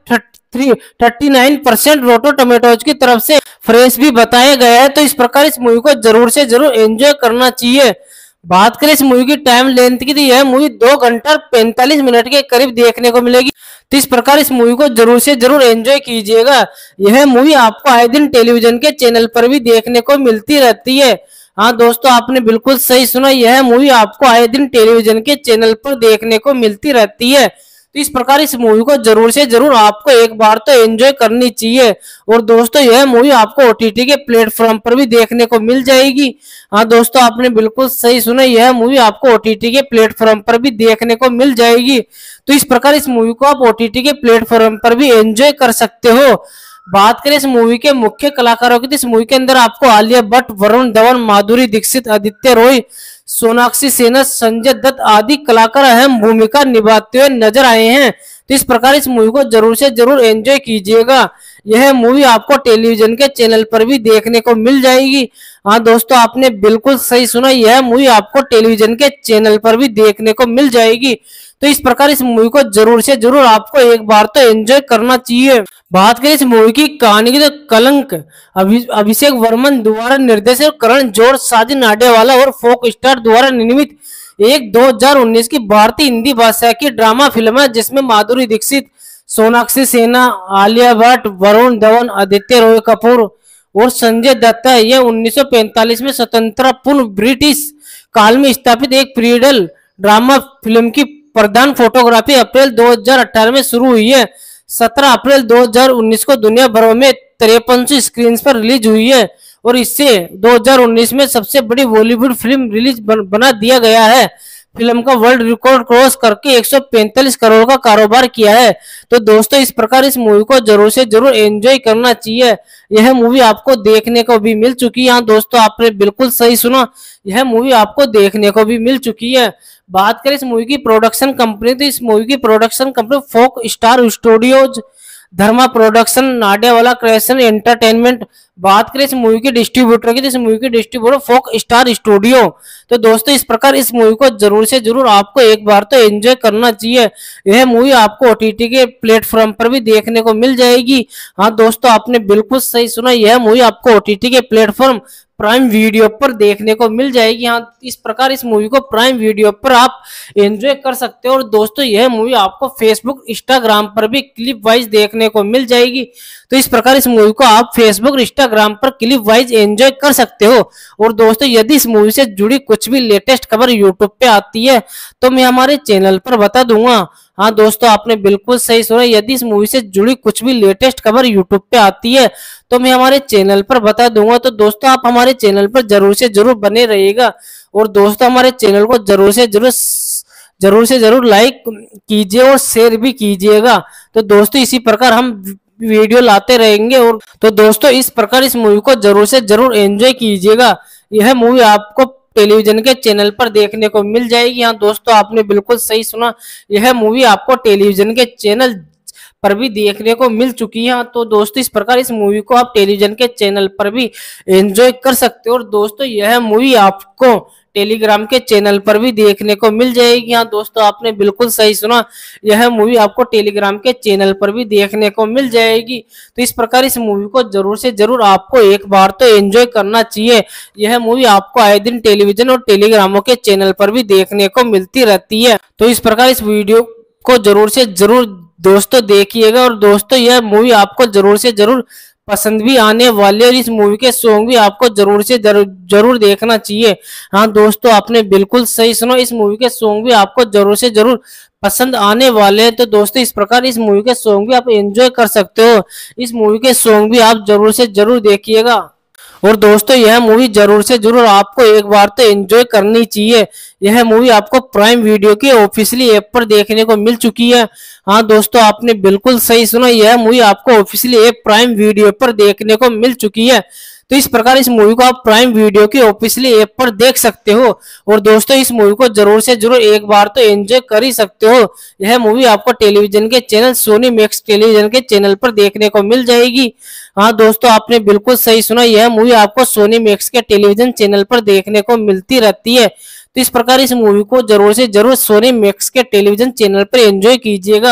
three thirty nine percent Rotten Tomatoes की तरफ से फ्रेश भी बताया गया है। तो इस प्रकार इस मूवी को जरूर से जरूर एंजॉय करना चाहिए। बात करें इस मूवी की टाइम लेंथ की, तो यह मूवी दो घंटा पैंतालीस मिनट के करीब देखने को मिलेगी। तो इस प्रकार इस मूवी को जरूर से जरूर एंजॉय कीजिएगा। यह मूवी आपको आए दिन टेलीविजन के चैनल पर भी देखने को मिलती रहती है। हाँ दोस्तों, आपने बिल्कुल सही सुना, यह मूवी आपको आए दिन टेलीविजन के चैनल पर देखने को मिलती रहती है। तो इस प्रकार इस मूवी को जरूर से जरूर आपको एक बार तो एंजॉय करनी चाहिए। और दोस्तों, यह मूवी आपको ओटीटी के प्लेटफॉर्म पर भी देखने को मिल जाएगी। हाँ दोस्तों, आपने बिल्कुल सही सुना, यह मूवी आपको ओटीटी के प्लेटफॉर्म पर भी देखने को मिल जाएगी। तो इस प्रकार इस मूवी को आप ओटीटी के प्लेटफॉर्म पर भी एंजॉय कर सकते हो। बात करें इस मूवी के मुख्य कलाकारों की, तो इस मूवी के अंदर आपको आलिया भट्ट, वरुण धवन, माधुरी दीक्षित, आदित्य रॉय, सोनाक्षी सिन्हा, संजय दत्त आदि कलाकार अहम भूमिका निभाते हुए नजर आए हैं। तो इस प्रकार इस मूवी को जरूर से जरूर एंजॉय कीजिएगा। यह मूवी आपको टेलीविजन के चैनल पर भी देखने को मिल जाएगी। हाँ दोस्तों, आपने बिल्कुल सही सुना, यह मूवी आपको टेलीविजन के चैनल पर भी देखने को मिल जाएगी। तो इस प्रकार इस मूवी को जरूर से जरूर आपको एक बार तो एंजॉय करना चाहिए। बात करें इस मूवी की कहानी की, तो कलंक अभि, अभिषेक वर्मन द्वारा निर्देशित, करण जोहर, साजिद नाडियावाला और फोक स्टार द्वारा निर्मित एक दो हज़ार उन्नीस की भारतीय हिंदी भाषा की ड्रामा फिल्म है, जिसमें माधुरी दीक्षित, सोनाक्षी सिन्हा, आलिया भट्ट, वरुण धवन, आदित्य रॉय कपूर और संजय दत्त है। यह उन्नीस सौ पैंतालीस में स्वतंत्र पूर्व ब्रिटिश काल में स्थापित एक पीरियड ड्रामा फिल्म की प्रधान फोटोग्राफी अप्रैल दो हज़ार अठारह में शुरू हुई है। सत्रह अप्रैल दो हज़ार उन्नीस को दुनिया भर में तिरपन सौ स्क्रीन पर रिलीज हुई है और इससे दो हज़ार उन्नीस में सबसे बड़ी बॉलीवुड फिल्म रिलीज बन, बना दिया गया है। फिल्म का वर्ल्ड रिकॉर्ड क्रॉस करके एक सौ पैंतालीस करोड़ का कारोबार किया है। तो दोस्तों, इस प्रकार इस मूवी को जरूर से जरूर एंजॉय करना चाहिए। यह मूवी आपको देखने को भी मिल चुकी है। हाँ दोस्तों, आपने बिल्कुल सही सुना, यह मूवी आपको देखने को भी मिल चुकी है। बात करें इस मूवी की प्रोडक्शन कंपनी, तो इस मूवी की production company Fox Star Studios, Dharma production, Nadiadwala creation entertainment. बात करें इस मूवी के डिस्ट्रीब्यूटर की, तो इस मूवी के डिस्ट्रीब्यूटर फोक स्टार स्टूडियो। तो दोस्तों, इस प्रकार इस मूवी को जरूर से जरूर आपको एक बार तो एंजॉय करना चाहिए। यह मूवी आपको ओटीटी के प्लेटफॉर्म पर भी देखने को मिल जाएगी। हाँ दोस्तों, आपने बिल्कुल सही सुना, यह मूवी आपको ओटीटी के प्लेटफॉर्म प्राइम वीडियो पर देखने को मिल जाएगी। हाँ, इस प्रकार इस मूवी को प्राइम वीडियो पर आप एंजॉय कर सकते हो। और दोस्तों, यह मूवी आपको फेसबुक, इंस्टाग्राम पर भी क्लिप वाइज देखने को मिल जाएगी। तो इस प्रकार इस मूवी को आप फेसबुक, इंस्टाग्राम पर क्लिप वाइज एंजॉय कर सकते हो। और दोस्तों, यदि इस मूवी से जुड़ी कुछ भी लेटेस्ट खबर यूट्यूब पे आती है तो मैं हमारे चैनल पर बता दूंगा। हाँ दोस्तों, आपने बिल्कुल सही सुना, यदि इस मूवी से जुड़ी कुछ भी लेटेस्ट खबर यूट्यूब पे आती है तो मैं हमारे चैनल पर बता दूंगा। तो दोस्तों, आप हमारे चैनल पर जरूर से जरूर बने रहिएगा। और दोस्तों, हमारे चैनल को जरूर से जरूर जरूर से जरूर लाइक कीजिए और शेयर भी कीजिएगा। तो दोस्तों, इसी प्रकार हम वीडियो लाते रहेंगे। और तो दोस्तों, इस प्रकार इस मूवी को जरूर से जरूर एंजॉय कीजिएगा। यह मूवी आपको टेलीविजन के चैनल पर देखने को मिल जाएगी। हाँ दोस्तों, आपने बिल्कुल सही सुना, यह मूवी आपको टेलीविजन के चैनल पर भी देखने को मिल चुकी है। तो दोस्तों, इस प्रकार इस मूवी को आप टेलीविजन के चैनल पर भी एंजॉय कर सकते हो। और दोस्तों, यह मूवी आपको टेलीग्राम के चैनल पर भी देखने को मिल जाएगी। हाँ दोस्तों, आपने बिल्कुल सही सुना, यह मूवी आपको टेलीग्राम के चैनल पर भी देखने को मिल जाएगी। तो इस प्रकार इस मूवी को जरूर से जरूर आपको एक बार तो एंजॉय करना चाहिए। यह मूवी आपको आए दिन टेलीविजन और टेलीग्रामों के चैनल पर भी देखने को मिलती रहती है। तो इस प्रकार इस वीडियो को जरूर से जरूर दोस्तों देखिएगा। और दोस्तों, यह मूवी आपको जरूर से जरूर पसंद भी आने वाले और इस मूवी के सॉन्ग भी आपको जरूर से जरूर जरूर देखना चाहिए। हाँ दोस्तों, आपने बिल्कुल सही सुना, इस मूवी के सॉन्ग भी आपको जरूर से जरूर पसंद आने वाले हैं। तो दोस्तों, इस प्रकार इस मूवी के सॉन्ग भी आप एंजॉय कर सकते हो। इस मूवी के सॉन्ग भी आप जरूर से जरूर देखिएगा। और दोस्तों, यह मूवी जरूर से जरूर आपको एक बार तो एंजॉय करनी चाहिए। यह मूवी आपको प्राइम वीडियो के ऑफिशियली ऐप पर देखने को मिल चुकी है। हाँ दोस्तों, आपने बिल्कुल सही सुना, यह मूवी आपको ऑफिशियली ऐप प्राइम वीडियो पर देखने को मिल चुकी है। तो इस प्रकार इस मूवी को आप प्राइम वीडियो के ऑफिशियली ऐप पर देख सकते हो। और दोस्तों, इस मूवी को जरूर से जरूर एक बार तो एंजॉय कर ही सकते हो। यह मूवी आपको टेलीविजन के चैनल सोनी मैक्स टेलीविजन के चैनल पर देखने को मिल जाएगी। हाँ दोस्तों, आपने बिल्कुल सही सुना, यह मूवी आपको सोनी मैक्स के टेलीविजन चैनल पर देखने को मिलती रहती है। तो इस प्रकार इस मूवी को जरूर से जरूर सोनी मैक्स के टेलीविजन चैनल पर एंजॉय कीजिएगा।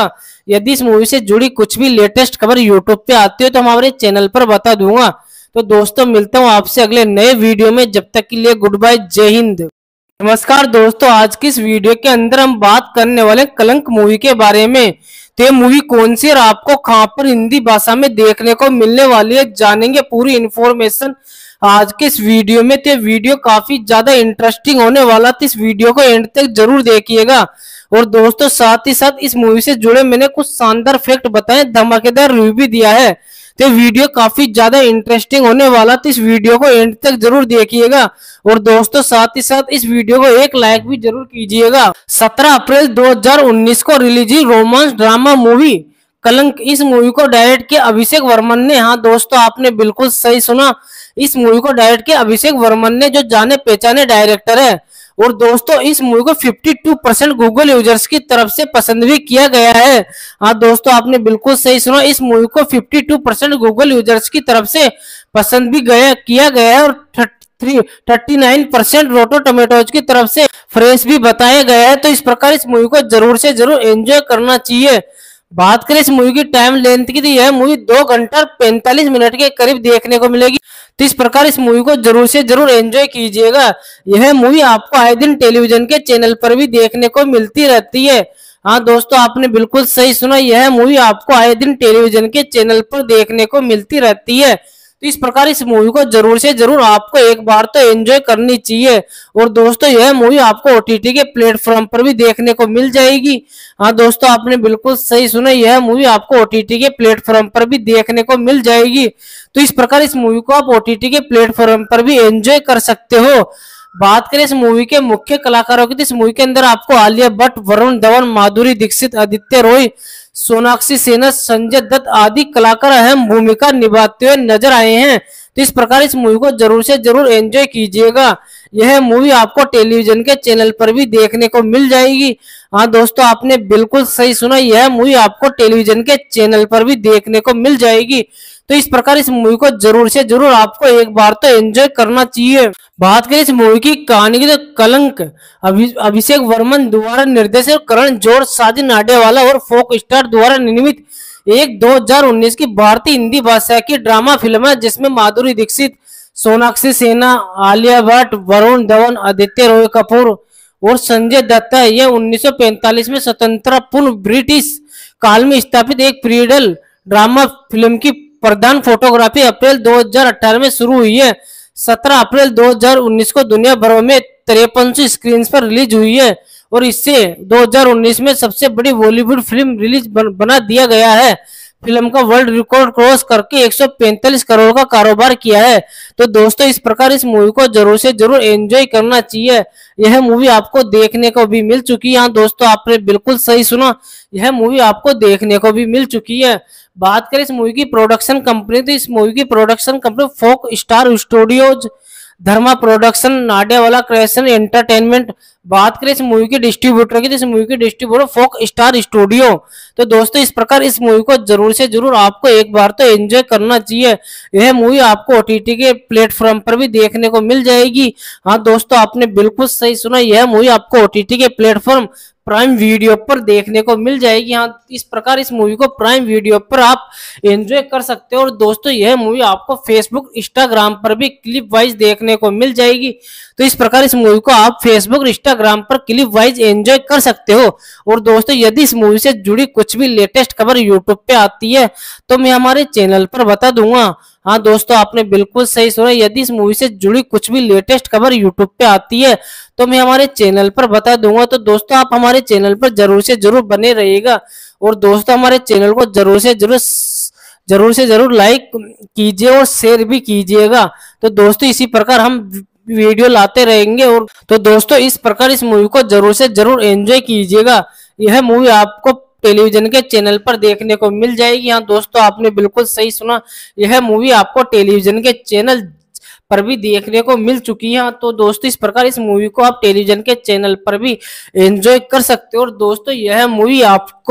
यदि इस मूवी से जुड़ी कुछ भी लेटेस्ट खबर यूट्यूब पे आती है तो हमारे चैनल पर बता दूंगा। तो दोस्तों मिलता हूँ आपसे अगले नए वीडियो में, जब तक के लिए गुड बाय, जय हिंद। नमस्कार दोस्तों, आज की इस वीडियो के अंदर हम बात करने वाले कलंक मूवी के बारे में। तो ये मूवी कौन सी और आपको कहां पर हिंदी भाषा में देखने को मिलने वाली है, जानेंगे पूरी इन्फॉर्मेशन आज के इस वीडियो में। तो वीडियो काफी ज्यादा इंटरेस्टिंग होने वाला, तो इस वीडियो को एंड तक जरूर देखिएगा। और दोस्तों साथ ही साथ इस मूवी से जुड़े मैंने कुछ शानदार फैक्ट बताए, धमाकेदार रिव्यू भी दिया है। तो वीडियो काफी ज्यादा इंटरेस्टिंग होने वाला, तो इस वीडियो को एंड तक जरूर देखिएगा। और दोस्तों साथ ही साथ इस वीडियो को एक लाइक भी जरूर कीजिएगा। सत्रह अप्रैल दो हज़ार उन्नीस को रिलीज हुई रोमांस ड्रामा मूवी कलंक। इस मूवी को डायरेक्ट किया अभिषेक वर्मन ने। हाँ दोस्तों, आपने बिल्कुल सही सुना, इस मूवी को डायरेक्ट किया अभिषेक वर्मन ने, जो जाने पहचाने डायरेक्टर है। और दोस्तों इस मूवी को बावन परसेंट गूगल यूजर्स की तरफ से पसंद भी किया गया है। हाँ दोस्तों, आपने बिल्कुल सही सुना, इस मूवी को बावन परसेंट गूगल यूजर्स की तरफ से पसंद भी गया किया गया है। और उनतालीस परसेंट रोटो टमेटोज की तरफ से फ्रेश भी बताया गया है। तो इस प्रकार इस मूवी को जरूर से जरूर एंजॉय करना चाहिए। बात करें इस मूवी की टाइम लेंथ की, तो यह मूवी दो घंटा पैंतालीस मिनट के करीब देखने को मिलेगी। तो इस प्रकार इस मूवी को जरूर से जरूर एंजॉय कीजिएगा। यह मूवी आपको आए दिन टेलीविजन के चैनल पर भी देखने को मिलती रहती है। हाँ दोस्तों, आपने बिल्कुल सही सुना, यह मूवी आपको आए दिन टेलीविजन के चैनल पर देखने को मिलती रहती है। तो इस प्रकार इस मूवी को जरूर से जरूर आपको एक बार तो एंजॉय करनी चाहिए। और दोस्तों यह मूवी आपको ओटीटी के प्लेटफॉर्म पर भी देखने को मिल जाएगी। हाँ दोस्तों, आपने बिल्कुल सही सुना, यह मूवी आपको ओटीटी के प्लेटफॉर्म पर भी देखने को मिल जाएगी। तो इस प्रकार इस मूवी को आप ओटीटी के प्लेटफॉर्म पर भी एंजॉय कर सकते हो। बात करें इस मूवी के मुख्य कलाकारों की, तो इस मूवी के अंदर आपको आलिया भट्ट, वरुण धवन, माधुरी दीक्षित, आदित्य रॉय, सोनाक्षी सिन्हा, संजय दत्त आदि कलाकार अहम भूमिका निभाते हुए नजर आए हैं। तो इस प्रकार इस मूवी को जरूर से जरूर एंजॉय कीजिएगा। यह मूवी आपको टेलीविजन के चैनल पर भी देखने को मिल जाएगी। हाँ दोस्तों, आपने बिल्कुल सही सुना, यह मूवी आपको टेलीविजन के चैनल पर भी देखने को मिल जाएगी। तो इस प्रकार इस मूवी को जरूर से जरूर आपको एक बार तो एंजॉय करना चाहिए। बात करें इस मूवी की कहानी की, तो कलंक अभि, अभिषेक वर्मन द्वारा निर्देशित, करण जोहर, साजिद नाडियावाला और फोक स्टार द्वारा निर्मित एक दो हज़ार उन्नीस की भारतीय हिंदी भाषा की ड्रामा फिल्म है, जिसमें माधुरी दीक्षित, सोनाक्षी सिन्हा, आलिया भट्ट, वरुण धवन, आदित्य रॉय कपूर और संजय दत्त है। यह उन्नीस सौ पैंतालीस में स्वतंत्र पूर्व ब्रिटिश काल में स्थापित एक पीरियड ड्रामा फिल्म की प्रधान फोटोग्राफी अप्रैल दो हज़ार अठारह में शुरू हुई है। सत्रह अप्रैल दो हज़ार उन्नीस को दुनिया भर में तिरपन सौ स्क्रीन पर रिलीज हुई है और इससे दो हज़ार उन्नीस में सबसे बड़ी बॉलीवुड फिल्म रिलीज बन, बना दिया गया है। फिल्म का वर्ल्ड रिकॉर्ड क्रॉस करके एक सौ पैंतालीस करोड़ का कारोबार किया है। तो दोस्तों इस प्रकार इस मूवी को जरूर से जरूर एंजॉय करना चाहिए। यह मूवी आपको देखने को भी मिल चुकी है। हाँ दोस्तों, आपने बिल्कुल सही सुना, यह मूवी आपको देखने को भी मिल चुकी है। बात करें इस मूवी की प्रोडक्शन कंपनी, तो इस मूवी की production company Fox Star Studios, Dharma production, Nadiadwala creation entertainment. बात करें इस मूवी के डिस्ट्रीब्यूटर की, तो इस मूवी के डिस्ट्रीब्यूटर फोक स्टार स्टूडियो। तो दोस्तों इस प्रकार इस मूवी को जरूर से जरूर आपको एक बार तो एंजॉय करना चाहिए। यह मूवी आपको ओटीटी के प्लेटफॉर्म पर भी देखने को मिल जाएगी। हाँ दोस्तों, आपने बिल्कुल सही सुना, यह मूवी आपको ओटीटी के प्लेटफॉर्म प्राइम वीडियो पर देखने को मिल जाएगी। हाँ, इस प्रकार इस मूवी को प्राइम वीडियो पर आप एंजॉय कर सकते हो। और दोस्तों यह मूवी आपको फेसबुक, इंस्टाग्राम पर भी क्लिप वाइज देखने को मिल जाएगी। तो इस प्रकार इस मूवी को आप फेसबुक, इंस्टाग्राम पर क्लिप वाइज एंजॉय कर सकते हो। और दोस्तों यदि इस मूवी से जुड़ी कुछ भी लेटेस्ट खबर यूट्यूब पे आती है तो मैं हमारे चैनल पर बता दूंगा। हाँ दोस्तों, आपने बिल्कुल सही सुना, यदि इस मूवी से जुड़ी कुछ भी लेटेस्ट खबर यूट्यूब पे आती है तो मैं हमारे चैनल पर बता दूंगा। तो दोस्तों आप हमारे चैनल पर जरूर से जरूर बने रहिएगा। और दोस्तों हमारे चैनल को जरूर से जरूर जरूर से जरूर लाइक कीजिए और शेयर भी कीजिएगा। तो दोस्तों इसी प्रकार हम वीडियो लाते रहेंगे। और तो दोस्तों इस प्रकार इस मूवी को जरूर से जरूर एंजॉय कीजिएगा। यह मूवी आपको टेलीविजन के चैनल पर देखने को मिल जाएगी। हाँ दोस्तों, आपने बिल्कुल सही सुना, यह मूवी आपको टेलीविजन के चैनल पर भी देखने को मिल चुकी है। तो दोस्तों इस प्रकार इस मूवी को आप टेलीविजन के चैनल पर भी एंजॉय कर सकते हो। और दोस्तों यह मूवी आपको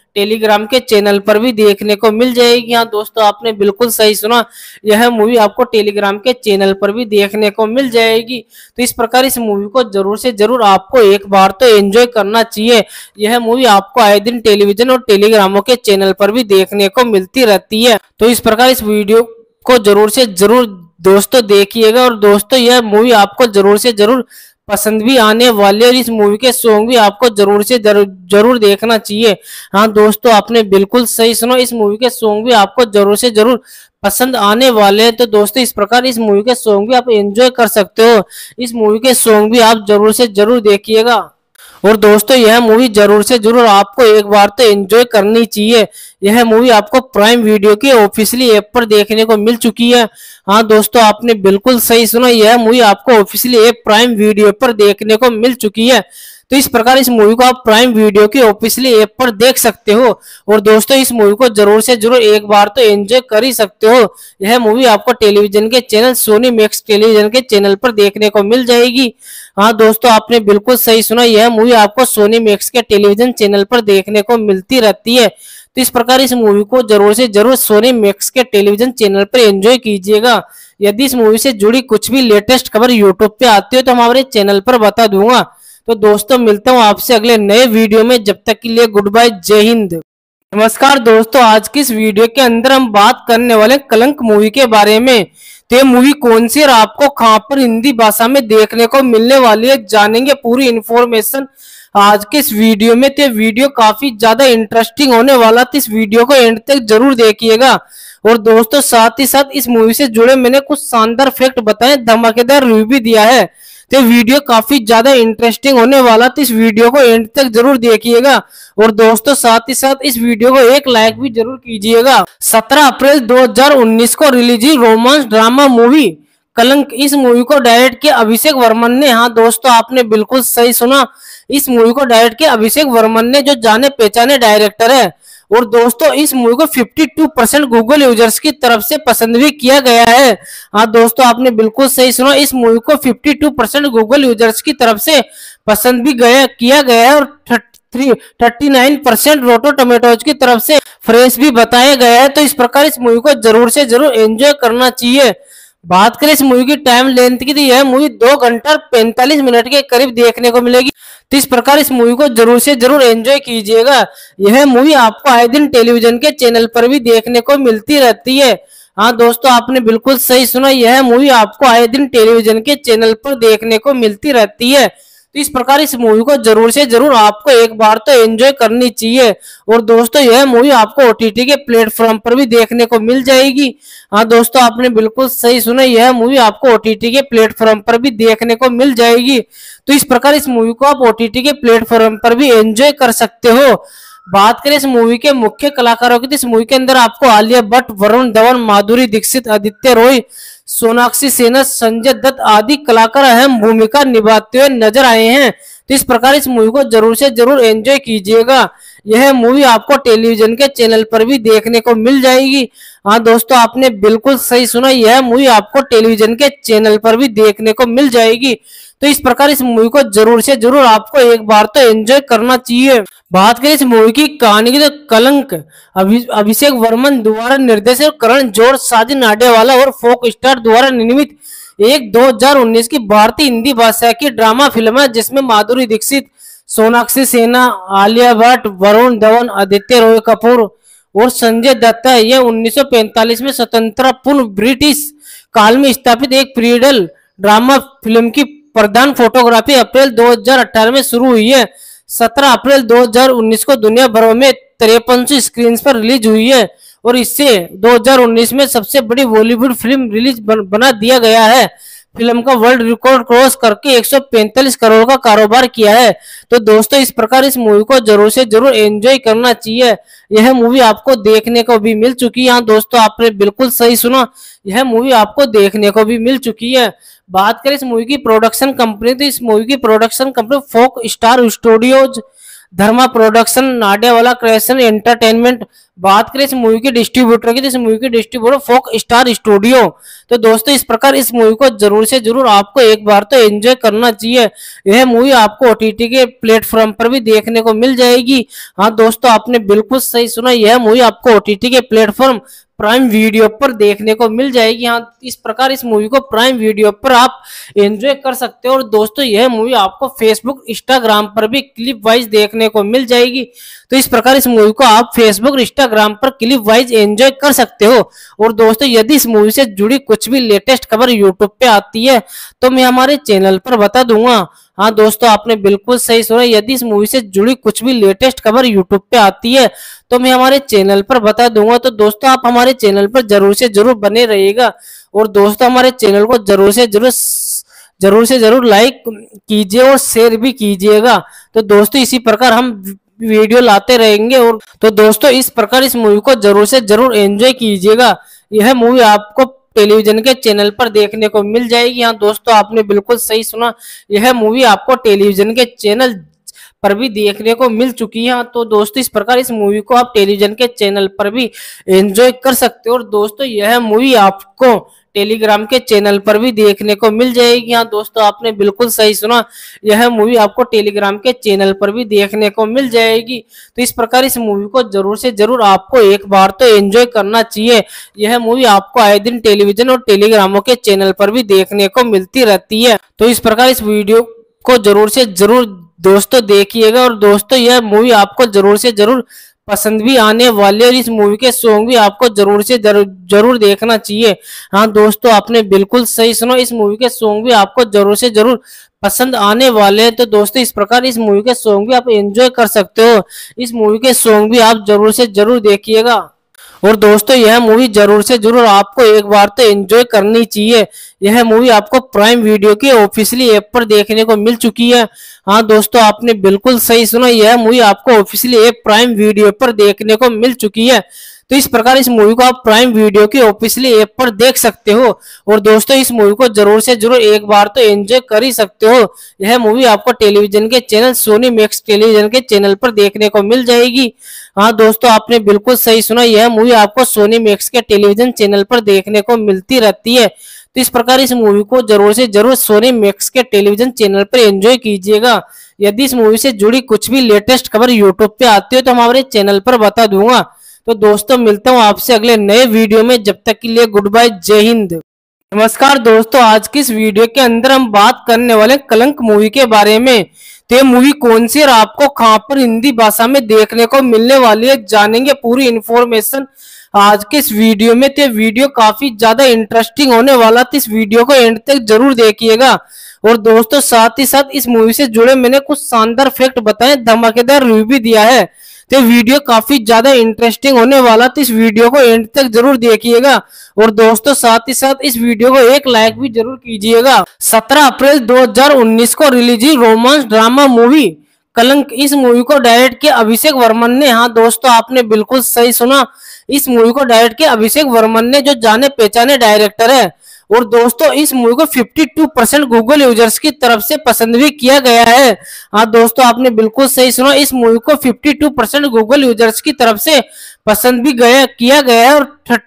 टेलीग्राम के चैनल पर भी देखने को मिल जाएगी। हाँ दोस्तों, आपने बिल्कुल सही सुना, यह मूवी आपको टेलीग्राम के चैनल पर भी देखने को मिल जाएगी। तो इस प्रकार इस मूवी को जरूर से जरूर आपको एक बार तो एंजॉय करना चाहिए। यह मूवी आपको आए दिन टेलीविजन और टेलीग्रामों के चैनल पर भी देखने को मिलती रहती है। तो इस प्रकार इस वीडियो को जरूर से जरूर दोस्तों देखिएगा, और दोस्तों यह मूवी आपको जरूर से जरूर पसंद भी आने वाले, और इस मूवी के सॉन्ग भी आपको जरूर से जरूर जरूर देखना चाहिए। हाँ दोस्तों, आपने बिल्कुल सही सुना, इस मूवी के सॉन्ग भी आपको जरूर से जरूर पसंद आने वाले हैं। तो दोस्तों इस प्रकार इस मूवी के सॉन्ग भी आप एंजॉय कर सकते हो। इस मूवी के सॉन्ग भी आप जरूर से जरूर देखिएगा, और दोस्तों यह मूवी जरूर से जरूर आपको एक बार तो एंजॉय करनी चाहिए। यह मूवी आपको प्राइम वीडियो के ऑफिशियली ऐप पर देखने को मिल चुकी है। हाँ दोस्तों, आपने बिल्कुल सही सुना, यह मूवी आपको ऑफिशियली ऐप प्राइम वीडियो पर देखने को मिल चुकी है। तो इस प्रकार इस मूवी को आप प्राइम वीडियो के ऑफिशियली ऐप पर देख सकते हो, और दोस्तों इस मूवी को जरूर से जरूर एक बार तो एंजॉय कर ही सकते हो। यह मूवी आपको टेलीविजन के चैनल सोनी मैक्स टेलीविजन के चैनल पर देखने को मिल जाएगी। हाँ दोस्तों, आपने बिल्कुल सही सुना, यह मूवी आपको सोनी मैक्स के टेलीविजन चैनल पर देखने को मिलती रहती है। तो इस प्रकार इस मूवी को जरूर से जरूर सोनी मैक्स के टेलीविजन चैनल पर एंजॉय कीजिएगा। यदि इस मूवी से जुड़ी कुछ भी लेटेस्ट खबर यूट्यूब पे आती है तो हमारे चैनल पर बता दूंगा। तो दोस्तों मिलता हूँ आपसे अगले नए वीडियो में, जब तक के लिए गुड बाय, जय हिंद। नमस्कार दोस्तों, आज की इस वीडियो के अंदर हम बात करने वाले कलंक मूवी के बारे में। तो ये मूवी कौन सी और आपको कहां पर हिंदी भाषा में देखने को मिलने वाली है, जानेंगे पूरी इन्फॉर्मेशन आज के इस वीडियो में। तो वीडियो काफी ज्यादा इंटरेस्टिंग होने वाला, तो इस वीडियो को एंड तक जरूर देखिएगा। और दोस्तों साथ ही साथ इस मूवी से जुड़े मैंने कुछ शानदार फैक्ट बताए, धमाकेदार रिव्यू भी दिया है। तो वीडियो काफी ज्यादा इंटरेस्टिंग होने वाला, तो इस वीडियो को एंड तक जरूर देखिएगा। और दोस्तों साथ ही साथ इस वीडियो को एक लाइक भी जरूर कीजिएगा। सत्रह अप्रैल दो हज़ार उन्नीस को रिलीज हुई रोमांस ड्रामा मूवी कलंक, इस मूवी को डायरेक्ट किया अभिषेक वर्मन ने। हाँ दोस्तों, आपने बिल्कुल सही सुना, इस मूवी को डायरेक्ट किया अभिषेक वर्मन ने, जो जाने पहचाने डायरेक्टर है। और दोस्तों इस मूवी को बावन परसेंट गूगल यूजर्स की तरफ से पसंद भी किया गया है। हाँ दोस्तों, आपने बिल्कुल सही सुना, इस मूवी को बावन परसेंट गूगल यूजर्स की तरफ से पसंद भी गया किया गया है, और उनतालीस परसेंट रोटो टमेटोज की तरफ से फ्रेश भी बताया गया है। तो इस प्रकार इस मूवी को जरूर से जरूर एंजॉय करना चाहिए। बात करें इस मूवी की टाइम लेंथ की, तो यह मूवी दो घंटा पैंतालीस मिनट के करीब देखने को मिलेगी। तो इस प्रकार इस मूवी को जरूर से जरूर एंजॉय कीजिएगा। यह मूवी आपको आए दिन टेलीविजन के चैनल पर भी देखने को मिलती रहती है। हाँ दोस्तों, आपने बिल्कुल सही सुना, यह मूवी आपको आए दिन टेलीविजन के चैनल पर देखने को मिलती रहती है। तो इस प्रकार इस मूवी को जरूर से जरूर आपको एक बार तो एंजॉय करनी चाहिए। और दोस्तों यह मूवी आपको ओटीटी के प्लेटफॉर्म पर भी देखने को मिल जाएगी। हाँ दोस्तों, आपने बिल्कुल सही सुना, यह मूवी आपको ओटीटी के प्लेटफॉर्म पर भी देखने को मिल जाएगी। तो इस प्रकार इस मूवी को आप ओटीटी के प्लेटफॉर्म पर भी एंजॉय कर सकते हो। बात करें इस मूवी के मुख्य कलाकारों की, तो इस मूवी के अंदर आपको आलिया भट्ट, वरुण धवन, माधुरी दीक्षित, आदित्य रॉय, सोनाक्षी सिन्हा, संजय दत्त आदि कलाकार अहम भूमिका निभाते हुए नजर आए हैं। तो इस प्रकार इस मूवी को जरूर से जरूर एंजॉय कीजिएगा। यह मूवी आपको टेलीविजन के चैनल पर भी देखने को मिल जाएगी। हाँ दोस्तों, आपने बिल्कुल सही सुना, यह मूवी आपको टेलीविजन के चैनल पर भी देखने को मिल जाएगी। तो इस प्रकार इस मूवी को जरूर से जरूर आपको एक बार तो एंजॉय करना चाहिए। बात करें इस मूवी की कहानी की, तो कलंक अभि, अभिषेक वर्मन द्वारा निर्देशित, करण जौहर, साजिद नाडियावाला और फोक स्टार द्वारा निर्मित एक दो हज़ार उन्नीस की भारतीय हिंदी भाषा की ड्रामा फिल्म है, जिसमें माधुरी दीक्षित, सोनाक्षी सिन्हा, आलिया भट्ट, वरुण धवन, आदित्य रॉय कपूर और संजय दत्त है। यह उन्नीस सौ पैंतालीस में स्वतंत्र पूर्व ब्रिटिश काल में स्थापित एक पीरियड ड्रामा फिल्म की प्रधान फोटोग्राफी अप्रैल दो हज़ार अठारह में शुरू हुई है। सत्रह अप्रैल दो हज़ार उन्नीस को दुनिया भर में तिरपन सौ स्क्रीन पर रिलीज हुई है, और इससे दो हज़ार उन्नीस में सबसे बड़ी बॉलीवुड फिल्म रिलीज बन, बना दिया गया है। फिल्म का वर्ल्ड रिकॉर्ड क्रॉस करके एक सौ पैंतालीस करोड़ का कारोबार किया है। तो दोस्तों इस प्रकार इस मूवी को जरूर से जरूर एंजॉय करना चाहिए। यह मूवी आपको देखने को भी मिल चुकी है। हाँ दोस्तों, आपने बिल्कुल सही सुना, यह मूवी आपको देखने को भी मिल चुकी है। बात करें इस मूवी की प्रोडक्शन कंपनी, तो इस मूवी की production company Fox Star Studios, Dharma production, Nadiadwala creation entertainment, बात करें इस मूवी के डिस्ट्रीब्यूटर की, तो इस मूवी के डिस्ट्रीब्यूटर फोक स्टार स्टूडियो। तो दोस्तों इस प्रकार इस मूवी को जरूर से जरूर आपको एक बार तो एंजॉय करना चाहिए। यह मूवी आपको ओटीटी के प्लेटफॉर्म पर भी देखने को मिल जाएगी। हाँ दोस्तों, आपने बिल्कुल सही सुना, यह मूवी आपको ओटीटी के प्लेटफॉर्म प्राइम वीडियो पर देखने को मिल जाएगी। हाँ, इस प्रकार इस मूवी को प्राइम वीडियो पर आप एंजॉय कर सकते हो। और दोस्तों यह मूवी आपको फेसबुक इंस्टाग्राम पर भी क्लिप वाइज देखने को मिल जाएगी। तो इस प्रकार इस मूवी को आप फेसबुक इंस्टाग्राम पर क्लिप वाइज एंजॉय कर सकते हो। और दोस्तों यदि इस मूवी से जुड़ी कुछ भी लेटेस्ट खबर यूट्यूब पे आती है तो मैं हमारे चैनल पर बता दूंगा। हाँ दोस्तों, आपने बिल्कुल सही सुना, यदि इस मूवी से जुड़ी कुछ भी लेटेस्ट खबर यूट्यूब पे आती है तो मैं हमारे चैनल पर बता दूंगा। तो दोस्तों आप हमारे चैनल पर जरूर से जरूर बने रहिएगा। और दोस्तों हमारे चैनल को जरूर से जरूर जरूर से जरूर लाइक कीजिए और शेयर भी कीजिएगा। तो दोस्तों इसी प्रकार हम वीडियो लाते रहेंगे। और तो दोस्तों इस प्रकार इस मूवी को जरूर से जरूर एंजॉय कीजिएगा। यह मूवी आपको टेलीविजन के चैनल पर देखने को मिल जाएगी। हाँ दोस्तों, आपने बिल्कुल सही सुना, यह मूवी आपको टेलीविजन के चैनल पर भी देखने को मिल चुकी है। तो दोस्तों इस प्रकार इस मूवी को आप टेलीविजन के चैनल पर भी एंजॉय कर सकते हो। और दोस्तों यह मूवी आपको टेलीग्राम के चैनल पर भी देखने को मिल जाएगी। हाँ दोस्तों, आपने बिल्कुल सही सुना, यह मूवी आपको टेलीग्राम के चैनल पर भी देखने को मिल जाएगी। तो इस प्रकार इस मूवी को जरूर से जरूर आपको एक बार तो एंजॉय करना चाहिए। यह मूवी आपको आए दिन टेलीविजन और टेलीग्रामों के चैनल पर भी देखने को मिलती रहती है। तो इस प्रकार इस वीडियो को जरूर से जरूर दोस्तों देखिएगा। और दोस्तों यह मूवी आपको जरूर से जरूर पसंद भी आने वाले, और इस मूवी के सॉन्ग भी आपको जरूर से जरूर जरूर देखना चाहिए। हाँ दोस्तों, आपने बिल्कुल सही सुना, इस मूवी के सॉन्ग भी आपको जरूर से जरूर पसंद आने वाले हैं। तो दोस्तों इस प्रकार इस मूवी के सॉन्ग भी आप एंजॉय कर सकते हो। इस मूवी के सॉन्ग भी आप जरूर से जरूर देखिएगा। और दोस्तों यह मूवी जरूर से जरूर आपको एक बार तो एंजॉय करनी चाहिए। यह मूवी आपको प्राइम वीडियो के ऑफिशियली ऐप पर देखने को मिल चुकी है। हाँ दोस्तों, आपने बिल्कुल सही सुना, यह मूवी आपको ऑफिशियली ऐप प्राइम वीडियो पर देखने को मिल चुकी है। तो इस प्रकार इस मूवी को आप प्राइम वीडियो के ऑफिशियली ऐप पर देख सकते हो। और दोस्तों इस मूवी को जरूर से जरूर एक बार तो एंजॉय कर ही सकते हो। यह मूवी आपको टेलीविजन के चैनल सोनी मैक्स टेलीविजन के चैनल पर देखने को मिल जाएगी। हाँ दोस्तों, आपने बिल्कुल सही सुना, यह मूवी आपको सोनी मैक्स के टेलीविजन चैनल पर देखने को मिलती रहती है। तो इस प्रकार इस मूवी को जरूर से जरूर सोनी मैक्स के टेलीविजन चैनल पर एंजॉय कीजिएगा। यदि इस मूवी से जुड़ी कुछ भी लेटेस्ट खबर यूट्यूब पे आती है तो हमारे चैनल पर बता दूंगा। तो दोस्तों मिलता हूँ आपसे अगले नए वीडियो में, जब तक के लिए गुड बाय, जय हिंद। नमस्कार दोस्तों, आज की इस वीडियो के अंदर हम बात करने वाले कलंक मूवी के बारे में। तो ये मूवी कौन सी और आपको कहां पर हिंदी भाषा में देखने को मिलने वाली है, जानेंगे पूरी इन्फॉर्मेशन आज के इस वीडियो में। तो वीडियो काफी ज्यादा इंटरेस्टिंग होने वाला, तो इस वीडियो को एंड तक जरूर देखिएगा। और दोस्तों साथ ही साथ इस मूवी से जुड़े मैंने कुछ शानदार फैक्ट बताए, धमाकेदार रिव्यू भी दिया है। तो वीडियो काफी ज्यादा इंटरेस्टिंग होने वाला, तो इस वीडियो को एंड तक जरूर देखिएगा। और दोस्तों साथ ही साथ इस वीडियो को एक लाइक भी जरूर कीजिएगा। सत्रह अप्रैल दो हज़ार उन्नीस को रिलीज हुई रोमांस ड्रामा मूवी कलंक, इस मूवी को डायरेक्ट किया अभिषेक वर्मन ने। हाँ दोस्तों, आपने बिल्कुल सही सुना, इस मूवी को डायरेक्ट किया अभिषेक वर्मन ने, जो जाने पहचाने डायरेक्टर है। और दोस्तों इस मूवी को बावन परसेंट गूगल यूजर्स की तरफ से पसंद भी किया गया है। हाँ दोस्तों, आपने बिल्कुल सही सुना, इस मूवी को बावन परसेंट गूगल यूजर्स की तरफ से पसंद भी गया किया गया है। और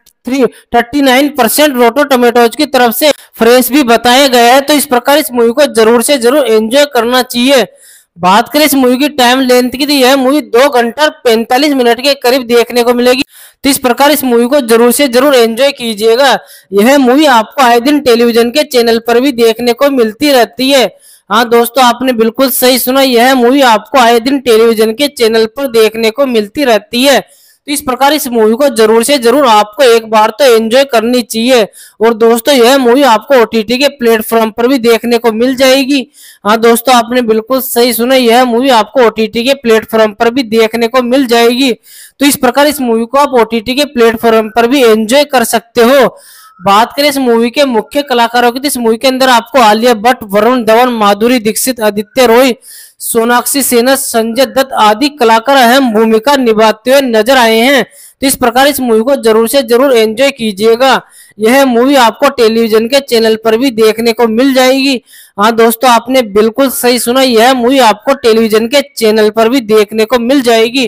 उनतालीस परसेंट रोटो टमेटोज की तरफ से फ्रेश भी बताया गया है। तो इस प्रकार इस मूवी को जरूर से जरूर एंजॉय करना चाहिए। बात करें इस मूवी की टाइम लेंथ की, तो यह मूवी दो घंटा पैंतालीस मिनट के करीब देखने को मिलेगी। तो इस प्रकार इस मूवी को जरूर से जरूर एंजॉय कीजिएगा। यह मूवी आपको आए दिन टेलीविजन के चैनल पर भी देखने को मिलती रहती है। हाँ दोस्तों, आपने बिल्कुल सही सुना, यह मूवी आपको आए दिन टेलीविजन के चैनल पर देखने को मिलती रहती है। तो इस प्रकार इस मूवी को जरूर से जरूर आपको एक बार तो एंजॉय करनी चाहिए। और दोस्तों यह मूवी आपको ओटीटी के प्लेटफॉर्म पर भी देखने को मिल जाएगी। हाँ दोस्तों, आपने बिल्कुल सही सुना, यह मूवी आपको ओटीटी के प्लेटफॉर्म पर भी देखने को मिल जाएगी। तो इस प्रकार इस मूवी को आप ओटीटी के प्लेटफॉर्म पर भी एंजॉय कर सकते हो। बात करें इस मूवी के मुख्य कलाकारों की, तो इस मूवी के अंदर आपको आलिया भट्ट, वरुण धवन, माधुरी दीक्षित, आदित्य रॉय, सोनाक्षी सिन्हा, संजय दत्त आदि कलाकार अहम भूमिका निभाते हुए नजर आए हैं। तो इस प्रकार इस मूवी को जरूर से जरूर एंजॉय कीजिएगा। यह मूवी आपको टेलीविजन के चैनल पर भी देखने को मिल जाएगी। हाँ दोस्तों, आपने बिल्कुल सही सुना, यह मूवी आपको टेलीविजन के चैनल पर भी देखने को मिल जाएगी।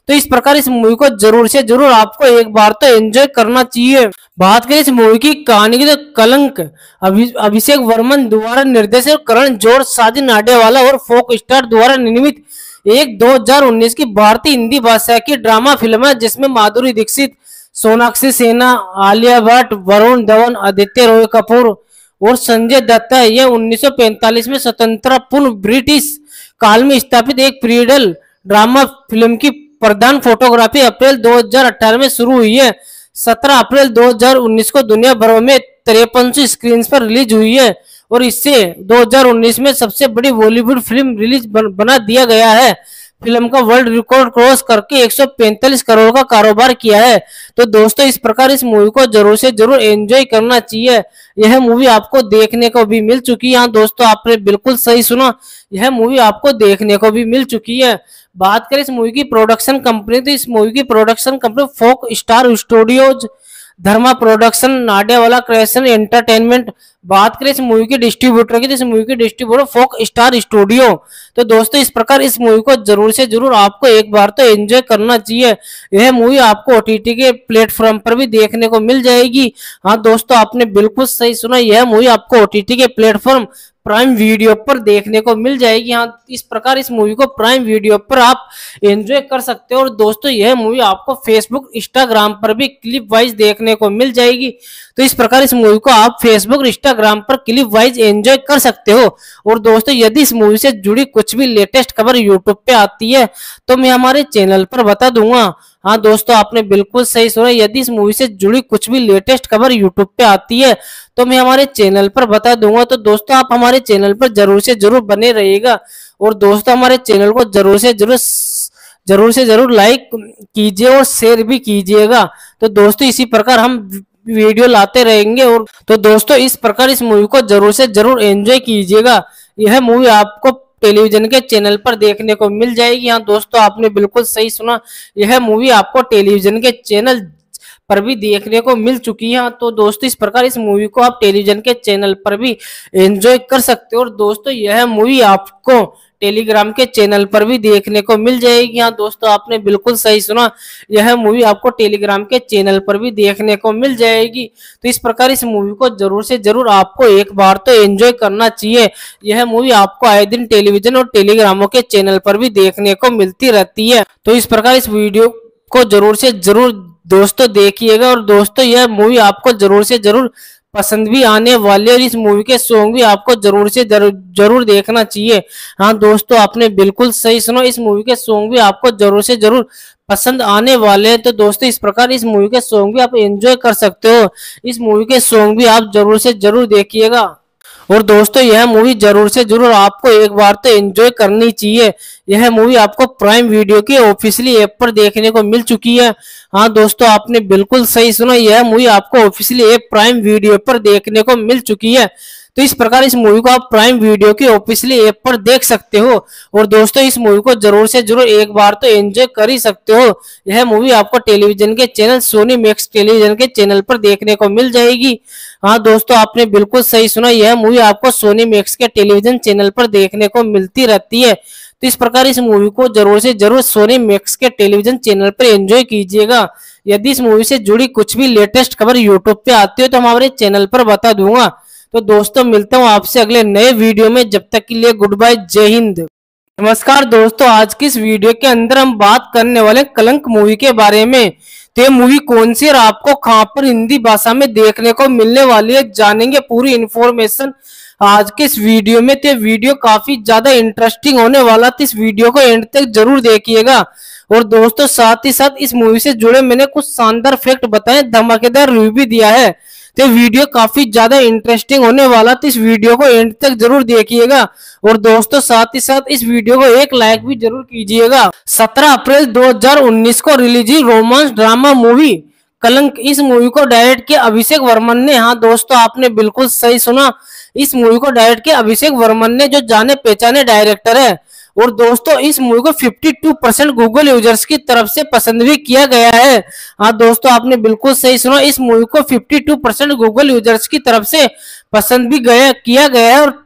तो इस प्रकार इस मूवी को जरूर से जरूर आपको एक बार तो एंजॉय करना चाहिए। बात करें इस मूवी की कहानी की तो कलंक अभि, अभिषेक वर्मन द्वारा निर्देशित, करण जौहर, साजिद नाडियावाला और फोक स्टार द्वारा निर्मित एक दो हज़ार उन्नीस की भारतीय हिंदी भाषा की ड्रामा फिल्म है, जिसमें माधुरी दीक्षित, सोनाक्षी सिन्हा, आलिया भट्ट, वरुण धवन, आदित्य रॉय कपूर और संजय दत्त है। यह उन्नीस सौ पैंतालीस में स्वतंत्र पूर्व ब्रिटिश काल में स्थापित एक पीरियड ड्रामा फिल्म की प्रधान फोटोग्राफी अप्रैल दो हज़ार अठारह में शुरू हुई है। सत्रह अप्रैल दो हज़ार उन्नीस को दुनिया भर में तिरपन सौ स्क्रीन पर रिलीज हुई है और इससे दो हज़ार उन्नीस में सबसे बड़ी बॉलीवुड फिल्म रिलीज बन, बना दिया गया है। फिल्म का वर्ल्ड रिकॉर्ड क्रॉस करके एक सौ पैंतालीस करोड़ का कारोबार किया है। तो दोस्तों इस प्रकार इस मूवी को जरूर से जरूर एंजॉय करना चाहिए। यह मूवी आपको देखने को भी मिल चुकी है। हाँ दोस्तों, आपने बिल्कुल सही सुना, यह मूवी आपको देखने को भी मिल चुकी है। बात करें इस मूवी की प्रोडक्शन कंपनी, तो इस मूवी की production company Fox Star Studios, Dharma production, Nadiadwala creation entertainment. बात करें इस मूवी के डिस्ट्रीब्यूटर की, तो इस मूवी के डिस्ट्रीब्यूटर फोक स्टार स्टूडियो। तो दोस्तों इस प्रकार इस मूवी को जरूर से जरूर आपको एक बार तो एंजॉय करना चाहिए। यह मूवी आपको ओटीटी के प्लेटफॉर्म पर भी देखने को मिल जाएगी। हाँ दोस्तों, आपने बिल्कुल सही सुना, यह मूवी आपको ओटीटी के प्लेटफॉर्म प्राइम वीडियो पर देखने को मिल जाएगी। हाँ, इस प्रकार इस मूवी को प्राइम वीडियो पर आप एंजॉय कर सकते हो। और दोस्तों यह मूवी आपको फेसबुक, इंस्टाग्राम पर भी क्लिप वाइज देखने को मिल जाएगी। तो इस प्रकार इस मूवी को आप फेसबुक, इंस्टाग्राम पर क्लिप वाइज एंजॉय कर सकते हो। और दोस्तों यदि इस मूवी से जुड़ी कुछ भी लेटेस्ट खबर यूट्यूब पे आती है तो मैं हमारे चैनल पर बता दूंगा। हाँ दोस्तों, आपने बिल्कुल सही सुना, यदि इस मूवी से जुड़ी कुछ भी लेटेस्ट खबर यूट्यूब पे आती है तो मैं हमारे चैनल पर बता दूंगा। तो दोस्तों आप हमारे चैनल पर जरूर से जरूर बने रहिएगा। और दोस्तों हमारे चैनल को जरूर से जरूर जरूर से जरूर लाइक कीजिए और शेयर भी कीजिएगा। तो दोस्तों इसी प्रकार हम वीडियो लाते रहेंगे। और तो दोस्तों इस प्रकार इस मूवी को जरूर से जरूर एंजॉय कीजिएगा। यह मूवी आपको टेलीविजन के चैनल पर देखने को मिल जाएगी। हाँ दोस्तों, आपने बिल्कुल सही सुना, यह मूवी आपको टेलीविजन के चैनल पर भी देखने को मिल चुकी है। तो दोस्तों इस प्रकार इस मूवी को आप टेलीविजन के चैनल पर भी एंजॉय कर सकते हो। और दोस्तों यह मूवी आपको टेलीग्राम के चैनल पर भी देखने को मिल जाएगी। हाँ दोस्तों, आपने बिल्कुल सही सुना, यह मूवी आपको टेलीग्राम के चैनल पर भी देखने को मिल जाएगी। तो इस प्रकार इस मूवी को जरूर से जरूर आपको एक बार तो एंजॉय करना चाहिए। यह मूवी आपको आए दिन टेलीविजन और टेलीग्रामों के चैनल पर भी देखने को मिलती रहती है। तो इस प्रकार इस वीडियो को जरूर से जरूर दोस्तों देखिएगा। और दोस्तों यह मूवी आपको जरूर से जरूर पसंद भी आने वाले और इस मूवी के सॉन्ग भी आपको जरूर से जरूर जरूर देखना चाहिए। हाँ दोस्तों, आपने बिल्कुल सही सुना, इस मूवी के सॉन्ग भी आपको जरूर से जरूर पसंद आने वाले हैं। तो दोस्तों इस प्रकार इस मूवी के सॉन्ग भी आप एंजॉय कर सकते हो। इस मूवी के सॉन्ग भी आप जरूर से जरूर देखिएगा। और दोस्तों यह मूवी जरूर से जरूर आपको एक बार तो एंजॉय करनी चाहिए। यह मूवी आपको प्राइम वीडियो की ऑफिशियली ऐप पर देखने को मिल चुकी है। हाँ दोस्तों, आपने बिल्कुल सही सुना, यह मूवी आपको ऑफिशियली ऐप प्राइम वीडियो पर देखने को मिल चुकी है। तो इस प्रकार इस मूवी को आप प्राइम वीडियो की ऑफिशियली ऐप पर देख सकते हो। और दोस्तों इस मूवी को जरूर से जरूर एक बार तो एंजॉय कर ही सकते हो। यह मूवी आपको टेलीविजन के चैनल सोनी मैक्स टेलीविजन के चैनल पर देखने को मिल जाएगी। हाँ दोस्तों, आपने बिल्कुल सही सुना, यह मूवी आपको सोनी मैक्स के टेलीविजन चैनल पर देखने को मिलती रहती है। तो इस प्रकार इस मूवी को जरूर से जरूर सोनी मैक्स के टेलीविजन चैनल पर एंजॉय कीजिएगा। यदि इस मूवी से जुड़ी कुछ भी लेटेस्ट खबर यूट्यूब पे आती है तो हमारे चैनल पर बता दूंगा। तो दोस्तों मिलता हूँ आपसे अगले नए वीडियो में, जब तक के लिए गुड बाय, जय हिंद। नमस्कार दोस्तों, आज की इस वीडियो के अंदर हम बात करने वाले कलंक मूवी के बारे में। तो ये मूवी कौन सी और आपको कहां पर हिंदी भाषा में देखने को मिलने वाली है, जानेंगे पूरी इन्फॉर्मेशन आज के इस वीडियो में। तो वीडियो काफी ज्यादा इंटरेस्टिंग होने वाला, तो इस वीडियो को एंड तक जरूर देखिएगा। और दोस्तों साथ ही साथ इस मूवी से जुड़े मैंने कुछ शानदार फैक्ट बताए, धमाकेदार रिव्यू भी दिया है। तो वीडियो काफी ज्यादा इंटरेस्टिंग होने वाला, तो इस वीडियो को एंड तक जरूर देखिएगा। और दोस्तों साथ ही साथ इस वीडियो को एक लाइक भी जरूर कीजिएगा। सत्रह अप्रैल दो हज़ार उन्नीस को रिलीज हुई रोमांस ड्रामा मूवी कलंक, इस मूवी को डायरेक्ट किया अभिषेक वर्मन ने। हाँ दोस्तों, आपने बिल्कुल सही सुना, इस मूवी को डायरेक्ट किया अभिषेक वर्मन ने, जो जाने पहचाने डायरेक्टर है। और दोस्तों इस मूवी को बावन परसेंट गूगल यूजर्स की तरफ से पसंद भी किया गया है। हाँ दोस्तों, आपने बिल्कुल सही सुना, इस मूवी को बावन परसेंट गूगल यूजर्स की तरफ से पसंद भी गया किया गया है। और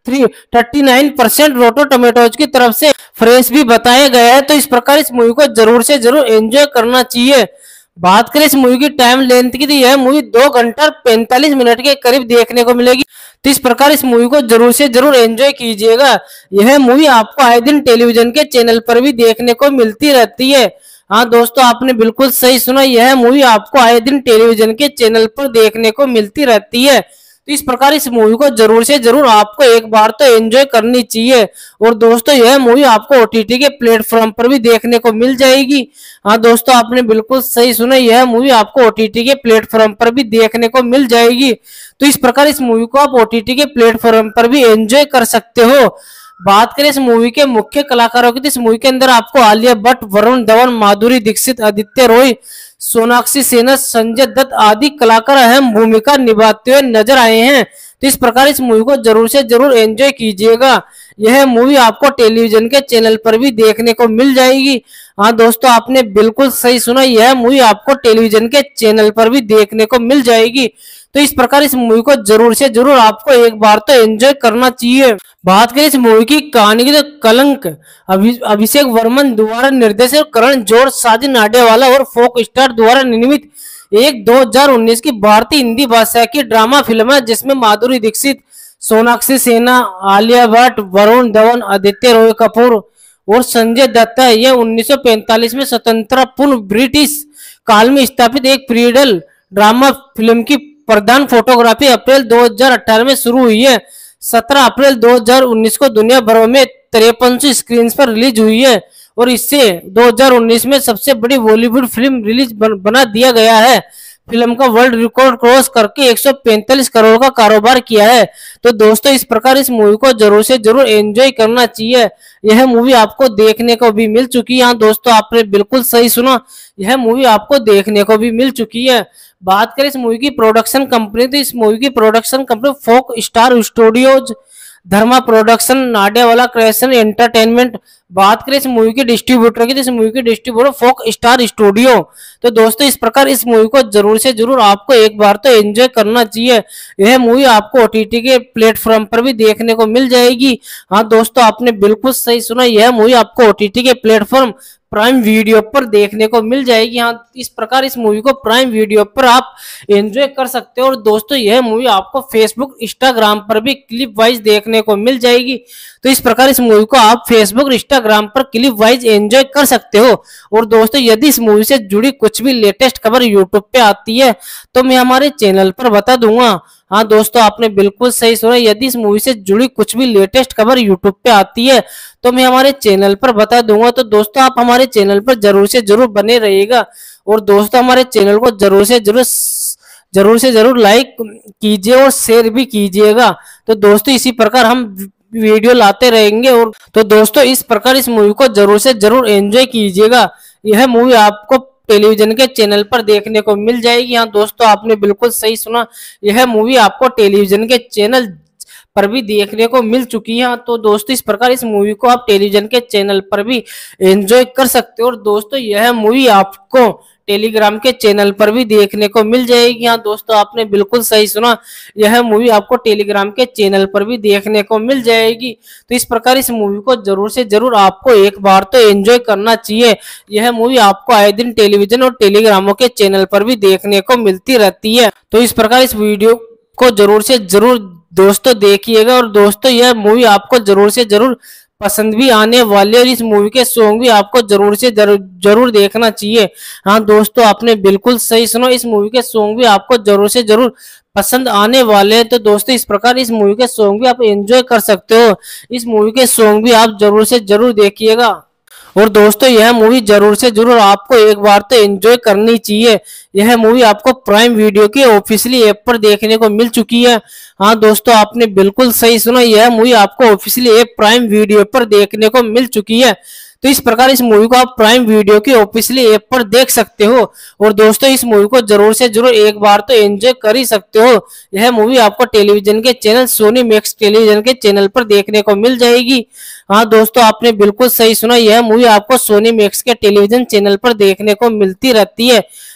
three thirty nine percent Rotten Tomatoes की तरफ से फ्रेश भी बताया गया है। तो इस प्रकार इस मूवी को जरूर से जरूर एंजॉय करना चाहिए। बात करें इस मूवी की टाइम लेंथ की, तो यह मूवी दो घंटा पैंतालीस मिनट के करीब देखने को मिलेगी। तो इस प्रकार इस मूवी को जरूर से जरूर एंजॉय कीजिएगा। यह मूवी आपको आए दिन टेलीविजन के चैनल पर भी देखने को मिलती रहती है। हाँ दोस्तों, आपने बिल्कुल सही सुना, यह मूवी आपको आए दिन टेलीविजन के चैनल पर देखने को मिलती रहती है। तो इस प्रकार इस मूवी को जरूर से जरूर आपको एक बार तो एंजॉय करनी चाहिए। और दोस्तों, यह मूवी आपको ओटीटी के प्लेटफॉर्म पर भी देखने को मिल जाएगी। हाँ दोस्तों, आपने बिल्कुल सही सुना, यह मूवी आपको ओटीटी के प्लेटफॉर्म पर भी देखने को मिल जाएगी। तो इस प्रकार इस मूवी को आप ओटीटी के प्लेटफॉर्म पर भी एंजॉय कर सकते हो। बात करें इस मूवी के मुख्य कलाकारों की, तो इस मूवी के अंदर आपको आलिया भट्ट, वरुण धवन, माधुरी दीक्षित, आदित्य रॉय, सोनाक्षी सिन्हा, संजय दत्त आदि कलाकार अहम भूमिका निभाते हुए नजर आए हैं। तो इस प्रकार इस मूवी को जरूर से जरूर एंजॉय कीजिएगा। यह मूवी आपको टेलीविजन के चैनल पर भी देखने को मिल जाएगी। हाँ दोस्तों, आपने बिल्कुल सही सुना, यह मूवी आपको टेलीविजन के चैनल पर भी देखने को मिल जाएगी। तो इस प्रकार इस मूवी को जरूर से जरूर आपको एक बार तो एंजॉय करना चाहिए। बात करें इस मूवी की कहानी की, तो कलंक अभि, अभिषेक वर्मन द्वारा निर्देशित, करण जौहर, साजिद नाडियावाला और फोक स्टार द्वारा निर्मित एक दो हज़ार उन्नीस की भारतीय हिंदी भाषा की ड्रामा फिल्म है, जिसमें माधुरी दीक्षित, सोनाक्षी सिन्हा, आलिया भट्ट, वरुण धवन, आदित्य रॉय कपूर और संजय दत्त है। यह उन्नीस सौ पैंतालीस में स्वतंत्र पूर्व ब्रिटिश काल में स्थापित एक पीरियड ड्रामा फिल्म की प्रधान फोटोग्राफी अप्रैल दो हज़ार अठारह में शुरू हुई है। सत्रह अप्रैल दो हज़ार उन्नीस को दुनिया भर में तिरपन सौ स्क्रीन पर रिलीज हुई है और इससे दो हज़ार उन्नीस में सबसे बड़ी बॉलीवुड फिल्म रिलीज बन, बना दिया गया है। फिल्म का वर्ल्ड रिकॉर्ड क्रॉस करके एक सौ पैंतालीस करोड़ का कारोबार किया है। तो दोस्तों, इस प्रकार इस मूवी को जरूर से जरूर एंजॉय करना चाहिए। यह मूवी आपको देखने को भी मिल चुकी है। हाँ दोस्तों, आपने बिल्कुल सही सुना, यह मूवी आपको देखने को भी मिल चुकी है। बात करें इस मूवी की प्रोडक्शन कंपनी, तो इस मूवी की production company Fox Star Studios, Dharma production, Nadiadwala creation entertainment. बात करें इस मूवी के डिस्ट्रीब्यूटर की, तो इस मूवी के डिस्ट्रीब्यूटर फोक स्टार स्टूडियो। तो दोस्तों, इस प्रकार इस मूवी को जरूर से जरूर आपको एक बार तो एंजॉय करना चाहिए। यह मूवी आपको ओटीटी के प्लेटफॉर्म पर भी देखने को मिल जाएगी। हाँ दोस्तों, आपने बिल्कुल सही सुना, यह मूवी आपको ओटीटी के प्लेटफॉर्म प्राइम वीडियो पर देखने को मिल जाएगी। हाँ, इस प्रकार इस मूवी को प्राइम वीडियो पर आप एंजॉय कर सकते हो। और दोस्तों, यह मूवी आपको फेसबुक, इंस्टाग्राम पर भी क्लिप वाइज देखने को मिल जाएगी। तो इस प्रकार इस मूवी को आप फेसबुक, इंस्टाग्राम पर क्लिप वाइज एंजॉय कर सकते हो। और दोस्तों, यदि इस मूवी से जुड़ी कुछ भी लेटेस्ट खबर यूट्यूब पे आती है तो मैं हमारे चैनल पर बता दूंगा। हाँ दोस्तों, आपने बिल्कुल सही सुना, यदि इस मूवी से जुड़ी कुछ भी लेटेस्ट खबर यूट्यूब पे आती है तो मैं हमारे चैनल पर बता दूंगा। तो दोस्तों, आप हमारे चैनल पर जरूर से जरूर बने रहिएगा। और दोस्तों, हमारे चैनल को जरूर से जरूर जरूर से जरूर लाइक कीजिए और शेयर भी कीजिएगा। तो दोस्तों, इसी प्रकार हम वीडियो लाते रहेंगे। और तो दोस्तों, इस प्रकार इस मूवी को जरूर से जरूर एंजॉय कीजिएगा। यह मूवी आपको टेलीविजन के चैनल पर देखने को मिल जाएगी। हाँ दोस्तों, आपने बिल्कुल सही सुना, यह मूवी आपको टेलीविजन के चैनल पर भी देखने को मिल चुकी है। तो दोस्तों, इस प्रकार इस मूवी को आप टेलीविजन के चैनल पर भी एंजॉय कर सकते हो। और दोस्तों, यह मूवी आपको टेलीग्राम के चैनल पर भी देखने को मिल जाएगी। हाँ दोस्तों, आपने बिल्कुल सही सुना, यह मूवी आपको टेलीग्राम के चैनल पर भी देखने को मिल जाएगी। तो इस प्रकार इस मूवी को जरूर से जरूर आपको एक बार तो एंजॉय करना चाहिए। यह मूवी आपको आए दिन टेलीविजन और टेलीग्रामों के चैनल पर भी देखने को मिलती रहती है। तो इस प्रकार इस वीडियो को जरूर से जरूर दोस्तों देखिएगा। और दोस्तों, यह मूवी आपको जरूर से जरूर पसंद भी आने वाले और इस मूवी के सॉन्ग भी आपको जरूर से जरूर जरूर देखना चाहिए। हाँ दोस्तों, आपने बिल्कुल सही सुना, इस मूवी के सॉन्ग भी आपको जरूर से जरूर पसंद आने वाले हैं। तो दोस्तों, इस प्रकार इस मूवी के सॉन्ग भी आप एंजॉय कर सकते हो। इस मूवी के सॉन्ग भी आप जरूर से जरूर देखिएगा। और दोस्तों, यह मूवी जरूर से जरूर आपको एक बार तो एंजॉय करनी चाहिए। यह मूवी आपको प्राइम वीडियो की ऑफिशियली ऐप पर देखने को मिल चुकी है। हाँ दोस्तों, आपने बिल्कुल सही सुना, यह मूवी आपको ऑफिशियली ऐप प्राइम वीडियो पर देखने को मिल चुकी है। तो इस प्रकार इस मूवी को आप प्राइम वीडियो की ऑफिशियली ऐप पर देख सकते हो। और दोस्तों, इस मूवी को जरूर से जरूर एक बार तो एंजॉय कर ही सकते हो। यह मूवी आपको टेलीविजन के चैनल सोनी मैक्स टेलीविजन के चैनल पर देखने को मिल जाएगी। हाँ दोस्तों, आपने बिल्कुल सही सुना, यह मूवी आपको सोनी मैक्स के टेलीविजन चैनल पर देखने को मिलती रहती है।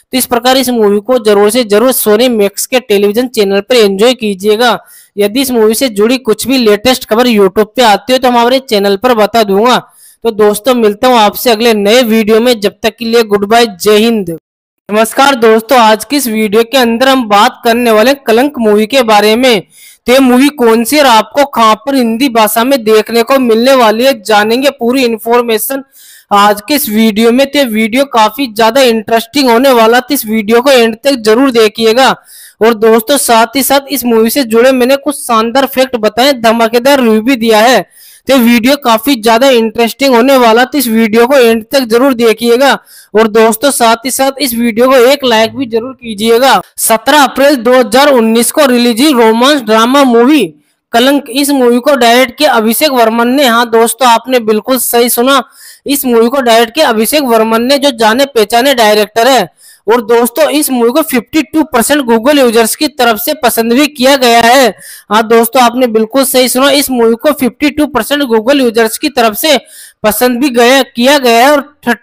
तो इस प्रकार इस मूवी को जरूर से जरूर सोनी मैक्स के टेलीविजन चैनल पर एंजॉय कीजिएगा। यदि इस मूवी से जुड़ी कुछ भी लेटेस्ट खबर यूट्यूब पे आती है तो हमारे चैनल पर बता दूंगा। तो दोस्तों मिलता हूँ आपसे अगले नए वीडियो में, जब तक के लिए गुड बाय, जय हिंद। नमस्कार दोस्तों, आज की इस वीडियो के अंदर हम बात करने वाले कलंक मूवी के बारे में। तो ये मूवी कौन सी और आपको कहां पर हिंदी भाषा में देखने को मिलने वाली है, जानेंगे पूरी इन्फॉर्मेशन आज के इस वीडियो में। तो वीडियो काफी ज्यादा इंटरेस्टिंग होने वाला, तो इस वीडियो को एंड तक जरूर देखिएगा। और दोस्तों साथ ही साथ इस मूवी से जुड़े मैंने कुछ शानदार फैक्ट बताए, धमाकेदार रिव्यू भी दिया है। तो वीडियो काफी ज्यादा इंटरेस्टिंग होने वाला, तो इस वीडियो को एंड तक जरूर देखिएगा। और दोस्तों साथ ही साथ इस वीडियो को एक लाइक भी जरूर कीजिएगा। सत्रह अप्रैल दो हज़ार उन्नीस को रिलीज हुई रोमांस ड्रामा मूवी कलंक, इस मूवी को डायरेक्ट किया अभिषेक वर्मन ने। हाँ दोस्तों, आपने बिल्कुल सही सुना, इस मूवी को डायरेक्ट किया अभिषेक वर्मन ने, जो जाने पहचाने डायरेक्टर है। और दोस्तों इस मूवी को बावन परसेंट गूगल यूजर्स की तरफ से पसंद भी किया गया है। हाँ दोस्तों, आपने बिल्कुल सही सुना, इस मूवी को बावन परसेंट गूगल यूजर्स की तरफ से पसंद भी गया किया गया है। और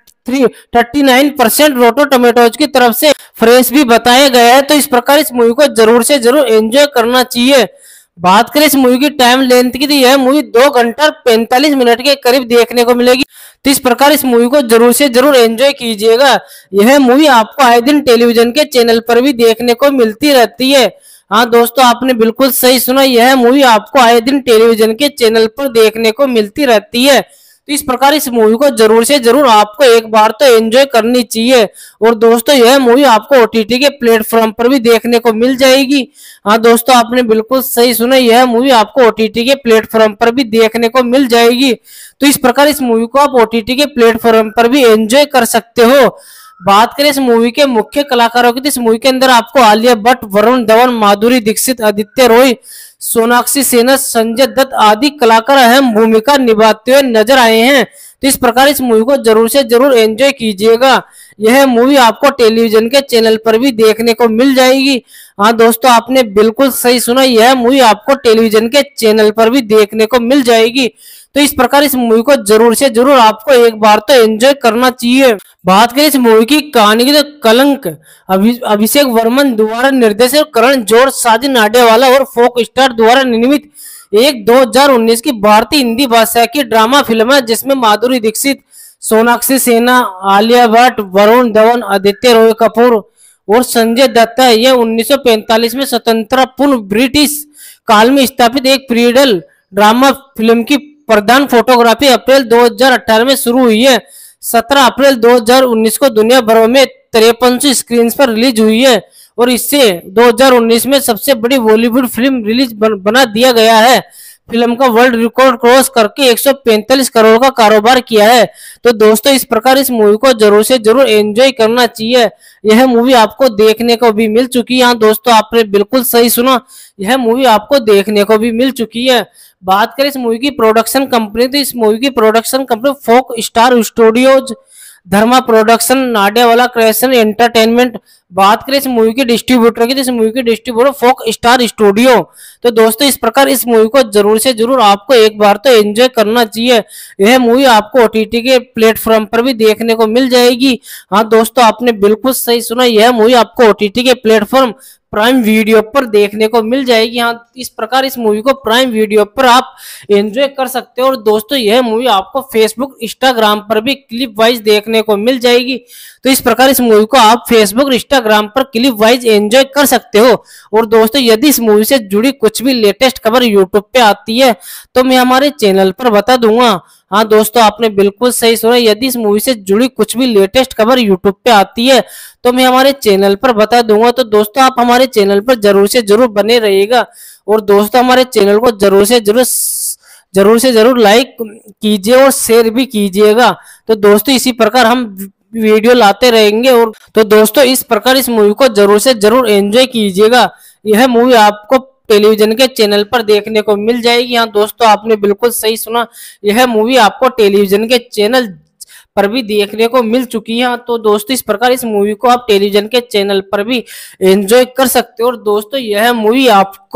उनतालीस परसेंट रोटो टमेटोज की तरफ से फ्रेश भी बताया गया है। तो इस प्रकार इस मूवी को जरूर से जरूर एंजॉय करना चाहिए। बात करें इस मूवी की टाइम लेंथ की, तो यह मूवी दो घंटा पैंतालीस मिनट के करीब देखने को मिलेगी। तो इस प्रकार इस मूवी को जरूर से जरूर एंजॉय कीजिएगा। यह मूवी आपको आए दिन टेलीविजन के चैनल पर भी देखने को मिलती रहती है। हाँ दोस्तों, आपने बिल्कुल सही सुना, यह मूवी आपको आए दिन टेलीविजन के चैनल पर देखने को मिलती रहती है। तो इस प्रकार इस मूवी को जरूर से जरूर आपको एक बार तो एंजॉय करनी चाहिए। और दोस्तों यह मूवी आपको ओटीटी के प्लेटफॉर्म पर भी देखने को मिल जाएगी। हाँ दोस्तों, आपने बिल्कुल सही सुना, यह मूवी आपको ओटीटी के प्लेटफॉर्म पर भी देखने को मिल जाएगी। तो इस प्रकार इस मूवी को आप ओटीटी के प्लेटफॉर्म पर भी एंजॉय कर सकते हो। बात करें इस मूवी के मुख्य कलाकारों की, तो इस मूवी के अंदर आपको आलिया भट्ट, वरुण धवन, माधुरी दीक्षित, आदित्य रॉय, सोनाक्षी सिन्हा, संजय दत्त आदि कलाकार अहम भूमिका निभाते हुए नजर आए हैं। तो इस प्रकार इस मूवी को जरूर से जरूर एंजॉय कीजिएगा। यह मूवी आपको टेलीविजन के चैनल पर भी देखने को मिल जाएगी। हाँ दोस्तों, आपने बिल्कुल सही सुना, यह मूवी आपको टेलीविजन के चैनल पर भी देखने को मिल जाएगी। तो इस प्रकार इस मूवी को जरूर से जरूर आपको एक बार तो एंजॉय करना चाहिए। बात करें इस मूवी की कहानी की, तो कलंक अभि, अभिषेक वर्मन द्वारा निर्देशित, करण जौहर, साजिद नाडियावाला और फोक स्टार द्वारा निर्मित एक दो हज़ार उन्नीस की भारतीय हिंदी भाषा की ड्रामा फिल्म है, जिसमें माधुरी दीक्षित, सोनाक्षी सिन्हा, आलिया भट्ट, वरुण धवन, आदित्य रॉय कपूर और संजय दत्त है। यह उन्नीस सौ पैंतालीस में स्वतंत्र पूर्व ब्रिटिश काल में स्थापित एक पीरियड ड्रामा फिल्म की प्रधान फोटोग्राफी अप्रैल दो हज़ार अठारह में शुरू हुई है। सत्रह अप्रैल दो हज़ार उन्नीस को दुनिया भर में तिरपन सौ स्क्रीन पर रिलीज हुई है और इससे दो हज़ार उन्नीस में सबसे बड़ी बॉलीवुड फिल्म रिलीज बन, बना दिया गया है। फिल्म का वर्ल्ड रिकॉर्ड क्रॉस करके एक सौ पैंतालीस करोड़ का कारोबार किया है। तो दोस्तों इस प्रकार इस मूवी को जरूर से जरूर एंजॉय करना चाहिए। यह मूवी आपको देखने को भी मिल चुकी है। हाँ दोस्तों, आपने बिल्कुल सही सुना, यह मूवी आपको देखने को भी मिल चुकी है। बात करें इस मूवी की प्रोडक्शन कंपनी, तो इस मूवी की production company Fox Star Studios, Dharma production, Nadiadwala creation entertainment. बात करें इस मूवी के डिस्ट्रीब्यूटर की, तो इस मूवी के डिस्ट्रीब्यूटर फोक स्टार स्टूडियो। तो दोस्तों इस प्रकार इस मूवी को जरूर से जरूर आपको एक बार तो एंजॉय करना चाहिए। यह मूवी आपको ओटीटी के प्लेटफॉर्म पर भी देखने को मिल जाएगी। हाँ दोस्तों, आपने बिल्कुल सही सुना, यह मूवी आपको ओटीटी के प्लेटफॉर्म प्राइम वीडियो पर देखने को मिल जाएगी। हाँ, इस प्रकार इस मूवी को प्राइम वीडियो पर आप एंजॉय कर सकते हो। और दोस्तों यह मूवी आपको फेसबुक, इंस्टाग्राम पर भी क्लिप वाइज देखने को मिल जाएगी। तो इस प्रकार इस मूवी को आप फेसबुक, इंस्टाग्राम पर क्लिप वाइज एंजॉय कर सकते हो। और दोस्तों यदि इस मूवी से जुड़ी कुछ भी लेटेस्ट खबर यूट्यूब पे आती है तो मैं हमारे चैनल पर बता दूंगा। हाँ दोस्तों, आपने बिल्कुल सही सुना, यदि इस मूवी से जुड़ी कुछ भी लेटेस्ट खबर यूट्यूब पे आती है तो मैं हमारे चैनल पर बता दूंगा। तो दोस्तों आप हमारे चैनल पर जरूर से जरूर बने रहिएगा। और दोस्तों हमारे चैनल को जरूर से जरूर जरूर से जरूर लाइक कीजिए और शेयर भी कीजिएगा। तो दोस्तों इसी प्रकार हम वीडियो लाते रहेंगे। और तो दोस्तों इस प्रकार इस मूवी को जरूर से जरूर एंजॉय कीजिएगा। यह मूवी आपको टेलीविजन के चैनल पर देखने को मिल जाएगी। हाँ दोस्तों, आपने बिल्कुल सही सुना, यह मूवी आपको टेलीविजन के चैनल पर भी देखने को मिल चुकी है। तो दोस्तों इस प्रकार इस मूवी को आप टेलीविजन के चैनल पर भी एंजॉय कर सकते हो। और दोस्तों यह मूवी आपको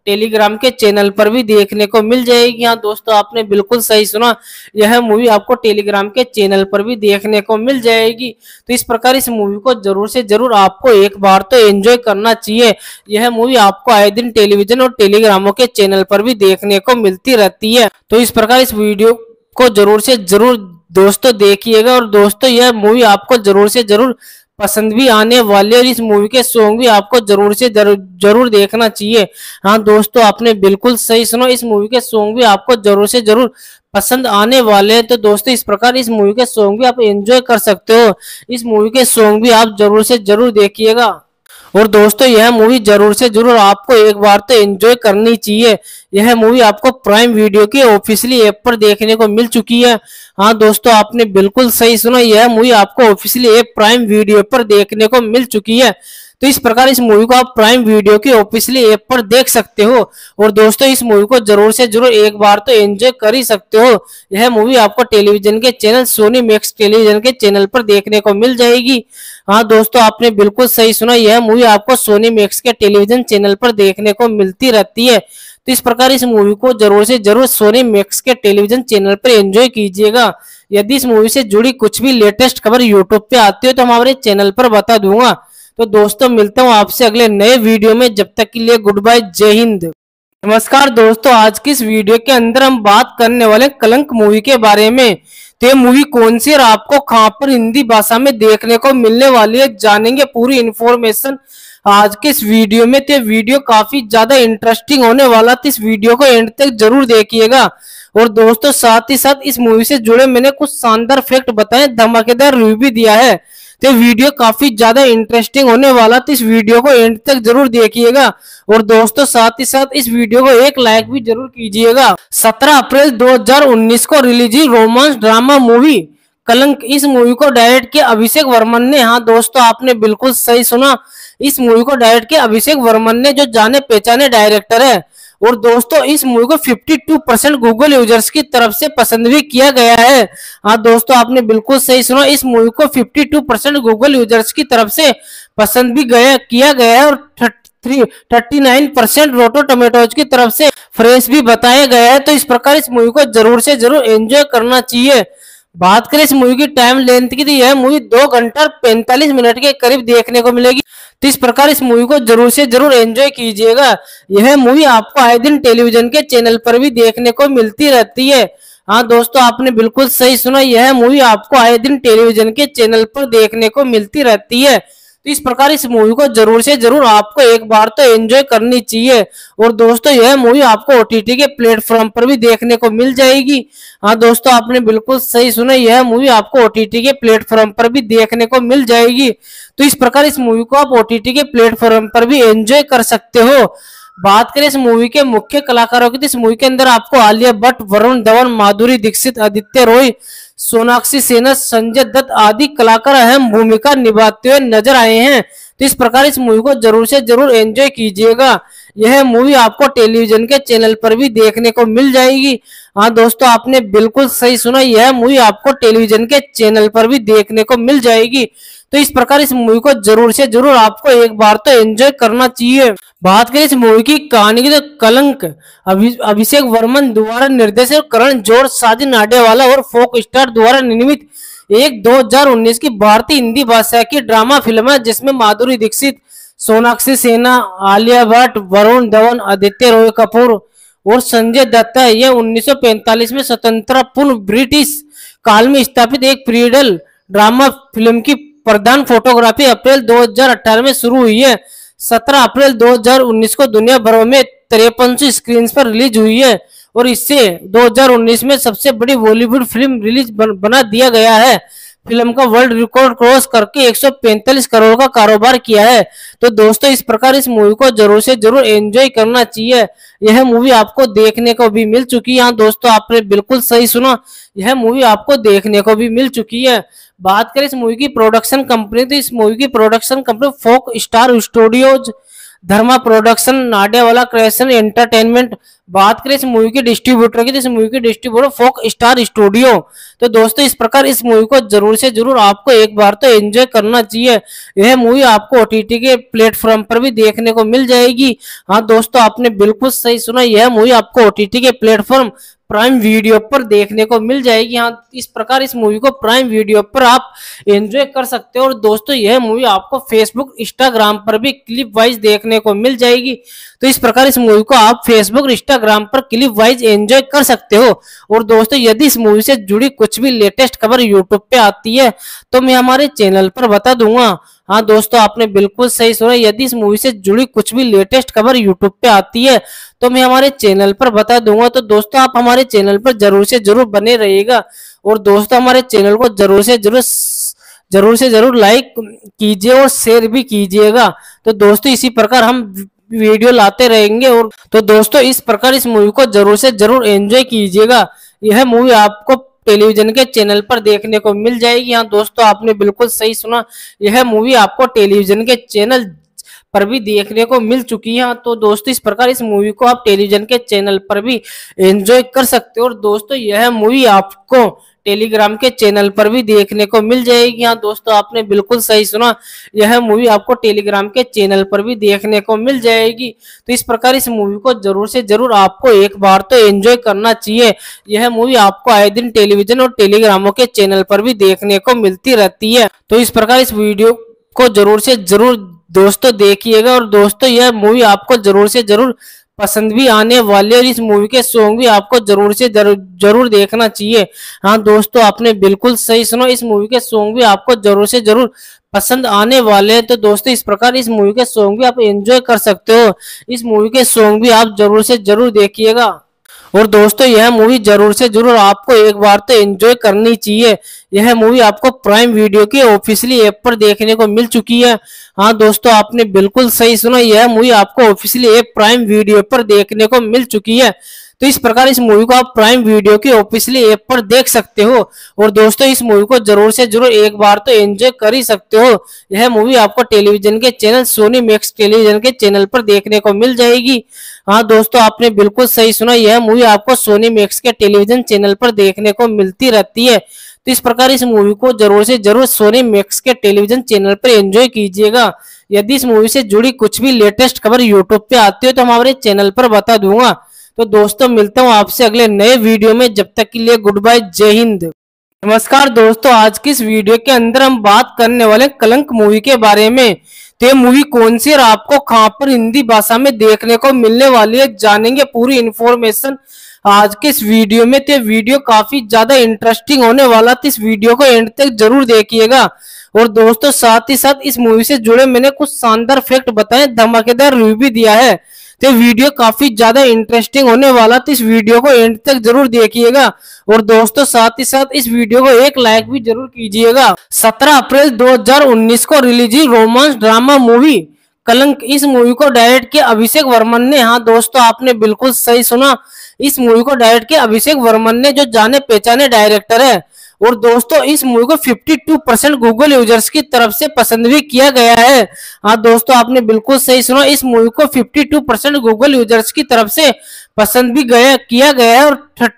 टेलीग्राम के चैनल पर भी देखने को मिल जाएगी। हाँ दोस्तों, आपने बिल्कुल सही सुना, यह मूवी आपको टेलीग्राम के चैनल पर भी देखने को मिल जाएगी। तो इस प्रकार इस मूवी को जरूर से जरूर आपको एक बार तो एंजॉय करना चाहिए। यह मूवी आपको आए दिन टेलीविजन और टेलीग्रामों के चैनल पर भी देखने को मिलती रहती है। तो इस प्रकार इस वीडियो को जरूर से जरूर दोस्तों देखिएगा, और दोस्तों यह मूवी आपको जरूर से जरूर पसंद भी आने वाली है, और इस मूवी के सॉन्ग भी आपको जरूर से जरूर जरूर देखना चाहिए। हाँ दोस्तों, आपने बिल्कुल सही सुना, इस मूवी के सॉन्ग भी आपको जरूर से जरूर पसंद आने वाले हैं। तो दोस्तों इस प्रकार इस मूवी के सॉन्ग भी आप एंजॉय कर सकते हो। इस मूवी के सॉन्ग भी आप जरूर से जरूर देखिएगा, और दोस्तों यह मूवी जरूर से जरूर आपको एक बार तो एंजॉय करनी चाहिए। यह मूवी आपको प्राइम वीडियो की ऑफिशियली ऐप पर देखने को मिल चुकी है। हाँ दोस्तों, आपने बिल्कुल सही सुना, यह मूवी आपको ऑफिशियली ऐप प्राइम वीडियो पर देखने को मिल चुकी है। तो इस प्रकार इस मूवी को आप प्राइम वीडियो की ऑफिशियली ऐप पर देख सकते हो, और दोस्तों इस मूवी को जरूर से जरूर एक बार तो एंजॉय कर ही सकते हो। यह मूवी आपको टेलीविजन के चैनल सोनी मैक्स टेलीविजन के चैनल पर देखने को मिल जाएगी। हाँ दोस्तों, आपने बिल्कुल सही सुना, यह मूवी आपको सोनी मैक्स के टेलीविजन चैनल पर देखने को मिलती रहती है। तो इस प्रकार इस मूवी को जरूर से जरूर सोनी मैक्स के टेलीविजन चैनल पर एंजॉय कीजिएगा। यदि इस मूवी से जुड़ी कुछ भी लेटेस्ट खबर यूट्यूब पे आती है तो हमारे चैनल पर बता दूंगा। तो दोस्तों मिलता हूँ आपसे अगले नए वीडियो में, जब तक के लिए गुड बाय, जय हिंद। नमस्कार दोस्तों, आज की इस वीडियो के अंदर हम बात करने वाले कलंक मूवी के बारे में। तो ये मूवी कौन सी और आपको कहां पर हिंदी भाषा में देखने को मिलने वाली है, जानेंगे पूरी इन्फॉर्मेशन आज के इस वीडियो में। तो वीडियो काफी ज्यादा इंटरेस्टिंग होने वाला, तो इस वीडियो को एंड तक जरूर देखिएगा। और दोस्तों साथ ही साथ इस मूवी से जुड़े मैंने कुछ शानदार फैक्ट बताए, धमाकेदार रिव्यू भी दिया है। तो वीडियो काफी ज्यादा इंटरेस्टिंग होने वाला, तो इस वीडियो को एंड तक जरूर देखिएगा। और दोस्तों साथ ही साथ इस वीडियो को एक लाइक भी जरूर कीजिएगा। सत्रह अप्रैल दो हज़ार उन्नीस को रिलीज हुई रोमांस ड्रामा मूवी कलंक, इस मूवी को डायरेक्ट किया अभिषेक वर्मन ने। हाँ दोस्तों, आपने बिल्कुल सही सुना, इस मूवी को डायरेक्ट किया अभिषेक वर्मन ने, जो जाने पहचाने डायरेक्टर है। और दोस्तों इस मूवी को बावन परसेंट गूगल यूजर्स की तरफ से पसंद भी किया गया है। हाँ दोस्तों, आपने बिल्कुल सही सुना, इस मूवी को बावन परसेंट गूगल यूजर्स की तरफ से पसंद भी गया किया गया है, और उनतालीस परसेंट रोटो टमेटोज की तरफ से फ्रेश भी बताया गया है। तो इस प्रकार इस मूवी को जरूर से जरूर एंजॉय करना चाहिए। बात करें इस मूवी की टाइम लेंथ की, तो यह मूवी दो घंटा पैंतालीस मिनट के करीब देखने को मिलेगी। तो इस प्रकार इस मूवी को जरूर से जरूर एंजॉय कीजिएगा। यह मूवी आपको आए दिन टेलीविजन के चैनल पर भी देखने को मिलती रहती है। हाँ दोस्तों, आपने बिल्कुल सही सुना, यह मूवी आपको आए दिन टेलीविजन के चैनल पर देखने को मिलती रहती है। तो इस प्रकार इस मूवी को जरूर से जरूर आपको एक बार तो एंजॉय करनी चाहिए। और दोस्तों यह मूवी आपको ओटीटी के प्लेटफॉर्म पर भी देखने को मिल जाएगी। हाँ दोस्तों, आपने बिल्कुल सही सुना, यह मूवी आपको ओटीटी के प्लेटफॉर्म पर भी देखने को मिल जाएगी। तो इस प्रकार इस मूवी को आप ओटीटी के प्लेटफॉर्म पर भी एंजॉय कर सकते हो। बात करें इस मूवी के मुख्य कलाकारों की, तो इस मूवी के अंदर आपको आलिया भट्ट, वरुण धवन, माधुरी दीक्षित, आदित्य रॉय, सोनाक्षी सिन्हा, संजय दत्त आदि कलाकार अहम भूमिका निभाते हुए नजर आए हैं। तो इस प्रकार इस मूवी को जरूर से जरूर एंजॉय कीजिएगा। यह मूवी आपको टेलीविजन के चैनल पर भी देखने को मिल जाएगी। हाँ दोस्तों, आपने बिल्कुल सही सुना, यह मूवी आपको टेलीविजन के चैनल पर भी देखने को मिल जाएगी। तो इस प्रकार इस मूवी को जरूर से जरूर आपको एक बार तो एंजॉय करना चाहिए। बात करें इस मूवी की कहानी की, तो कलंक अभि, अभिषेक वर्मन द्वारा निर्देशित, करण जौहर, साजिद नाडियावाला और फोक स्टार द्वारा निर्मित एक दो हज़ार उन्नीस की भारतीय हिंदी भाषा की ड्रामा फिल्म है, जिसमें माधुरी दीक्षित, सोनाक्षी सिन्हा, आलिया भट्ट, वरुण धवन, आदित्य रॉय कपूर और संजय दत्त है। यह उन्नीस सौ पैंतालीस में स्वतंत्र पूर्व ब्रिटिश काल में स्थापित एक पीरियड ड्रामा फिल्म की प्रधान फोटोग्राफी अप्रैल दो हज़ार अठारह में शुरू हुई है। सत्रह अप्रैल दो हज़ार उन्नीस को दुनिया भर में तिरपन सौ स्क्रीन पर रिलीज हुई है, और इससे दो हज़ार उन्नीस में सबसे बड़ी बॉलीवुड फिल्म रिलीज बन, बना दिया गया है। फिल्म का वर्ल्ड रिकॉर्ड क्रॉस करके एक सौ पैंतालीस करोड़ का कारोबार किया है। तो दोस्तों इस प्रकार इस मूवी को जरूर से जरूर एंजॉय करना चाहिए। यह मूवी आपको देखने को भी मिल चुकी है। हाँ दोस्तों, आपने बिल्कुल सही सुना, यह मूवी आपको देखने को भी मिल चुकी है। बात करें इस मूवी की प्रोडक्शन कंपनी, तो इस मूवी की production company Fox Star Studios Dharma production, Nadiadwala creation entertainment. बात करें इस मूवी के डिस्ट्रीब्यूटर की तो इस मूवी के डिस्ट्रीब्यूटर फोक स्टार स्टूडियो। तो दोस्तों इस प्रकार इस मूवी को जरूर से जरूर आपको एक बार तो एंजॉय करना चाहिए। यह मूवी आपको ओटीटी के प्लेटफॉर्म पर भी देखने को मिल जाएगी। हाँ दोस्तों, आपने बिल्कुल सही सुना, यह मूवी आपको ओटीटी के प्लेटफॉर्म प्राइम वीडियो पर देखने को मिल जाएगी। हाँ, इस प्रकार इस मूवी को प्राइम वीडियो पर आप एंजॉय कर सकते हो। और दोस्तों यह मूवी आपको फेसबुक इंस्टाग्राम पर भी क्लिप वाइज देखने को मिल जाएगी। तो इस प्रकार इस मूवी को आप फेसबुक इंस्टाग्राम पर क्लिप वाइज एंजॉय कर सकते हो। और दोस्तों यदि इस मूवी से जुड़ी कुछ भी लेटेस्ट खबर यूट्यूब पे आती है तो मैं हमारे चैनल पर बता दूंगा। हाँ दोस्तों, आपने बिल्कुल सही सुना, यदि इस मूवी से जुड़ी कुछ भी लेटेस्ट खबर यूट्यूब पे आती है तो मैं हमारे चैनल पर बता दूंगा। तो दोस्तों आप हमारे चैनल पर जरूर से जरूर बने रहिएगा। और दोस्तों हमारे चैनल को जरूर से जरूर जरूर से जरूर लाइक कीजिए और शेयर भी कीजिएगा। तो दोस्तों इसी प्रकार हम वीडियो लाते रहेंगे। और तो दोस्तों इस प्रकार इस मूवी को जरूर से जरूर एंजॉय कीजिएगा। यह मूवी आपको टेलीविजन के चैनल पर देखने को मिल जाएगी। हाँ दोस्तों, आपने बिल्कुल सही सुना, यह मूवी आपको टेलीविजन के चैनल पर भी देखने को मिल चुकी है। तो दोस्तों इस प्रकार इस मूवी को आप टेलीविजन के चैनल पर भी एंजॉय कर सकते हो। और दोस्तों यह मूवी आपको टेलीग्राम के चैनल पर भी देखने को मिल जाएगी। हाँ दोस्तों, आपने बिल्कुल सही सुना, यह मूवी आपको टेलीग्राम के चैनल पर भी देखने को मिल जाएगी। तो इस प्रकार इस मूवी को जरूर से जरूर आपको एक बार तो एंजॉय करना चाहिए। यह मूवी आपको आए दिन टेलीविजन और टेलीग्रामों के चैनल पर भी देखने को मिलती रहती है। तो इस प्रकार इस वीडियो को जरूर से जरूर दोस्तों देखिएगा। और दोस्तों यह मूवी आपको जरूर से जरूर पसंद भी आने वाली है। और इस मूवी के सॉन्ग भी आपको जरूर से जरूर जरूर देखना चाहिए। हाँ दोस्तों, आपने बिल्कुल सही सुना, इस मूवी के सॉन्ग भी आपको जरूर से जरूर पसंद आने वाले हैं। तो दोस्तों इस प्रकार इस मूवी के सॉन्ग भी आप एंजॉय कर सकते हो। इस मूवी के सॉन्ग भी आप जरूर से जरूर देखिएगा। और दोस्तों यह मूवी जरूर से जरूर आपको एक बार तो एंजॉय करनी चाहिए। यह मूवी आपको प्राइम वीडियो की ऑफिशियली ऐप पर देखने को मिल चुकी है। हाँ दोस्तों, आपने बिल्कुल सही सुना, यह मूवी आपको ऑफिशियली ऐप प्राइम वीडियो पर देखने को मिल चुकी है। तो इस प्रकार इस मूवी को आप प्राइम वीडियो की ऑफिशियली ऐप पर देख सकते हो। और दोस्तों इस मूवी को जरूर से जरूर एक बार तो एंजॉय कर ही सकते हो। यह मूवी आपको टेलीविजन के चैनल सोनी मैक्स टेलीविजन के चैनल पर देखने को मिल जाएगी। हाँ दोस्तों, आपने बिल्कुल सही सुना, यह मूवी आपको सोनी मैक्स के टेलीविजन चैनल पर देखने को मिलती रहती है। तो इस प्रकार इस मूवी को जरूर से जरूर सोनी मैक्स के टेलीविजन चैनल पर एंजॉय कीजिएगा। यदि इस मूवी से जुड़ी कुछ भी लेटेस्ट खबर यूट्यूब पे आती है तो हमारे चैनल पर बता दूंगा। तो दोस्तों मिलता हूँ आपसे अगले नए वीडियो में, जब तक के लिए गुड बाय, जय हिंद। नमस्कार दोस्तों, आज की इस वीडियो के अंदर हम बात करने वाले कलंक मूवी के बारे में। तो ये मूवी कौन सी और आपको कहां पर हिंदी भाषा में देखने को मिलने वाली है, जानेंगे पूरी इन्फॉर्मेशन आज के इस वीडियो में। तो वीडियो काफी ज्यादा इंटरेस्टिंग होने वाला, तो इस वीडियो को एंड तक जरूर देखिएगा। और दोस्तों साथ ही साथ इस मूवी से जुड़े मैंने कुछ शानदार फैक्ट बताए, धमाकेदार रिव्यू भी दिया है। तो वीडियो काफी ज्यादा इंटरेस्टिंग होने वाला, तो इस वीडियो को एंड तक जरूर देखिएगा। और दोस्तों साथ ही साथ इस वीडियो को एक लाइक भी जरूर कीजिएगा। सत्रह अप्रैल दो हज़ार उन्नीस को रिलीज हुई रोमांस ड्रामा मूवी कलंक, इस मूवी को डायरेक्ट किया अभिषेक वर्मन ने। हाँ दोस्तों, आपने बिल्कुल सही सुना, इस मूवी को डायरेक्ट किया अभिषेक वर्मन ने, जो जाने पहचाने डायरेक्टर है। और दोस्तों इस मूवी को बावन परसेंट गूगल यूजर्स की तरफ से पसंद भी किया गया है। हाँ दोस्तों, आपने बिल्कुल सही सुना, इस मूवी को बावन परसेंट गूगल यूजर्स की तरफ से पसंद भी गया किया गया है। और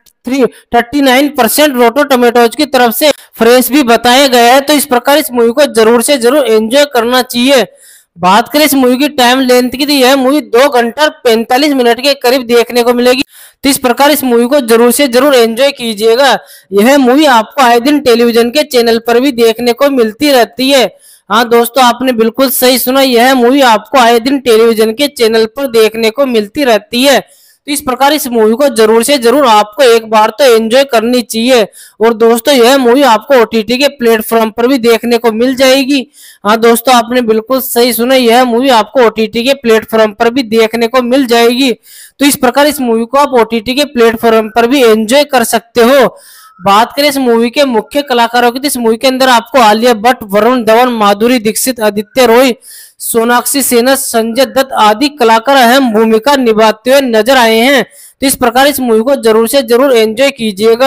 उनतालीस परसेंट रोटो टमेटोज की तरफ से फ्रेश भी बताया गया है। तो इस प्रकार इस मूवी को जरूर से जरूर एंजॉय करना चाहिए। बात करें इस मूवी की टाइम लेंथ की, तो यह मूवी दो घंटा पैंतालीस मिनट के करीब देखने को मिलेगी। तो इस प्रकार इस मूवी को जरूर से जरूर एंजॉय कीजिएगा। यह मूवी आपको आए दिन टेलीविजन के चैनल पर भी देखने को मिलती रहती है। हाँ दोस्तों, आपने बिल्कुल सही सुना, यह मूवी आपको आए दिन टेलीविजन के चैनल पर देखने को मिलती रहती है। तो इस प्रकार इस मूवी को जरूर से जरूर आपको एक बार तो एंजॉय करनी चाहिए। और दोस्तों यह मूवी आपको ओटीटी के प्लेटफॉर्म पर भी देखने को मिल जाएगी। हाँ दोस्तों, आपने बिल्कुल सही सुना, यह मूवी आपको ओटीटी के प्लेटफॉर्म पर भी देखने को मिल जाएगी। तो इस प्रकार इस मूवी को आप ओटीटी के प्लेटफॉर्म पर भी एंजॉय कर सकते हो। बात करें इस मूवी के मुख्य कलाकारों की, तो इस मूवी के अंदर आपको आलिया भट्ट, वरुण धवन, माधुरी दीक्षित, आदित्य रॉय, सोनाक्षी सिन्हा, संजय दत्त आदि कलाकार अहम भूमिका निभाते हुए नजर आए हैं। तो इस प्रकार इस मूवी को जरूर से जरूर एंजॉय कीजिएगा।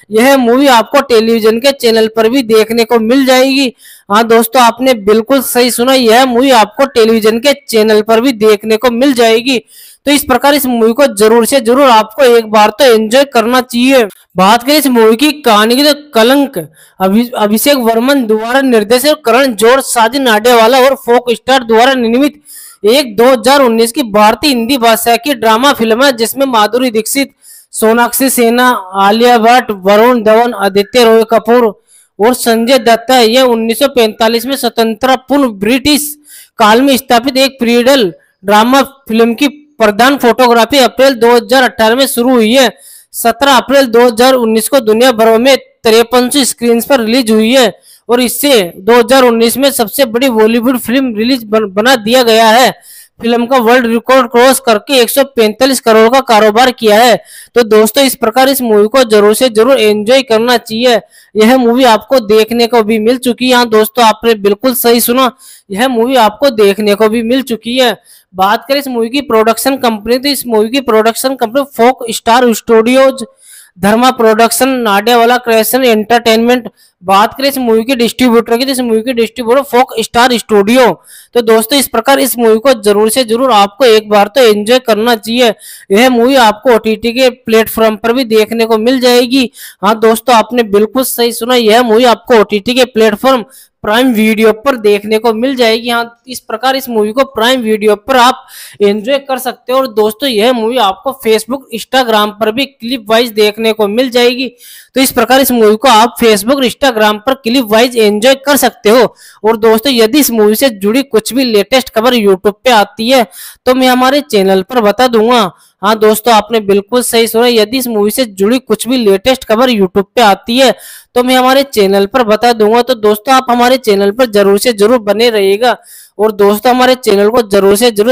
यह मूवी आपको टेलीविजन के चैनल पर भी देखने को मिल जाएगी। हाँ दोस्तों, आपने बिल्कुल सही सुना, यह मूवी आपको टेलीविजन के चैनल पर भी देखने को मिल जाएगी। तो इस प्रकार इस मूवी को जरूर से जरूर आपको एक बार तो एंजॉय करना चाहिए। बात करें इस मूवी की कहानी की तो कलंक अभि, अभिषेक वर्मन द्वारा निर्देशित, करण जौहर, साजिद नाडियावाला और फोक स्टार द्वारा निर्मित एक दो हज़ार उन्नीस की भारतीय हिंदी भाषा की ड्रामा फिल्म है, जिसमें माधुरी दीक्षित, सोनाक्षी सिन्हा, आलिया भट्ट, वरुण धवन, आदित्य रॉय कपूर और संजय दत्त है। यह उन्नीस सौ पैंतालीस में स्वतंत्र पूर्व ब्रिटिश काल में स्थापित एक पीरियड ड्रामा फिल्म की प्रधान फोटोग्राफी अप्रैल दो हज़ार अठारह में शुरू हुई है। सत्रह अप्रैल दो हज़ार उन्नीस को दुनिया भर में तिरपन सौ स्क्रीन पर रिलीज हुई है और इससे दो हज़ार उन्नीस में सबसे बड़ी बॉलीवुड फिल्म रिलीज बन, बना दिया गया है। फिल्म का वर्ल्ड रिकॉर्ड क्रॉस करके एक सौ पैंतालीस करोड़ का कारोबार किया है। तो दोस्तों, इस प्रकार इस मूवी को जरूर से जरूर एंजॉय करना चाहिए। यह मूवी आपको देखने को भी मिल चुकी है। हाँ दोस्तों, आपने बिल्कुल सही सुना, यह मूवी आपको देखने को भी मिल चुकी है। बात करें इस मूवी की प्रोडक्शन कंपनी, तो इस मूवी की production company Fox Star Studios, Dharma production, Nadiadwala creation entertainment. बात करें इस मूवी के डिस्ट्रीब्यूटर की, तो इस मूवी के डिस्ट्रीब्यूटर फोक स्टार स्टूडियो। तो दोस्तों, इस प्रकार इस मूवी को जरूर से जरूर आपको एक बार तो एंजॉय करना चाहिए। यह मूवी आपको ओटीटी के प्लेटफॉर्म पर भी देखने को मिल जाएगी। हाँ दोस्तों, आपने बिल्कुल सही सुना, यह मूवी आपको ओटीटी के प्लेटफॉर्म प्राइम वीडियो पर देखने को मिल जाएगी। हाँ, इस प्रकार इस मूवी को प्राइम वीडियो पर आप एंजॉय कर सकते हो। और दोस्तों, यह मूवी आपको फेसबुक, इंस्टाग्राम पर भी क्लिप वाइज देखने को मिल जाएगी। तो इस प्रकार इस मूवी को आप फेसबुक, इंस्टाग्राम पर क्लिप वाइज एंजॉय कर सकते हो। और दोस्तों, यदि इस मूवी से जुड़ी कुछ भी लेटेस्ट खबर यूट्यूब पे आती है तो मैं हमारे चैनल पर बता दूंगा। हाँ दोस्तों, आपने बिल्कुल सही सुना, यदि इस मूवी से जुड़ी कुछ भी लेटेस्ट खबर यूट्यूब पे आती है तो मैं हमारे चैनल पर बता दूंगा। तो दोस्तों, आप हमारे चैनल पर जरूर से जरूर बने रहिएगा। और दोस्तों, हमारे चैनल को जरूर से जरूर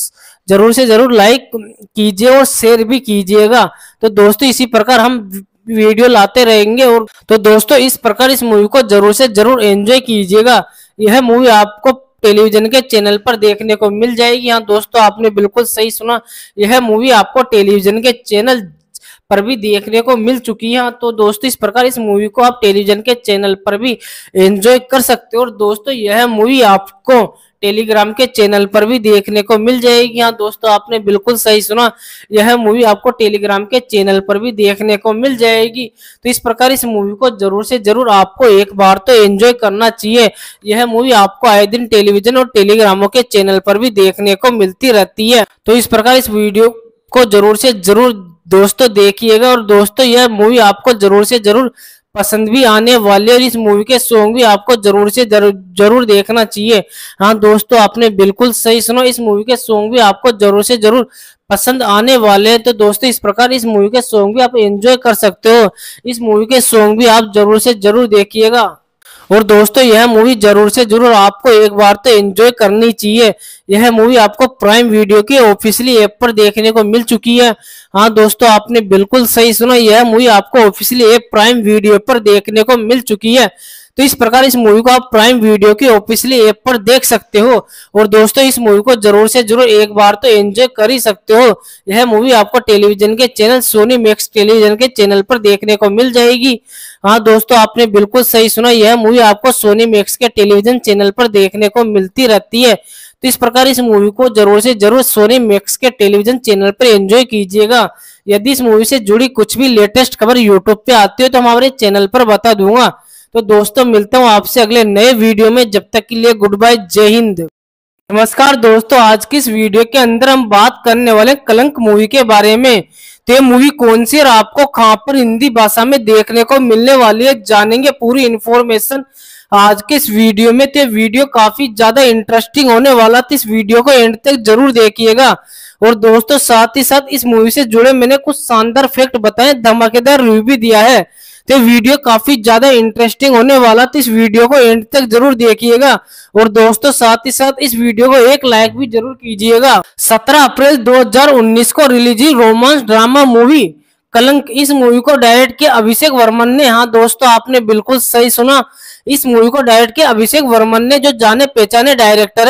जरूर से जरूर लाइक कीजिए और शेयर भी कीजिएगा। तो दोस्तों, इसी प्रकार हम वीडियो लाते रहेंगे। और तो दोस्तों, इस प्रकार इस मूवी को जरूर से जरूर एंजॉय कीजिएगा। यह मूवी आपको टेलीविजन के चैनल पर देखने को मिल जाएगी। हाँ दोस्तों, आपने बिल्कुल सही सुना, यह मूवी आपको टेलीविजन के चैनल पर भी देखने को मिल चुकी है। तो दोस्तों, इस प्रकार इस मूवी को आप टेलीविजन के चैनल पर भी एंजॉय कर सकते हो। और दोस्तों, यह मूवी आपको टेलीग्राम के चैनल पर भी देखने को मिल जाएगी। हाँ दोस्तों, आपने बिल्कुल सही सुना, यह मूवी आपको टेलीग्राम के चैनल पर भी देखने को मिल जाएगी। तो इस प्रकार इस मूवी को जरूर से जरूर आपको एक बार तो एंजॉय करना चाहिए। यह मूवी आपको आए दिन टेलीविजन और टेलीग्रामों के चैनल पर भी देखने को मिलती रहती है। तो इस प्रकार इस वीडियो को जरूर से जरूर दोस्तों देखिएगा। और दोस्तों, यह मूवी आपको जरूर से जरूर पसंद भी आने वाली है और इस मूवी के सॉन्ग भी आपको जरूर से जरूर जरूर देखना चाहिए। हाँ दोस्तों, आपने बिल्कुल सही सुना, इस मूवी के सॉन्ग भी आपको जरूर से जरूर पसंद आने वाले हैं। तो दोस्तों, इस प्रकार इस मूवी के सॉन्ग भी आप एंजॉय कर सकते हो। इस मूवी के सॉन्ग भी आप जरूर से जरूर देखिएगा। और दोस्तों, यह मूवी जरूर से जरूर आपको एक बार तो एंजॉय करनी चाहिए। यह मूवी आपको प्राइम वीडियो की ऑफिशियली ऐप पर देखने को मिल चुकी है। हाँ दोस्तों, आपने बिल्कुल सही सुना, यह मूवी आपको ऑफिशियली ऐप प्राइम वीडियो पर देखने को मिल चुकी है। तो इस प्रकार इस मूवी को आप प्राइम वीडियो की ऑफिशियली ऐप पर देख सकते हो। और दोस्तों, इस मूवी को जरूर से जरूर एक बार तो एंजॉय कर ही सकते हो। यह मूवी आपको टेलीविजन के चैनल सोनी मैक्स टेलीविजन के चैनल पर देखने को मिल जाएगी। हाँ दोस्तों, आपने बिल्कुल सही सुना, यह मूवी आपको सोनी मैक्स के टेलीविजन चैनल पर देखने को मिलती रहती है। तो इस प्रकार इस मूवी को जरूर से जरूर सोनी मैक्स के टेलीविजन चैनल पर एंजॉय कीजिएगा। यदि इस मूवी से जुड़ी कुछ भी लेटेस्ट खबर यूट्यूब पे आती है तो हमारे चैनल पर बता दूंगा। तो दोस्तों, मिलता हूँ आपसे अगले नए वीडियो में, जब तक के लिए गुड बाय, जय हिंद। नमस्कार दोस्तों, आज की इस वीडियो के अंदर हम बात करने वाले कलंक मूवी के बारे में। तो ये मूवी कौन सी और आपको कहां पर हिंदी भाषा में देखने को मिलने वाली है, जानेंगे पूरी इन्फॉर्मेशन आज के इस वीडियो में। तो वीडियो काफी ज्यादा इंटरेस्टिंग होने वाला, तो इस वीडियो को एंड तक जरूर देखिएगा। और दोस्तों, साथ ही साथ इस मूवी से जुड़े मैंने कुछ शानदार फैक्ट बताए, धमाकेदार रिव्यू भी दिया है। तो वीडियो काफी ज्यादा इंटरेस्टिंग होने वाला, तो इस वीडियो को एंड तक जरूर देखिएगा। और दोस्तों, साथ ही साथ इस वीडियो को एक लाइक भी जरूर कीजिएगा। सत्रह अप्रैल दो हज़ार उन्नीस को रिलीज हुई रोमांस ड्रामा मूवी कलंक, इस मूवी को डायरेक्ट किया अभिषेक वर्मन ने। हाँ दोस्तों, आपने बिल्कुल सही सुना, इस मूवी को डायरेक्ट किया अभिषेक वर्मन ने, जो जाने पहचाने डायरेक्टर है।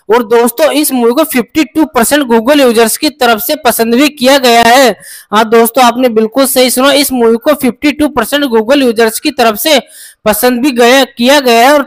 और दोस्तों इस मूवी को बावन परसेंट गूगल यूजर्स की तरफ से पसंद भी किया गया है। हाँ दोस्तों, आपने बिल्कुल सही सुना, इस मूवी को बावन परसेंट गूगल यूजर्स की तरफ से पसंद भी गया किया गया है और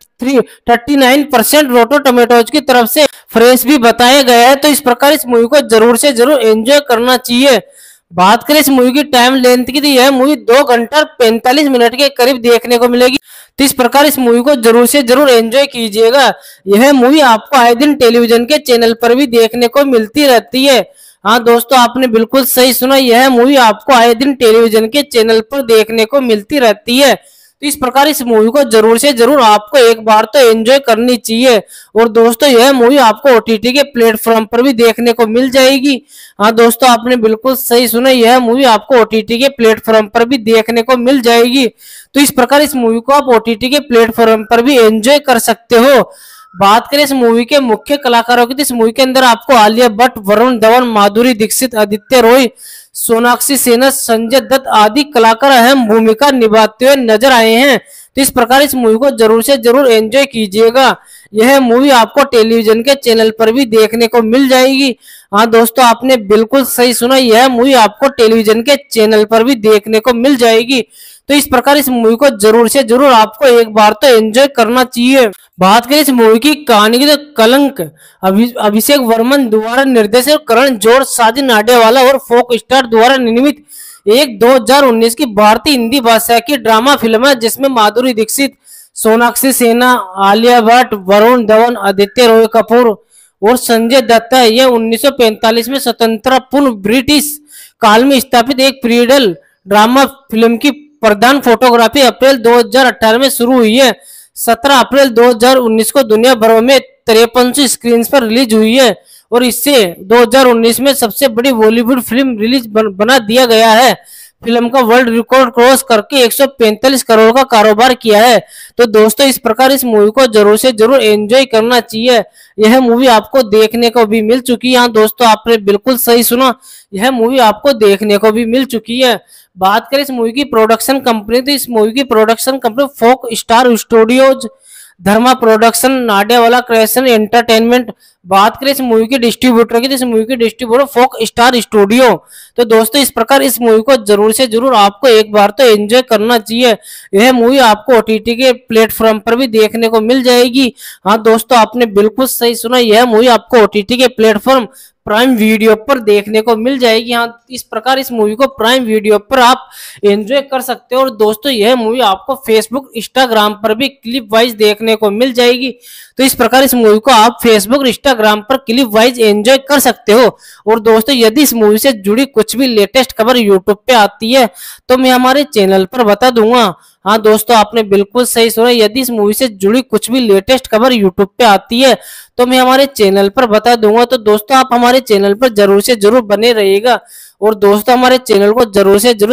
thirty nine percent Rotten Tomatoes की तरफ से फ्रेश भी बताया गया है। तो इस प्रकार इस मूवी को जरूर से जरूर एंजॉय करना चाहिए। बात करें इस मूवी की टाइम लेंथ की, तो यह मूवी दो घंटा पैंतालीस मिनट के करीब देखने को मिलेगी। तो इस प्रकार इस मूवी को जरूर से जरूर एंजॉय कीजिएगा। यह मूवी आपको आए दिन टेलीविजन के चैनल पर भी देखने को मिलती रहती है। हाँ दोस्तों, आपने बिल्कुल सही सुना, यह मूवी आपको आए दिन टेलीविजन के चैनल पर देखने को मिलती रहती है। तो इस प्रकार इस मूवी को जरूर से जरूर आपको एक बार तो एंजॉय करनी चाहिए। और दोस्तों यह मूवी आपको ओटीटी के प्लेटफॉर्म पर भी देखने को मिल जाएगी। हाँ दोस्तों, आपने बिल्कुल सही सुना, यह मूवी आपको ओटीटी के प्लेटफॉर्म पर भी देखने को मिल जाएगी। तो इस प्रकार इस मूवी को आप ओटीटी के प्लेटफॉर्म पर भी एंजॉय कर सकते हो। बात करें इस मूवी के मुख्य कलाकारों की, तो इस मूवी के अंदर आपको आलिया भट्ट, वरुण धवन, माधुरी दीक्षित, आदित्य रॉय, सोनाक्षी सिन्हा, संजय दत्त आदि कलाकार अहम भूमिका निभाते हुए नजर आए हैं। तो इस प्रकार इस मूवी को जरूर से जरूर एंजॉय कीजिएगा। यह मूवी आपको टेलीविजन के चैनल पर भी देखने को मिल जाएगी। हाँ दोस्तों, आपने बिल्कुल सही सुना, यह मूवी आपको टेलीविजन के चैनल पर भी देखने को मिल जाएगी। तो इस प्रकार इस मूवी को जरूर से जरूर आपको एक बार तो एंजॉय करना चाहिए। बात करें इस मूवी की कहानी की, तो कलंक अभि, अभिषेक वर्मन द्वारा निर्देशित, करण जौहर, साजिद नाडियावाला और फोक स्टार द्वारा निर्मित एक दो हज़ार उन्नीस की भारतीय हिंदी भाषा की ड्रामा फिल्म है, जिसमें माधुरी दीक्षित, सोनाक्षी सिन्हा, आलिया भट्ट, वरुण धवन, आदित्य रॉय कपूर और संजय दत्त है। यह उन्नीस सौ पैंतालीस में स्वतंत्र पूर्व ब्रिटिश काल में स्थापित एक पीरियड ड्रामा फिल्म की प्रधान फोटोग्राफी अप्रैल दो हज़ार अठारह में शुरू हुई है। सत्रह अप्रैल दो हज़ार उन्नीस को दुनिया भर में तिरपन सौ स्क्रीन पर रिलीज हुई है और इससे दो हज़ार उन्नीस में सबसे बड़ी बॉलीवुड फिल्म रिलीज बन, बना दिया गया है। फिल्म का वर्ल्ड रिकॉर्ड क्रॉस करके एक सौ पैंतालीस करोड़ का कारोबार किया है। तो दोस्तों इस प्रकार इस मूवी को जरूर से जरूर एंजॉय करना चाहिए। यह मूवी आपको देखने को भी मिल चुकी है। हाँ दोस्तों, आपने बिल्कुल सही सुना, यह मूवी आपको देखने को भी मिल चुकी है। बात करें इस मूवी की प्रोडक्शन कंपनी, तो इस मूवी की production company Fox Star Studios, Dharma production, Nadiadwala creation entertainment. बात करें इस मूवी के डिस्ट्रीब्यूटर की, तो इस मूवी के डिस्ट्रीब्यूटर फोक स्टार स्टूडियो। तो दोस्तों इस प्रकार इस मूवी को जरूर से जरूर आपको एक बार तो एंजॉय करना चाहिए। यह मूवी आपको ओटीटी के प्लेटफॉर्म पर भी देखने को मिल जाएगी। हाँ दोस्तों, आपने बिल्कुल सही सुना, यह मूवी आपको ओटीटी के प्लेटफॉर्म प्राइम वीडियो पर देखने को मिल जाएगी। हाँ, इस प्रकार इस मूवी को प्राइम वीडियो पर आप एंजॉय कर सकते हो। और दोस्तों यह मूवी आपको फेसबुक, इंस्टाग्राम पर भी क्लिप वाइज देखने को मिल जाएगी। तो इस प्रकार इस मूवी को आप फेसबुक, इंस्टाग्राम पर क्लिप वाइज एंजॉय कर सकते हो। और दोस्तों यदि इस मूवी से जुड़ी कुछ भी लेटेस्ट खबर यूट्यूब पे आती है तो मैं हमारे चैनल पर बता दूंगा। हाँ दोस्तों, आपने बिल्कुल सही सुना, यदि इस मूवी से जुड़ी कुछ भी लेटेस्ट खबर यूट्यूब पे आती है तो मैं हमारे चैनल पर बता दूंगा। तो दोस्तों आप हमारे चैनल पर जरूर से जरूर बने रहिएगा। और दोस्तों हमारे चैनल को जरूर से जरूर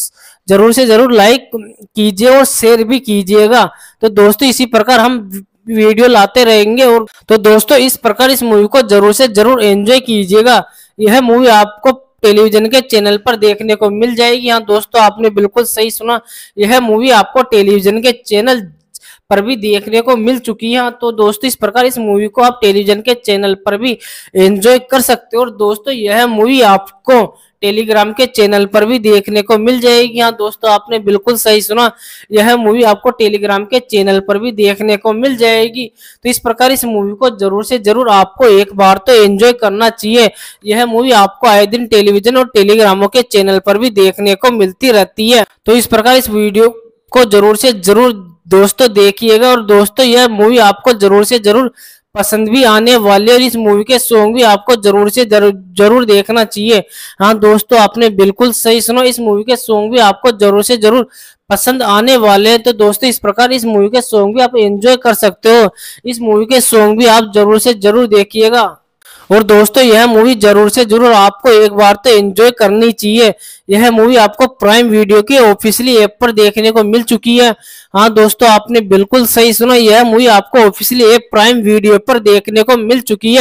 जरूर से जरूर लाइक कीजिए और शेयर भी कीजिएगा। तो दोस्तों इसी प्रकार हम वीडियो लाते रहेंगे। और तो दोस्तों इस प्रकार इस मूवी को जरूर से जरूर एंजॉय कीजिएगा। यह मूवी आपको टेलीविजन के चैनल पर देखने को मिल जाएगी। हाँ दोस्तों, आपने बिल्कुल सही सुना, यह मूवी आपको टेलीविजन के चैनल पर भी देखने को मिल चुकी है। तो दोस्तों इस प्रकार इस मूवी को आप टेलीविजन के चैनल पर भी एंजॉय कर सकते हो। और दोस्तों यह मूवी आपको टेलीग्राम के चैनल पर भी देखने को मिल जाएगी। हाँ दोस्तों, आपने बिल्कुल सही सुना, यह मूवी आपको टेलीग्राम के चैनल पर भी देखने को मिल जाएगी। तो इस प्रकार इस मूवी को जरूर से जरूर आपको एक बार तो एंजॉय करना चाहिए। यह मूवी आपको आए दिन टेलीविजन और टेलीग्रामों के चैनल पर भी देखने को मिलती रहती है। तो इस प्रकार इस वीडियो को जरूर से जरूर दोस्तों देखिएगा। और दोस्तों यह मूवी आपको जरूर से जरूर पसंद भी आने वाले और इस मूवी के सॉन्ग भी आपको जरूर से जरूर जरूर देखना चाहिए। हाँ दोस्तों, आपने बिल्कुल सही सुना, इस मूवी के सॉन्ग भी आपको जरूर से जरूर पसंद आने वाले हैं। तो दोस्तों इस प्रकार इस मूवी के सॉन्ग भी आप एंजॉय कर सकते हो। इस मूवी के सॉन्ग भी आप जरूर से जरूर देखिएगा। और दोस्तों यह मूवी जरूर से जरूर आपको एक बार तो एंजॉय करनी चाहिए। यह मूवी आपको प्राइम वीडियो की ऑफिशियली ऐप पर देखने को मिल चुकी है। हाँ दोस्तों, आपने बिल्कुल सही सुना, यह मूवी आपको ऑफिशियली ऐप प्राइम वीडियो पर देखने को मिल चुकी है।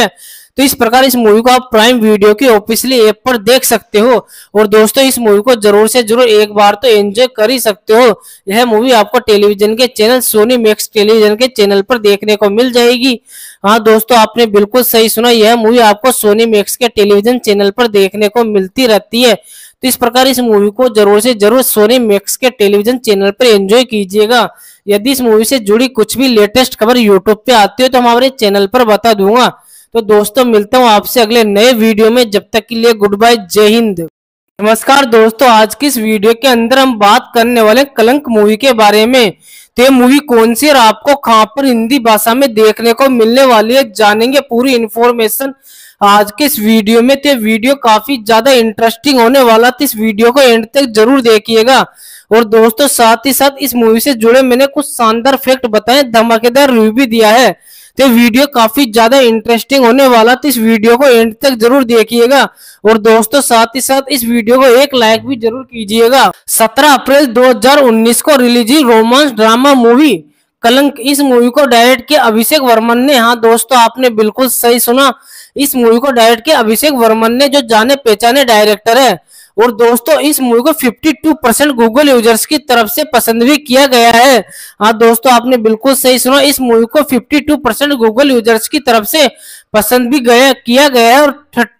तो इस प्रकार इस मूवी को आप प्राइम वीडियो की ऑफिशियली ऐप पर देख सकते हो। और दोस्तों इस मूवी को जरूर से जरूर एक बार तो एंजॉय कर ही सकते हो। यह मूवी आपको टेलीविजन के चैनल सोनी मैक्स टेलीविजन के चैनल पर देखने को मिल जाएगी। हाँ दोस्तों, आपने बिल्कुल सही सुना, यह मूवी आपको सोनी मैक्स के टेलीविजन चैनल पर देखने को मिलती रहती है। तो इस प्रकार इस मूवी को जरूर से जरूर सोनी मैक्स के टेलीविजन चैनल पर एंजॉय कीजिएगा। यदि इस मूवी से जुड़ी कुछ भी लेटेस्ट खबर यूट्यूब पे आती है तो हमारे चैनल पर बता दूंगा। तो दोस्तों मिलता हूँ आपसे अगले नए वीडियो में, जब तक के लिए गुड बाय, जय हिंद। नमस्कार दोस्तों, आज की इस वीडियो के अंदर हम बात करने वाले कलंक मूवी के बारे में। तो ये मूवी कौन सी और आपको कहां पर हिंदी भाषा में देखने को मिलने वाली है, जानेंगे पूरी इन्फॉर्मेशन आज के इस वीडियो में। तो वीडियो काफी ज्यादा इंटरेस्टिंग होने वाला, तो इस वीडियो को एंड तक जरूर देखिएगा। और दोस्तों साथ ही साथ इस मूवी से जुड़े मैंने कुछ शानदार फैक्ट बताए, धमाकेदार रिव्यू भी दिया है। तो वीडियो काफी ज्यादा इंटरेस्टिंग होने वाला, तो इस वीडियो को एंड तक जरूर देखिएगा। और दोस्तों साथ ही साथ इस वीडियो को एक लाइक भी जरूर कीजिएगा। सत्रह अप्रैल दो हज़ार उन्नीस को रिलीज हुई रोमांस ड्रामा मूवी कलंक, इस मूवी को डायरेक्ट किया अभिषेक वर्मन ने। हाँ दोस्तों, आपने बिल्कुल सही सुना, इस मूवी को डायरेक्ट किया अभिषेक वर्मन ने, जो जाने पहचाने डायरेक्टर है। और दोस्तों इस मूवी को बावन परसेंट गूगल यूजर्स की तरफ से पसंद भी किया गया है। हाँ दोस्तों, आपने बिल्कुल सही सुना, इस मूवी को बावन परसेंट गूगल यूजर्स की तरफ से पसंद भी गया किया गया है। और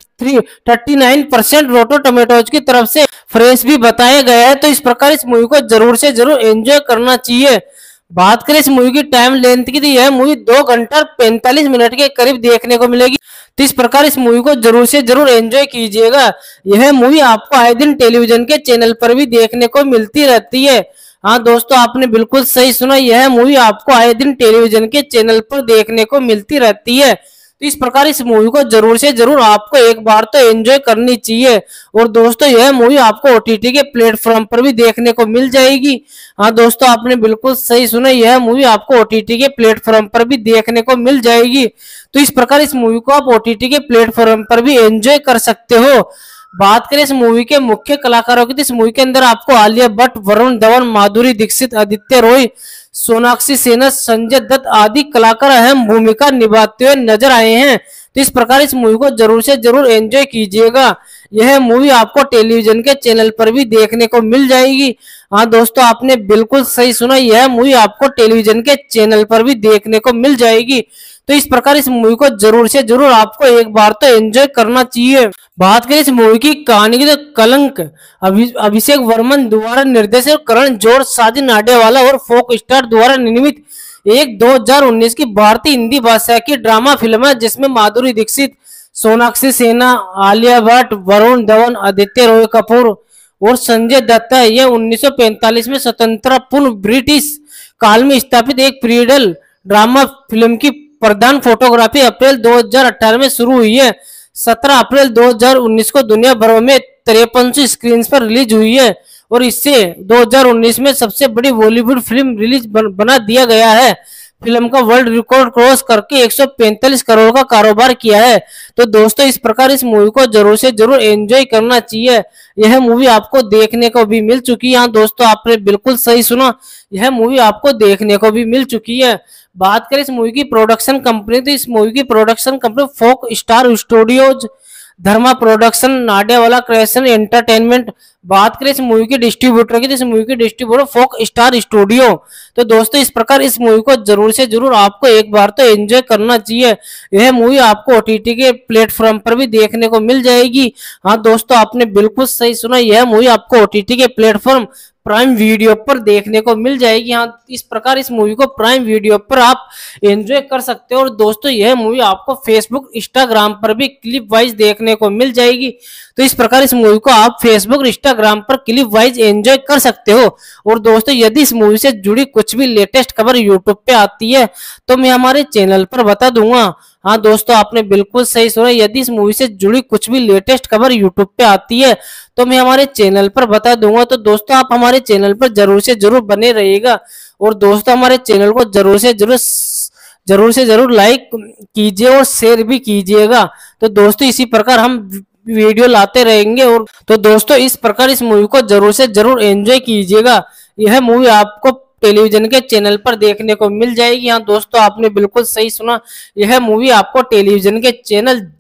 उनतालीस परसेंट रोटो टमेटोज की तरफ से फ्रेश भी बताया गया है। तो इस प्रकार इस मूवी को जरूर से जरूर एंजॉय करना चाहिए। बात करें इस मूवी की टाइम लेंथ की, तो यह मूवी दो घंटा पैंतालीस मिनट के करीब देखने को मिलेगी। तो इस प्रकार इस मूवी को जरूर से जरूर एंजॉय कीजिएगा। यह मूवी आपको आए दिन टेलीविजन के चैनल पर भी देखने को मिलती रहती है। हाँ दोस्तों, आपने बिल्कुल सही सुना, यह मूवी आपको आए दिन टेलीविजन के चैनल पर देखने को मिलती रहती है। तो इस प्रकार इस मूवी को जरूर से जरूर आपको एक बार तो एंजॉय करनी चाहिए। और दोस्तों यह मूवी आपको ओटीटी के प्लेटफॉर्म पर भी देखने को मिल जाएगी। हाँ दोस्तों, आपने बिल्कुल सही सुना, यह मूवी आपको ओटीटी के प्लेटफॉर्म पर भी देखने को मिल जाएगी। तो इस प्रकार इस मूवी को आप ओटीटी के प्लेटफॉर्म पर भी एंजॉय कर सकते हो। बात करें इस मूवी के मुख्य कलाकारों की, तो इस मूवी के अंदर आपको आलिया भट्ट, वरुण धवन, माधुरी दीक्षित, आदित्य रॉय, सोनाक्षी सिन्हा, संजय दत्त आदि कलाकार अहम भूमिका निभाते हुए नजर आए हैं। तो इस प्रकार इस मूवी को जरूर से जरूर एंजॉय कीजिएगा। यह मूवी आपको टेलीविजन के चैनल पर भी देखने को मिल जाएगी। हाँ दोस्तों, आपने बिल्कुल सही सुना, यह मूवी आपको टेलीविजन के चैनल पर भी देखने को मिल जाएगी। तो इस प्रकार इस मूवी को जरूर से जरूर आपको एक बार तो एंजॉय करना चाहिए। बात करें इस मूवी की कहानी की, तो कलंक अभि, अभिषेक वर्मन द्वारा निर्देशित, करण जौहर, साजिद नाडियावाला और फोक स्टार द्वारा निर्मित एक दो हज़ार उन्नीस की भारतीय हिंदी भाषा की ड्रामा फिल्म है, जिसमें माधुरी दीक्षित, सोनाक्षी सिन्हा, आलिया भट्ट, वरुण धवन, आदित्य रॉय कपूर और संजय दत्त है। यह उन्नीस सौ पैंतालीस में स्वतंत्र पूर्व ब्रिटिश काल में स्थापित एक पीरियड ड्रामा फिल्म की प्रधान फोटोग्राफी अप्रैल दो हज़ार अठारह में शुरू हुई है। सत्रह अप्रैल दो हज़ार उन्नीस को दुनिया भर में तिरपन सौ स्क्रीन पर रिलीज हुई है। और इससे दो हज़ार उन्नीस में सबसे बड़ी बॉलीवुड फिल्म रिलीज बन, बना दिया गया है। फिल्म का वर्ल्ड रिकॉर्ड क्रॉस करके एक सौ पैंतालीस करोड़ का कारोबार किया है। तो दोस्तों इस प्रकार इस मूवी को जरूर से जरूर एंजॉय करना चाहिए। यह मूवी आपको देखने को भी मिल चुकी है। हाँ दोस्तों, आपने बिल्कुल सही सुना, यह मूवी आपको देखने को भी मिल चुकी है। बात करें इस मूवी की प्रोडक्शन कंपनी, तो इस मूवी की production company Fox Star Studios, Dharma production, Nadiadwala creation entertainment. बात करें इस मूवी के डिस्ट्रीब्यूटर की, तो इस मूवी के डिस्ट्रीब्यूटर फोक स्टार स्टूडियो। तो दोस्तों इस प्रकार इस मूवी को जरूर से जरूर आपको एक बार तो एंजॉय करना चाहिए। यह मूवी आपको ओटीटी के प्लेटफॉर्म पर भी देखने को मिल जाएगी। हाँ दोस्तों, आपने बिल्कुल सही सुना, यह मूवी आपको ओटीटी के प्लेटफॉर्म प्राइम वीडियो पर देखने को मिल जाएगी। हाँ, इस प्रकार इस मूवी को प्राइम वीडियो पर आप एंजॉय कर सकते हो। और दोस्तों यह मूवी आपको फेसबुक, इंस्टाग्राम पर भी क्लिप वाइज देखने को मिल जाएगी। तो इस प्रकार इस मूवी को आप फेसबुक, इंस्टाग्राम पर क्लिप वाइज एंजॉय कर सकते हो। और दोस्तों यदि इस मूवी से जुड़ी कुछ भी लेटेस्ट खबर यूट्यूब पे आती है तो मैं हमारे चैनल पर बता दूंगा। हाँ दोस्तों, आपने बिल्कुल सही सुना, यदि इस मूवी से जुड़ी कुछ भी लेटेस्ट खबर यूट्यूब पे आती है तो मैं हमारे चैनल पर बता दूंगा। तो दोस्तों आप हमारे चैनल पर जरूर से जरूर बने रहिएगा। और दोस्तों हमारे चैनल को जरूर से जरूर जरूर से जरूर लाइक कीजिए और शेयर भी कीजिएगा। तो दोस्तों इसी प्रकार हम वीडियो लाते रहेंगे। और तो दोस्तों इस प्रकार इस मूवी को जरूर से जरूर एंजॉय कीजिएगा। यह मूवी आपको टेलीविजन के चैनल पर देखने को मिल जाएगी। हाँ दोस्तों, आपने बिल्कुल सही सुना, यह मूवी आपको टेलीविजन के चैनल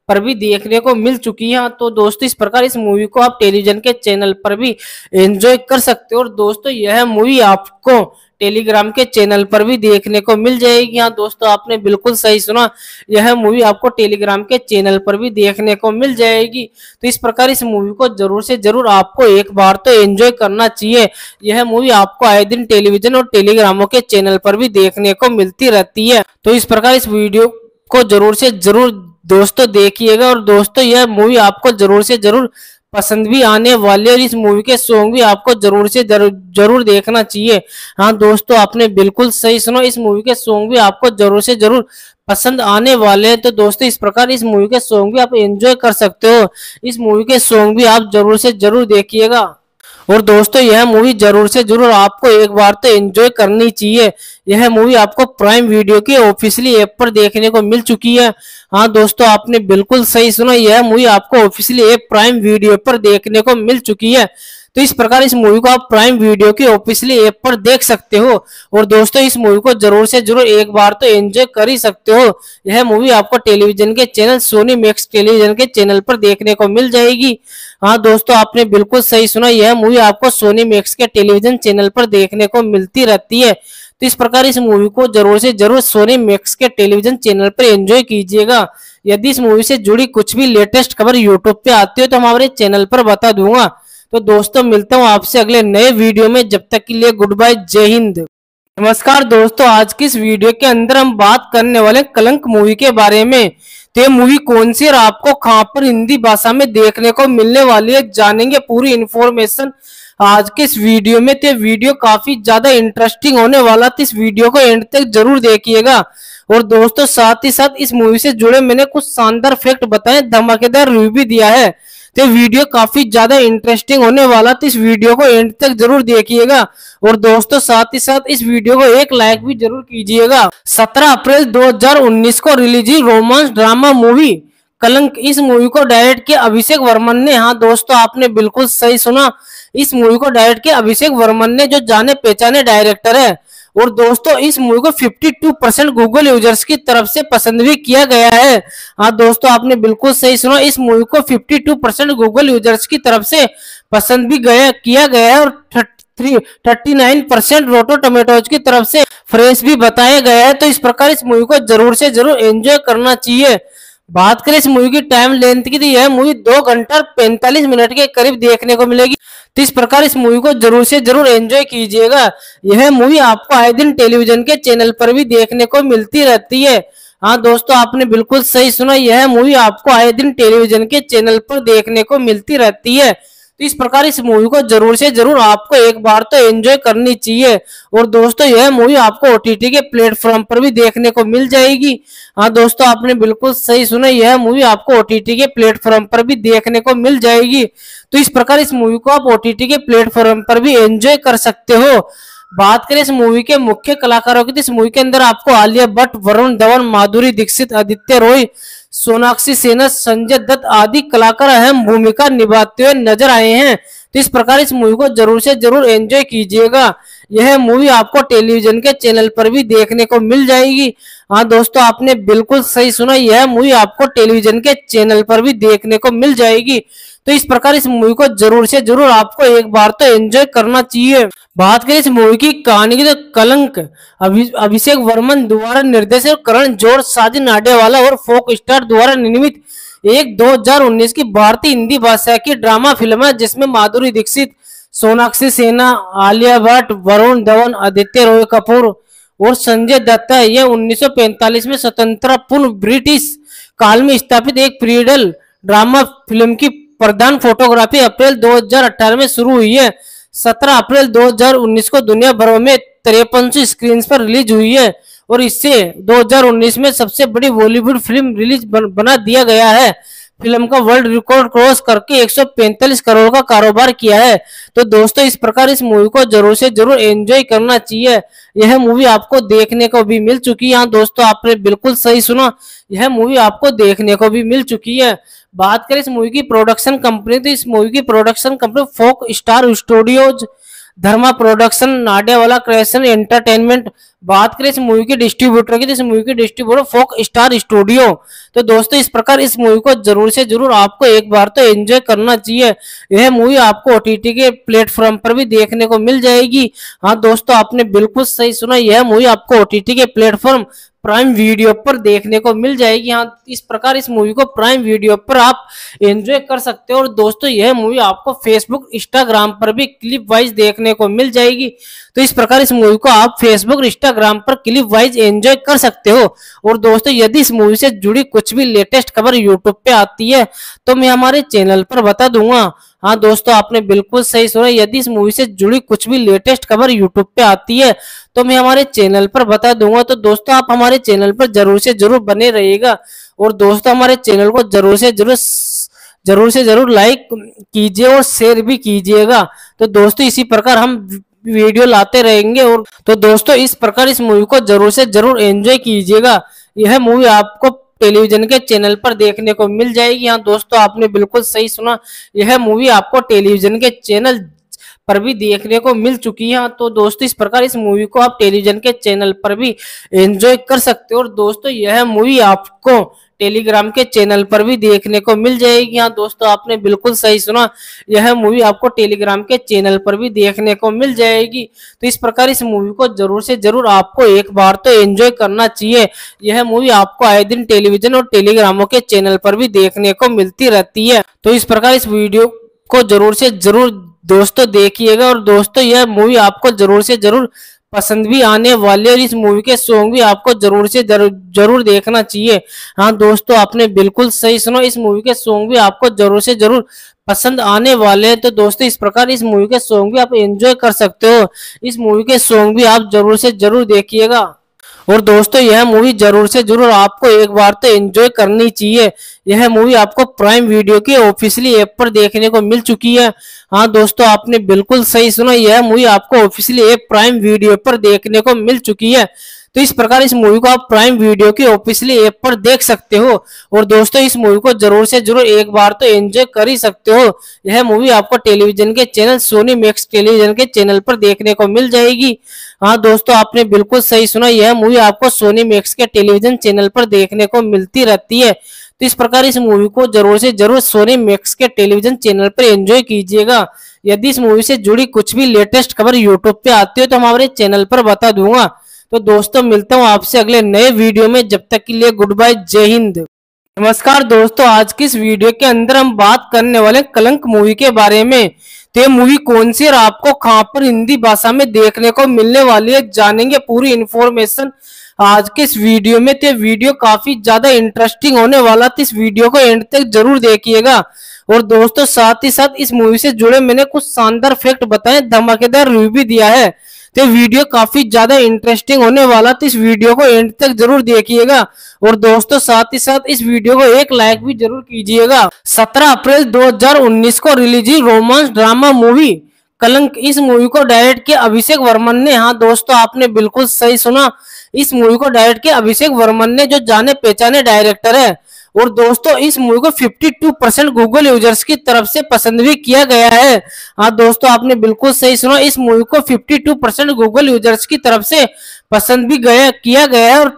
पर भी देखने को मिल चुकी है। तो दोस्तों इस प्रकार इस मूवी को आप टेलीविजन के चैनल पर भी एंजॉय कर सकते हो। और दोस्तों यह मूवी आपको टेलीग्राम के चैनल पर भी देखने को मिल जाएगी। हाँ दोस्तों आपने बिल्कुल सही सुना, यह मूवी आपको टेलीग्राम के चैनल पर भी देखने को मिल जाएगी। तो इस प्रकार इस मूवी को जरूर से जरूर आपको एक बार तो एंजॉय करना चाहिए। यह मूवी आपको आए दिन टेलीविजन और टेलीग्रामों के चैनल पर भी देखने को मिलती रहती है। तो इस प्रकार इस वीडियो को जरूर से जरूर दोस्तों देखिएगा। और दोस्तों यह मूवी आपको जरूर से जरूर पसंद भी आने वाले, और इस मूवी के सॉन्ग भी आपको जरूर से जरूर जरूर देखना चाहिए। हाँ दोस्तों आपने बिल्कुल सही सुना, इस मूवी के सॉन्ग भी आपको जरूर से जरूर पसंद आने वाले हैं। तो दोस्तों इस प्रकार इस मूवी के सॉन्ग भी आप एंजॉय कर सकते हो। इस मूवी के सॉन्ग भी आप जरूर से जरूर देखिएगा। और दोस्तों यह मूवी जरूर से जरूर आपको एक बार तो एंजॉय करनी चाहिए। यह मूवी आपको प्राइम वीडियो की ऑफिशियली ऐप पर देखने को मिल चुकी है। हाँ दोस्तों आपने बिल्कुल सही सुना, यह मूवी आपको ऑफिशियली ऐप प्राइम वीडियो पर देखने को मिल चुकी है। तो इस प्रकार इस मूवी को आप प्राइम वीडियो की ऑफिशियली ऐप पर देख सकते हो। और दोस्तों इस मूवी को जरूर से जरूर एक बार तो एंजॉय कर ही सकते हो। यह मूवी आपको टेलीविजन के चैनल सोनी मैक्स टेलीविजन के चैनल पर देखने को मिल जाएगी। हाँ दोस्तों आपने बिल्कुल सही सुना, यह मूवी आपको सोनी मैक्स के टेलीविजन चैनल पर देखने को मिलती रहती है। तो इस प्रकार इस मूवी को जरूर से जरूर सोनी मैक्स के टेलीविजन चैनल पर एंजॉय कीजिएगा। यदि इस मूवी से जुड़ी कुछ भी लेटेस्ट खबर यूट्यूब पे आती है तो हमारे चैनल पर बता दूंगा। तो दोस्तों मिलता हूँ आपसे अगले नए वीडियो में, जब तक के लिए गुड बाय, जय हिंद। नमस्कार दोस्तों, आज की इस वीडियो के अंदर हम बात करने वाले कलंक मूवी के बारे में। तो ये मूवी कौन सी और आपको कहां पर हिंदी भाषा में देखने को मिलने वाली है, जानेंगे पूरी इन्फॉर्मेशन आज के इस वीडियो में। तो वीडियो काफी ज्यादा इंटरेस्टिंग होने वाला, तो इस वीडियो को एंड तक जरूर देखिएगा। और दोस्तों साथ ही साथ इस मूवी से जुड़े मैंने कुछ शानदार फैक्ट बताए, धमाकेदार रिव्यू भी दिया है। तो वीडियो काफी ज्यादा इंटरेस्टिंग होने वाला, तो इस वीडियो को एंड तक जरूर देखिएगा। और दोस्तों साथ ही साथ इस वीडियो को एक लाइक भी जरूर कीजिएगा। सत्रह अप्रैल दो हज़ार उन्नीस को रिलीज हुई रोमांस ड्रामा मूवी कलंक, इस मूवी को डायरेक्ट किया अभिषेक वर्मन ने। हाँ दोस्तों आपने बिल्कुल सही सुना, इस मूवी को डायरेक्ट किया अभिषेक वर्मन ने, जो जाने पहचाने डायरेक्टर है। और दोस्तों इस मूवी को बावन परसेंट गूगल यूजर्स की तरफ से पसंद भी किया गया है। हाँ दोस्तों आपने बिल्कुल सही सुना, इस मूवी को बावन परसेंट गूगल यूजर्स की तरफ से पसंद भी गया किया गया है। और उनतालीस परसेंट रोटो टमेटोज की तरफ से फ्रेश भी बताया गया है। तो इस प्रकार इस मूवी को जरूर से जरूर एंजॉय करना चाहिए। बात करें इस मूवी की टाइम लेंथ की, तो यह मूवी दो घंटा पैंतालीस मिनट के करीब देखने को मिलेगी। तो इस प्रकार इस मूवी को जरूर से जरूर एंजॉय कीजिएगा। यह मूवी आपको आए दिन टेलीविजन के चैनल पर भी देखने को मिलती रहती है। हाँ दोस्तों आपने बिल्कुल सही सुना, यह मूवी आपको आए दिन टेलीविजन के चैनल पर देखने को मिलती रहती है। तो इस प्रकार इस मूवी को जरूर से जरूर आपको एक बार तो एंजॉय करनी चाहिए। और दोस्तों यह मूवी आपको ओटीटी के प्लेटफॉर्म पर भी देखने को मिल जाएगी। हाँ दोस्तों आपने बिल्कुल सही सुना, यह मूवी आपको ओटीटी के प्लेटफॉर्म पर भी देखने को मिल जाएगी। तो इस प्रकार इस मूवी को आप ओटीटी के प्लेटफॉर्म पर भी एंजॉय कर सकते हो। बात करें इस मूवी के मुख्य कलाकारों की, तो इस मूवी के अंदर आपको आलिया भट्ट, वरुण धवन, माधुरी दीक्षित, आदित्य रॉय, सोनाक्षी सिन्हा, संजय दत्त आदि कलाकार अहम भूमिका निभाते हुए नजर आए हैं। तो इस प्रकार इस मूवी को जरूर से जरूर एंजॉय कीजिएगा। यह मूवी आपको टेलीविजन के चैनल पर भी देखने को मिल जाएगी। हाँ दोस्तों आपने बिल्कुल सही सुना, यह मूवी आपको टेलीविजन के चैनल पर भी देखने को मिल जाएगी। तो इस प्रकार इस मूवी को जरूर से जरूर आपको एक बार तो एंजॉय करना चाहिए। बात करें इस मूवी की कहानी की, तो कलंक अभि, अभिषेक वर्मन द्वारा निर्देशित, करण जौहर, साजिद नाडियाडवाला और फोक स्टार द्वारा निर्मित एक दो हज़ार उन्नीस की भारतीय हिंदी भाषा की ड्रामा फिल्म है, जिसमें माधुरी दीक्षित, सोनाक्षी सिन्हा, आलिया भट्ट, वरुण धवन, आदित्य रॉय कपूर और संजय दत्त है। यह उन्नीस सौ पैंतालीस में स्वतंत्र पूर्व ब्रिटिश काल में स्थापित एक पीरियड ड्रामा फिल्म की प्रधान फोटोग्राफी अप्रैल दो हज़ार अठारह में शुरू हुई है। सत्रह अप्रैल दो हज़ार उन्नीस को दुनिया भर में तिरपन सौ स्क्रीन पर रिलीज हुई है। और इससे दो हज़ार उन्नीस में सबसे बड़ी बॉलीवुड फिल्म रिलीज बन, बना दिया गया है। फिल्म का वर्ल्ड रिकॉर्ड क्रॉस करके एक सौ पैंतालीस करोड़ का कारोबार किया है। तो दोस्तों इस प्रकार इस मूवी को जरूर से जरूर एंजॉय करना चाहिए। यह मूवी आपको देखने को भी मिल चुकी है। हाँ दोस्तों आपने बिल्कुल सही सुना, यह मूवी आपको देखने को भी मिल चुकी है। बात करें इस मूवी की प्रोडक्शन कंपनी, तो इस मूवी की production company Fox Star Studios, Dharma production, Nadiadwala creation entertainment, बात करें इस मूवी के डिस्ट्रीब्यूटर की, तो इस मूवी के डिस्ट्रीब्यूटर फोक स्टार स्टूडियो। तो दोस्तों इस प्रकार इस मूवी को जरूर से जरूर आपको एक बार तो एंजॉय करना चाहिए। यह मूवी आपको ओटीटी के प्लेटफॉर्म पर भी देखने को मिल जाएगी। हाँ दोस्तों, आपने बिल्कुल सही सुना, यह मूवी आपको ओटीटी के प्लेटफॉर्म प्राइम वीडियो पर देखने को मिल जाएगी। हाँ, इस प्रकार इस मूवी को प्राइम वीडियो पर आप एंजॉय कर सकते हो। और दोस्तों यह मूवी आपको फेसबुक इंस्टाग्राम पर भी क्लिप वाइज देखने को मिल जाएगी। तो इस प्रकार इस मूवी को आप फेसबुक इंस्टाग्राम पर क्लिप वाइज एंजॉय कर सकते हो। और दोस्तों यदि इस मूवी से जुड़ी कुछ भी लेटेस्ट खबर यूट्यूब पे आती है तो मैं हमारे चैनल पर बता दूंगा। हाँ दोस्तों, आपने बिल्कुल सही सुना, यदि इस मूवी से जुड़ी कुछ भी लेटेस्ट खबर यूट्यूब पे आती है तो मैं हमारे चैनल पर बता दूंगा। तो दोस्तों आप हमारे चैनल पर जरूर से जरूर बने रहिएगा। और दोस्तों हमारे चैनल को जरूर से जरूर जरूर से जरूर लाइक कीजिए और शेयर भी कीजिएगा। तो दोस्तों इसी प्रकार हम वीडियो लाते रहेंगे। और तो दोस्तों इस प्रकार इस मूवी को जरूर से जरूर एंजॉय कीजिएगा। यह मूवी आपको टेलीविजन के चैनल पर देखने को मिल जाएगी। हाँ दोस्तों, आपने बिल्कुल सही सुना, यह मूवी आपको टेलीविजन के चैनल पर भी देखने को मिल चुकी है। तो दोस्तों इस प्रकार इस मूवी को आप टेलीविजन के चैनल पर भी एंजॉय कर सकते हो। और दोस्तों यह मूवी आपको टेलीग्राम के चैनल पर भी देखने को मिल जाएगी। हाँ दोस्तों, आपने बिल्कुल सही सुना, यह मूवी आपको टेलीग्राम के चैनल पर भी देखने को मिल जाएगी। तो इस प्रकार इस मूवी को जरूर से जरूर आपको एक बार तो एंजॉय करना चाहिए। यह मूवी आपको आए दिन टेलीविजन और टेलीग्रामों के चैनल पर भी देखने को मिलती रहती है। तो इस प्रकार इस वीडियो को जरूर से जरूर दोस्तों देखिएगा। और दोस्तों यह मूवी आपको जरूर से जरूर पसंद भी आने वाले, और इस मूवी के सॉन्ग भी आपको जरूर से जरूर जरूर देखना चाहिए। हाँ दोस्तों, आपने बिल्कुल सही सुना, इस मूवी के सॉन्ग भी आपको जरूर से जरूर पसंद आने वाले हैं। तो दोस्तों इस प्रकार इस मूवी के सॉन्ग भी आप एंजॉय कर सकते हो। इस मूवी के सॉन्ग भी आप जरूर से जरूर देखिएगा। और दोस्तों यह मूवी जरूर से जरूर आपको एक बार तो एंजॉय करनी चाहिए। यह मूवी आपको प्राइम वीडियो की ऑफिशियली ऐप पर देखने को मिल चुकी है। हाँ दोस्तों, आपने बिल्कुल सही सुना, यह मूवी आपको ऑफिशियली ऐप प्राइम वीडियो पर देखने को मिल चुकी है। तो इस प्रकार इस मूवी को आप प्राइम वीडियो की ऑफिशियली ऐप पर देख सकते हो। और दोस्तों इस मूवी को जरूर से जरूर एक बार तो एंजॉय कर ही सकते हो। यह मूवी आपको टेलीविजन के चैनल सोनी मैक्स टेलीविजन के चैनल पर देखने को मिल जाएगी। हाँ दोस्तों, आपने बिल्कुल सही सुना, यह मूवी आपको सोनी मैक्स के टेलीविजन चैनल पर देखने को मिलती रहती है। तो इस प्रकार इस मूवी को जरूर से जरूर सोनी मैक्स के टेलीविजन चैनल पर एंजॉय कीजिएगा। यदि इस मूवी से जुड़ी कुछ भी लेटेस्ट खबर यूट्यूब पे आती है तो हमारे चैनल पर बता दूंगा। तो दोस्तों मिलता हूँ आपसे अगले नए वीडियो में, जब तक के लिए गुड बाय, जय हिंद। नमस्कार दोस्तों, आज की इस वीडियो के अंदर हम बात करने वाले कलंक मूवी के बारे में। तो ये मूवी कौन सी और आपको कहां पर हिंदी भाषा में देखने को मिलने वाली है, जानेंगे पूरी इन्फॉर्मेशन आज के इस वीडियो में। तो वीडियो काफी ज्यादा इंटरेस्टिंग होने वाला, तो इस वीडियो को एंड तक जरूर देखिएगा। और दोस्तों साथ ही साथ इस मूवी से जुड़े मैंने कुछ शानदार फैक्ट बताए, धमाकेदार रिव्यू भी दिया है। तो वीडियो काफी ज्यादा इंटरेस्टिंग होने वाला, तो इस वीडियो को एंड तक जरूर देखिएगा। और दोस्तों साथ ही साथ इस वीडियो को एक लाइक भी जरूर कीजिएगा। सत्रह अप्रैल दो हज़ार उन्नीस को रिलीज हुई रोमांस ड्रामा मूवी कलंक, इस मूवी को डायरेक्ट किया अभिषेक वर्मन ने। हाँ दोस्तों, आपने बिल्कुल सही सुना, इस मूवी को डायरेक्ट किया अभिषेक वर्मन ने, जो जाने पहचाने डायरेक्टर है। और दोस्तों इस मूवी को बावन परसेंट गूगल यूजर्स की तरफ से पसंद भी किया गया है। हाँ दोस्तों, आपने बिल्कुल सही सुना, इस मूवी को बावन परसेंट गूगल यूजर्स की तरफ से पसंद भी गया किया गया है। और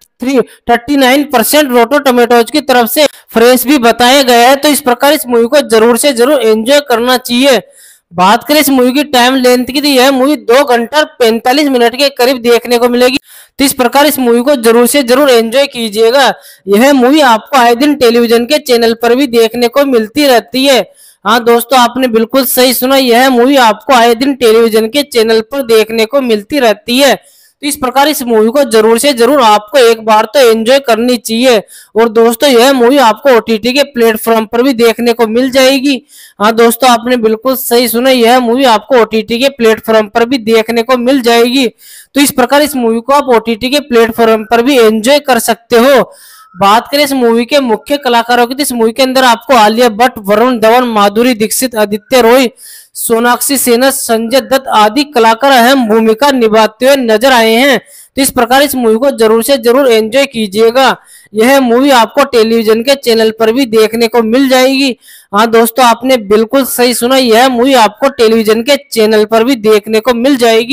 उनतालीस परसेंट रोटो टमेटोज की तरफ से फ्रेश भी बताया गया है। तो इस प्रकार इस मूवी को जरूर से जरूर एंजॉय करना चाहिए। बात करें इस मूवी की टाइम लेंथ की, तो यह मूवी दो घंटा पैंतालीस मिनट के करीब देखने को मिलेगी। तो इस प्रकार इस मूवी को जरूर से जरूर एंजॉय कीजिएगा। यह मूवी आपको आए दिन टेलीविजन के चैनल पर भी देखने को मिलती रहती है। हाँ दोस्तों, आपने बिल्कुल सही सुना, यह मूवी आपको आए दिन टेलीविजन के चैनल पर देखने को मिलती रहती है। तो इस प्रकार इस मूवी को जरूर से जरूर आपको एक बार तो एंजॉय करनी चाहिए। और दोस्तों यह मूवी आपको ओटीटी के प्लेटफॉर्म पर भी देखने को मिल जाएगी। हाँ दोस्तों, आपने बिल्कुल सही सुना, यह मूवी आपको ओटीटी के प्लेटफॉर्म पर भी देखने को मिल जाएगी। तो इस प्रकार इस मूवी को आप ओटीटी के प्लेटफॉर्म पर भी एंजॉय कर सकते हो। बात करें इस मूवी के मुख्य कलाकारों की, तो इस मूवी के अंदर आपको आलिया भट्ट, वरुण धवन, माधुरी दीक्षित, आदित्य रॉय, सोनाक्षी सिन्हा, संजय दत्त आदि कलाकार अहम भूमिका निभाते हुए नजर आए हैं। तो इस प्रकार इस मूवी को जरूर से जरूर एंजॉय कीजिएगा। यह मूवी आपको टेलीविजन के चैनल पर भी देखने को मिल जाएगी। हाँ दोस्तों, आपने बिल्कुल सही सुना, यह मूवी आपको टेलीविजन के चैनल पर भी देखने को मिल जाएगी।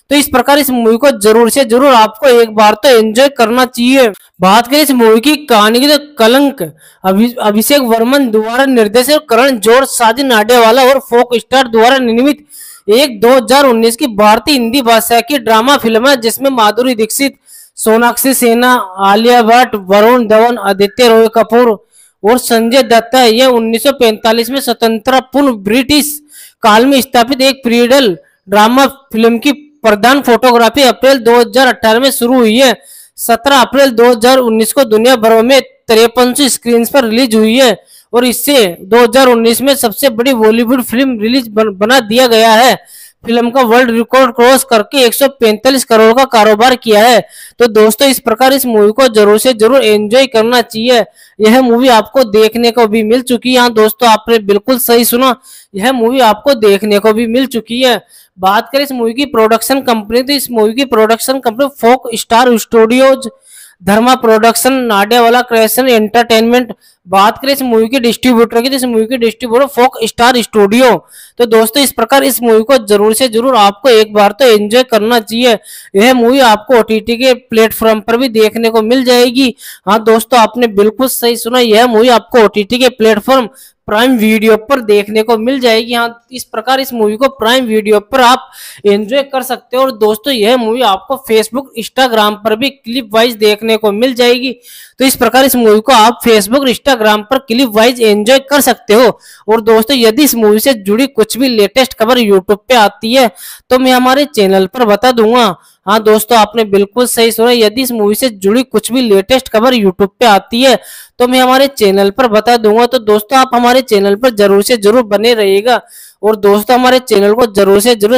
तो इस प्रकार इस मूवी को जरूर से जरूर आपको एक बार तो एंजॉय करना चाहिए। बात करें इस मूवी की कहानी की तो कलंक अभि, अभिषेक वर्मन द्वारा निर्देशित, करण जौहर, साजिद नाडियाडवाला और फोक स्टार द्वारा निर्मित एक दो हज़ार उन्नीस की भारतीय हिंदी भाषा की ड्रामा फिल्म है, जिसमें माधुरी दीक्षित, सोनाक्षी सिन्हा, आलिया भट्ट, वरुण धवन, आदित्य रॉय कपूर और संजय दत्त है। यह उन्नीस सौ पैंतालीस में स्वतंत्र पूर्व ब्रिटिश काल में स्थापित एक पीरियड ड्रामा फिल्म की प्रधान फोटोग्राफी अप्रैल दो हज़ार अठारह में शुरू हुई है। सत्रह अप्रैल दो हज़ार उन्नीस को दुनिया भर में तिरपन सौ स्क्रीन पर रिलीज हुई है और इससे दो हज़ार उन्नीस में सबसे बड़ी बॉलीवुड फिल्म रिलीज बन, बना दिया गया है। फिल्म का वर्ल्ड रिकॉर्ड क्रॉस करके एक सौ पैंतालीस करोड़ का कारोबार किया है। तो दोस्तों इस प्रकार इस मूवी को जरूर से जरूर एंजॉय करना चाहिए। यह मूवी आपको देखने को भी मिल चुकी है। हाँ दोस्तों, आपने बिल्कुल सही सुना, यह मूवी आपको देखने को भी मिल चुकी है। बात करें इस मूवी की प्रोडक्शन कंपनी, तो इस मूवी की production company Fox Star Studios, Dharma production, Nadiadwala creation entertainment. बात करें इस मूवी के डिस्ट्रीब्यूटर की, तो इस मूवी के डिस्ट्रीब्यूटर फोक स्टार स्टूडियो। तो दोस्तों इस प्रकार इस मूवी को जरूर से जरूर आपको एक बार तो एंजॉय करना चाहिए। यह मूवी आपको ओटीटी के प्लेटफॉर्म पर भी देखने को मिल जाएगी। हाँ दोस्तों, आपने बिल्कुल सही सुना, यह मूवी आपको ओटीटी के प्लेटफॉर्म प्राइम वीडियो पर देखने को मिल जाएगी। हाँ, इस प्रकार इस मूवी को प्राइम वीडियो पर आप एंजॉय कर सकते हो। और दोस्तों यह मूवी आपको फेसबुक, इंस्टाग्राम पर भी क्लिप वाइज देखने को मिल जाएगी। तो इस प्रकार इस मूवी को आप फेसबुक, इंस्टाग्राम पर क्लिप वाइज एंजॉय कर सकते हो। और दोस्तों यदि इस मूवी से जुड़ी कुछ भी लेटेस्ट खबर यूट्यूब पे आती है तो मैं हमारे चैनल पर बता दूंगा। हाँ दोस्तों, आपने बिल्कुल सही सुना, यदि इस मूवी से जुड़ी कुछ भी लेटेस्ट खबर यूट्यूब पे आती है तो मैं हमारे चैनल पर बता दूंगा। तो दोस्तों आप हमारे चैनल पर जरूर से जरूर बने रहिएगा और दोस्तों हमारे चैनल को जरूर से जरूर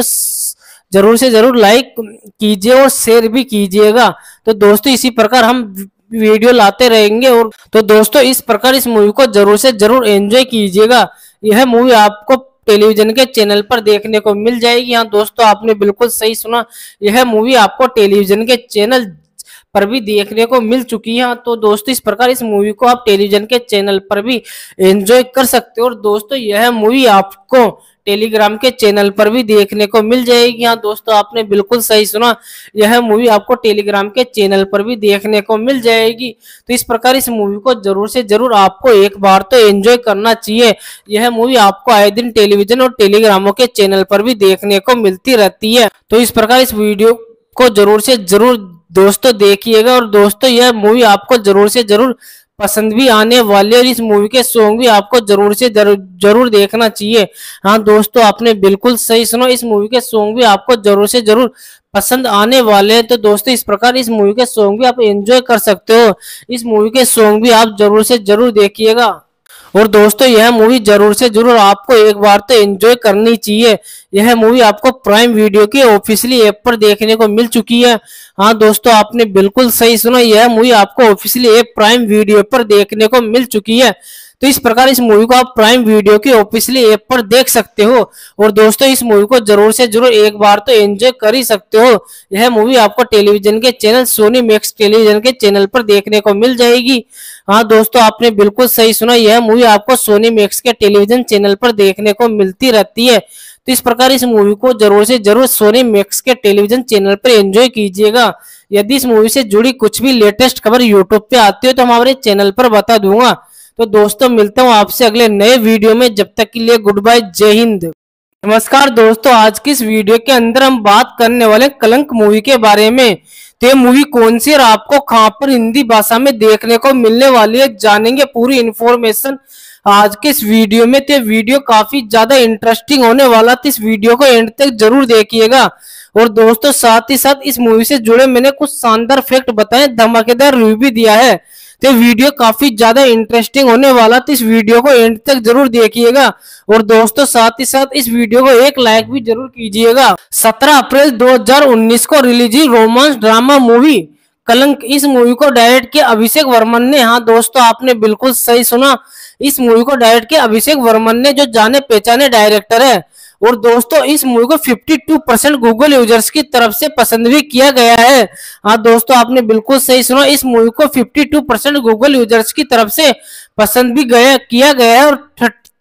जरूर से जरूर लाइक कीजिए और शेयर भी कीजिएगा। तो दोस्तों इसी प्रकार हम वीडियो लाते रहेंगे। और तो दोस्तों इस प्रकार इस मूवी को जरूर से जरूर एंजॉय कीजिएगा। यह मूवी आपको टेलीविजन के चैनल पर देखने को मिल जाएगी। हाँ दोस्तों, आपने बिल्कुल सही सुना, यह मूवी आपको टेलीविजन के चैनल पर भी देखने को मिल चुकी है। तो दोस्तों इस प्रकार इस मूवी को आप टेलीविजन के चैनल पर भी एंजॉय कर सकते हो। और दोस्तों यह मूवी आपको टेलीग्राम के चैनल पर भी देखने को मिल जाएगी। हाँ दोस्तों, आपने बिल्कुल सही सुना, यह मूवी आपको टेलीग्राम के चैनल पर भी देखने को मिल जाएगी। तो इस प्रकार इस मूवी को जरूर से जरूर आपको एक बार तो एंजॉय करना चाहिए। यह मूवी आपको आए दिन टेलीविजन और टेलीग्रामों के चैनल पर भी देखने को मिलती रहती है। तो इस प्रकार इस वीडियो को जरूर से जरूर दोस्तों देखिएगा। और दोस्तों यह मूवी आपको जरूर से जरूर पसंद भी आने वाले और इस मूवी के सॉन्ग भी आपको जरूर से जरूर जरूर देखना चाहिए। हाँ दोस्तों, आपने बिल्कुल सही सुना, इस मूवी के सॉन्ग भी आपको जरूर से जरूर पसंद आने वाले हैं। तो दोस्तों इस प्रकार इस मूवी के सॉन्ग भी आप एंजॉय कर सकते हो। इस मूवी के सॉन्ग भी आप जरूर से जरूर देखिएगा। और दोस्तों यह मूवी जरूर से जरूर आपको एक बार तो एंजॉय करनी चाहिए। यह मूवी आपको प्राइम वीडियो की ऑफिशियली ऐप पर देखने को मिल चुकी है। हाँ दोस्तों, आपने बिल्कुल सही सुना, यह मूवी आपको ऑफिशियली ऐप प्राइम वीडियो पर देखने को मिल चुकी है। तो इस प्रकार इस मूवी को आप प्राइम वीडियो की ऑफिशियली ऐप पर देख सकते हो। और दोस्तों इस मूवी को जरूर से जरूर एक बार तो एंजॉय कर ही सकते हो। यह मूवी आपको टेलीविजन के चैनल सोनी मैक्स टेलीविजन के चैनल पर देखने को मिल जाएगी। हाँ दोस्तों, आपने बिल्कुल सही सुना, यह मूवी आपको सोनी मैक्स के टेलीविजन चैनल पर देखने को मिलती रहती है। तो इस प्रकार इस मूवी को जरूर से जरूर सोनी मैक्स के टेलीविजन चैनल पर एंजॉय कीजिएगा। यदि इस मूवी से जुड़ी कुछ भी लेटेस्ट खबर यूट्यूब पे आती है तो हमारे चैनल पर बता दूंगा। तो दोस्तों मिलता हूँ आपसे अगले नए वीडियो में, जब तक के लिए गुड बाय, जय हिंद। नमस्कार दोस्तों, आज की इस वीडियो के अंदर हम बात करने वाले कलंक मूवी के बारे में। तो ये मूवी कौन सी और आपको कहां पर हिंदी भाषा में देखने को मिलने वाली है, जानेंगे पूरी इन्फॉर्मेशन आज के इस वीडियो में। तो वीडियो काफी ज्यादा इंटरेस्टिंग होने वाला, तो इस वीडियो को एंड तक जरूर देखिएगा। और दोस्तों साथ ही साथ इस मूवी से जुड़े मैंने कुछ शानदार फैक्ट बताए, धमाकेदार रिव्यू भी दिया है। तो वीडियो काफी ज्यादा इंटरेस्टिंग होने वाला, तो इस वीडियो को एंड तक जरूर देखिएगा। और दोस्तों साथ ही साथ इस वीडियो को एक लाइक भी जरूर कीजिएगा। सत्रह अप्रैल दो हज़ार उन्नीस को रिलीज हुई रोमांस ड्रामा मूवी कलंक, इस मूवी को डायरेक्ट किया अभिषेक वर्मन ने। हाँ दोस्तों, आपने बिल्कुल सही सुना, इस मूवी को डायरेक्ट किया अभिषेक वर्मन ने, जो जाने पहचाने डायरेक्टर है। और दोस्तों इस मूवी को बावन परसेंट गूगल यूजर्स की तरफ से पसंद भी किया गया है। हाँ दोस्तों, आपने बिल्कुल सही सुना, इस मूवी को बावन परसेंट गूगल यूजर्स की तरफ से पसंद भी गया किया गया है और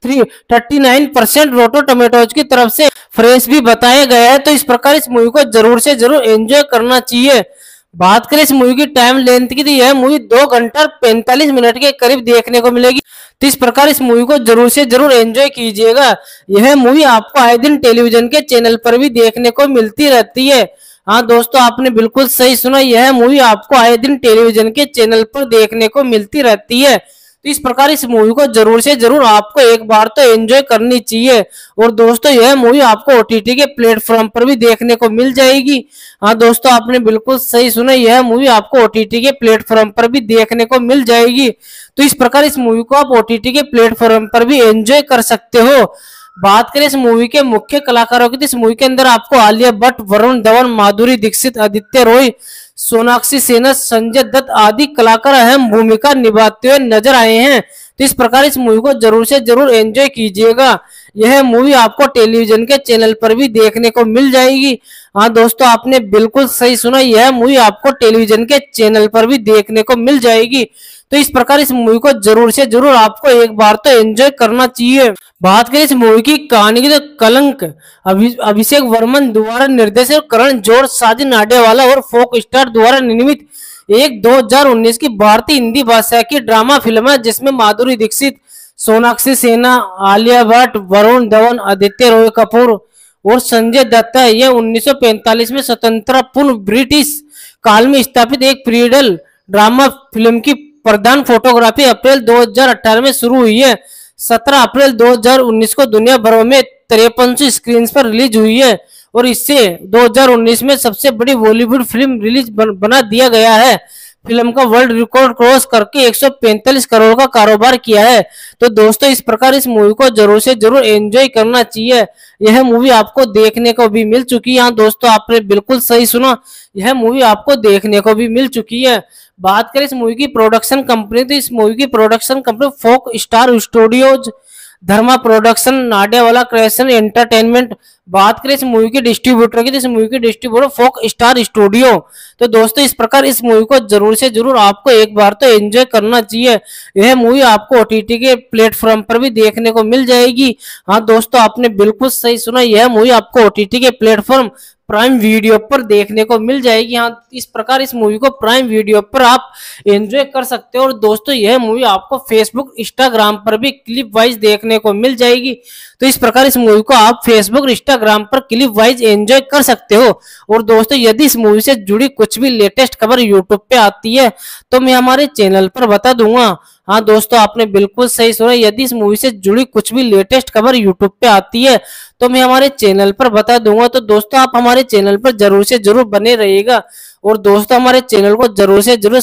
three thirty nine percent Rotten Tomatoes की तरफ से फ्रेश भी बताया गया है। तो इस प्रकार इस मूवी को जरूर से जरूर एंजॉय करना चाहिए। बात करें इस मूवी की टाइम लेंथ की, तो यह मूवी दो घंटा पैंतालीस मिनट के करीब देखने को मिलेगी। तो इस प्रकार इस मूवी को जरूर से जरूर एंजॉय कीजिएगा। यह मूवी आपको आए दिन टेलीविजन के चैनल पर भी देखने को मिलती रहती है। हाँ दोस्तों, आपने बिल्कुल सही सुना, यह मूवी आपको आए दिन टेलीविजन के चैनल पर देखने को मिलती रहती है। तो इस प्रकार इस मूवी को जरूर से जरूर आपको एक बार तो एंजॉय करनी चाहिए। और दोस्तों, यह मूवी आपको ओटीटी के प्लेटफॉर्म पर भी देखने को मिल जाएगी। हाँ दोस्तों, आपने बिल्कुल सही सुना, यह मूवी आपको ओटीटी के प्लेटफॉर्म पर भी देखने को मिल जाएगी। तो इस प्रकार इस मूवी को आप ओटीटी के प्लेटफॉर्म पर भी एंजॉय कर सकते हो। बात करें इस मूवी के मुख्य कलाकारों की, तो इस मूवी के अंदर आपको आलिया भट्ट, वरुण धवन, माधुरी दीक्षित, आदित्य रॉय, सोनाक्षी सिन्हा, संजय दत्त आदि कलाकार अहम भूमिका निभाते हुए नजर आए हैं। तो इस प्रकार इस मूवी को जरूर से जरूर एंजॉय कीजिएगा। यह मूवी आपको टेलीविजन के चैनल पर भी देखने को मिल जाएगी। हाँ दोस्तों, आपने बिल्कुल सही सुना, यह मूवी आपको टेलीविजन के चैनल पर भी देखने को मिल जाएगी। तो इस प्रकार इस मूवी को जरूर से जरूर आपको एक बार तो एंजॉय करना चाहिए। बात करें इस मूवी की कहानी की, तो कलंक अभि, अभिषेक वर्मन द्वारा निर्देशित, करण जौहर, साजिद नाडियावाला और फोक स्टार द्वारा निर्मित एक दो हज़ार उन्नीस की भारतीय हिंदी भाषा की ड्रामा फिल्म है, जिसमें माधुरी दीक्षित, सोनाक्षी सिन्हा, आलिया भट्ट, वरुण धवन, आदित्य रॉय कपूर और संजय दत्त है। यह उन्नीस सौ पैंतालीस में स्वतंत्र पूर्व ब्रिटिश काल में स्थापित एक पीरियड ड्रामा फिल्म की प्रधान फोटोग्राफी अप्रैल दो हज़ार अठारह में शुरू हुई है। सत्रह अप्रैल दो हज़ार उन्नीस को दुनिया भर में तिरपन सौ स्क्रीन पर रिलीज हुई है और इससे दो हज़ार उन्नीस में सबसे बड़ी बॉलीवुड फिल्म रिलीज बना दिया गया है। फिल्म का वर्ल्ड रिकॉर्ड क्रॉस करके एक सौ पैंतालीस करोड़ का कारोबार किया है। तो दोस्तों, इस प्रकार इस मूवी को जरूर से जरूर एंजॉय करना चाहिए। यह मूवी आपको देखने को भी मिल चुकी है। हाँ दोस्तों, आपने बिल्कुल सही सुना, यह मूवी आपको देखने को भी मिल चुकी है। बात करें इस मूवी की प्रोडक्शन कंपनी, तो इस मूवी की production company Fox Star Studios, Dharma production, Nadiadwala creation entertainment. बात करें इस मूवी के डिस्ट्रीब्यूटर की, तो इस मूवी के डिस्ट्रीब्यूटर फोक स्टार स्टूडियो। तो दोस्तों, इस प्रकार इस मूवी को जरूर से जरूर आपको एक बार तो एंजॉय करना चाहिए। यह मूवी आपको ओटीटी के प्लेटफॉर्म पर भी देखने को मिल जाएगी। हाँ दोस्तों, आपने बिल्कुल सही सुना, यह मूवी आपको ओटीटी के प्लेटफॉर्म प्राइम वीडियो पर देखने को मिल जाएगी। हाँ, इस प्रकार इस मूवी को प्राइम वीडियो पर आप एंजॉय कर सकते हो। और दोस्तों, यह मूवी आपको फेसबुक, इंस्टाग्राम पर भी क्लिप वाइज देखने को मिल जाएगी। तो इस प्रकार इस मूवी को आप फेसबुक, इंस्टाग्राम पर क्लिप वाइज एंजॉय कर सकते हो। और दोस्तों, यदि इस मूवी से जुड़ी कुछ भी लेटेस्ट खबर यूट्यूब पे आती है तो मैं हमारे चैनल पर बता दूंगा। हाँ दोस्तों, आपने बिल्कुल सही सुना, यदि इस मूवी से जुड़ी कुछ भी लेटेस्ट खबर यूट्यूब पे आती है तो मैं हमारे चैनल पर बता दूंगा। तो दोस्तों, आप हमारे चैनल पर जरूर से जरूर बने रहिएगा। और दोस्तों, हमारे चैनल को जरूर से जरूर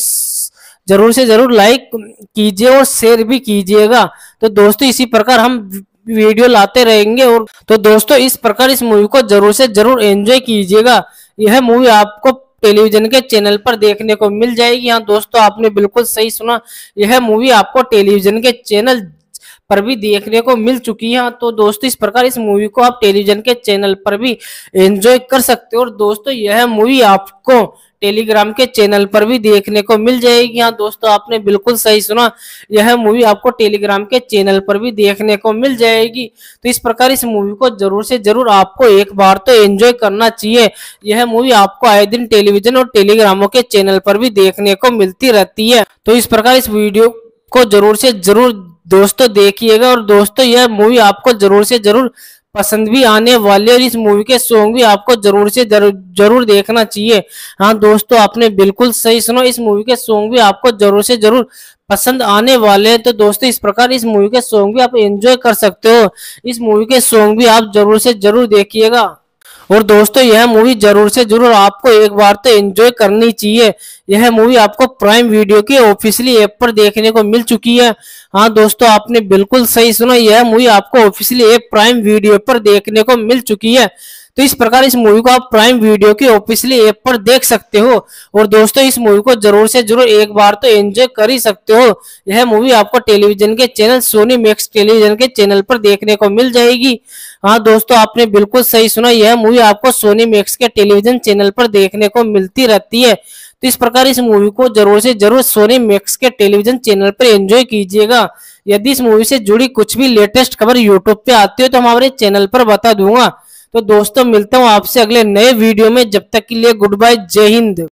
जरूर से जरूर लाइक कीजिए और शेयर भी कीजिएगा। तो दोस्तों, इसी प्रकार हम वीडियो लाते रहेंगे। और तो दोस्तों, इस प्रकार इस मूवी को जरूर से जरूर एंजॉय कीजिएगा। यह मूवी आपको टेलीविजन के चैनल पर देखने को मिल जाएगी। हाँ दोस्तों, आपने बिल्कुल सही सुना, यह मूवी आपको टेलीविजन के चैनल पर भी देखने को मिल चुकी है। तो दोस्तों, इस प्रकार इस मूवी को आप टेलीविजन के चैनल पर भी एंजॉय कर सकते हो। और दोस्तों, यह मूवी आपको टेलीग्राम के चैनल पर भी देखने को मिल जाएगी। हाँ दोस्तों, आपने बिल्कुल सही सुना, यह मूवी आपको टेलीग्राम के चैनल पर भी देखने को मिल जाएगी। तो इस प्रकार इस मूवी को जरूर से जरूर आपको एक बार तो एंजॉय करना चाहिए। यह मूवी आपको आए दिन टेलीविजन और टेलीग्रामों के चैनल पर भी देखने को मिलती रहती है। तो इस प्रकार इस वीडियो को जरूर से जरूर दोस्तों देखिएगा। और दोस्तों, यह मूवी आपको जरूर से जरूर पसंद भी आने वाले, और इस मूवी के सॉन्ग भी आपको जरूर से जरूर जरूर देखना चाहिए। हाँ दोस्तों, आपने बिल्कुल सही सुना, इस मूवी के सॉन्ग भी आपको जरूर से जरूर पसंद आने वाले हैं। तो दोस्तों, इस प्रकार इस मूवी के सॉन्ग भी आप एंजॉय कर सकते हो। इस मूवी के सॉन्ग भी आप जरूर से जरूर देखिएगा। और दोस्तों, यह मूवी जरूर से जरूर आपको एक बार तो एंजॉय करनी चाहिए। यह मूवी आपको प्राइम वीडियो के ऑफिशियली ऐप पर देखने को मिल चुकी है। हाँ दोस्तों, आपने बिल्कुल सही सुना, यह मूवी आपको ऑफिशियली ऐप प्राइम वीडियो पर देखने को मिल चुकी है। तो इस प्रकार इस मूवी को आप प्राइम वीडियो के ऑफिशियली ऐप पर देख सकते हो। और दोस्तों, इस मूवी को जरूर से जरूर एक बार तो एंजॉय कर ही सकते हो। यह मूवी आपको टेलीविजन के चैनल सोनी मैक्स टेलीविजन के चैनल पर देखने को मिल जाएगी। हाँ दोस्तों, आपने बिल्कुल सही सुना, यह मूवी आपको सोनी मैक्स के टेलीविजन चैनल पर देखने को मिलती रहती है। तो इस प्रकार इस मूवी को जरूर से जरूर सोनी मैक्स के टेलीविजन चैनल पर एंजॉय कीजिएगा। यदि इस मूवी से जुड़ी कुछ भी लेटेस्ट खबर यूट्यूब पे आती है तो हमारे चैनल पर बता दूंगा। तो दोस्तों मिलता हूँ आपसे अगले नए वीडियो में, जब तक के लिए गुड बाय, जय हिंद।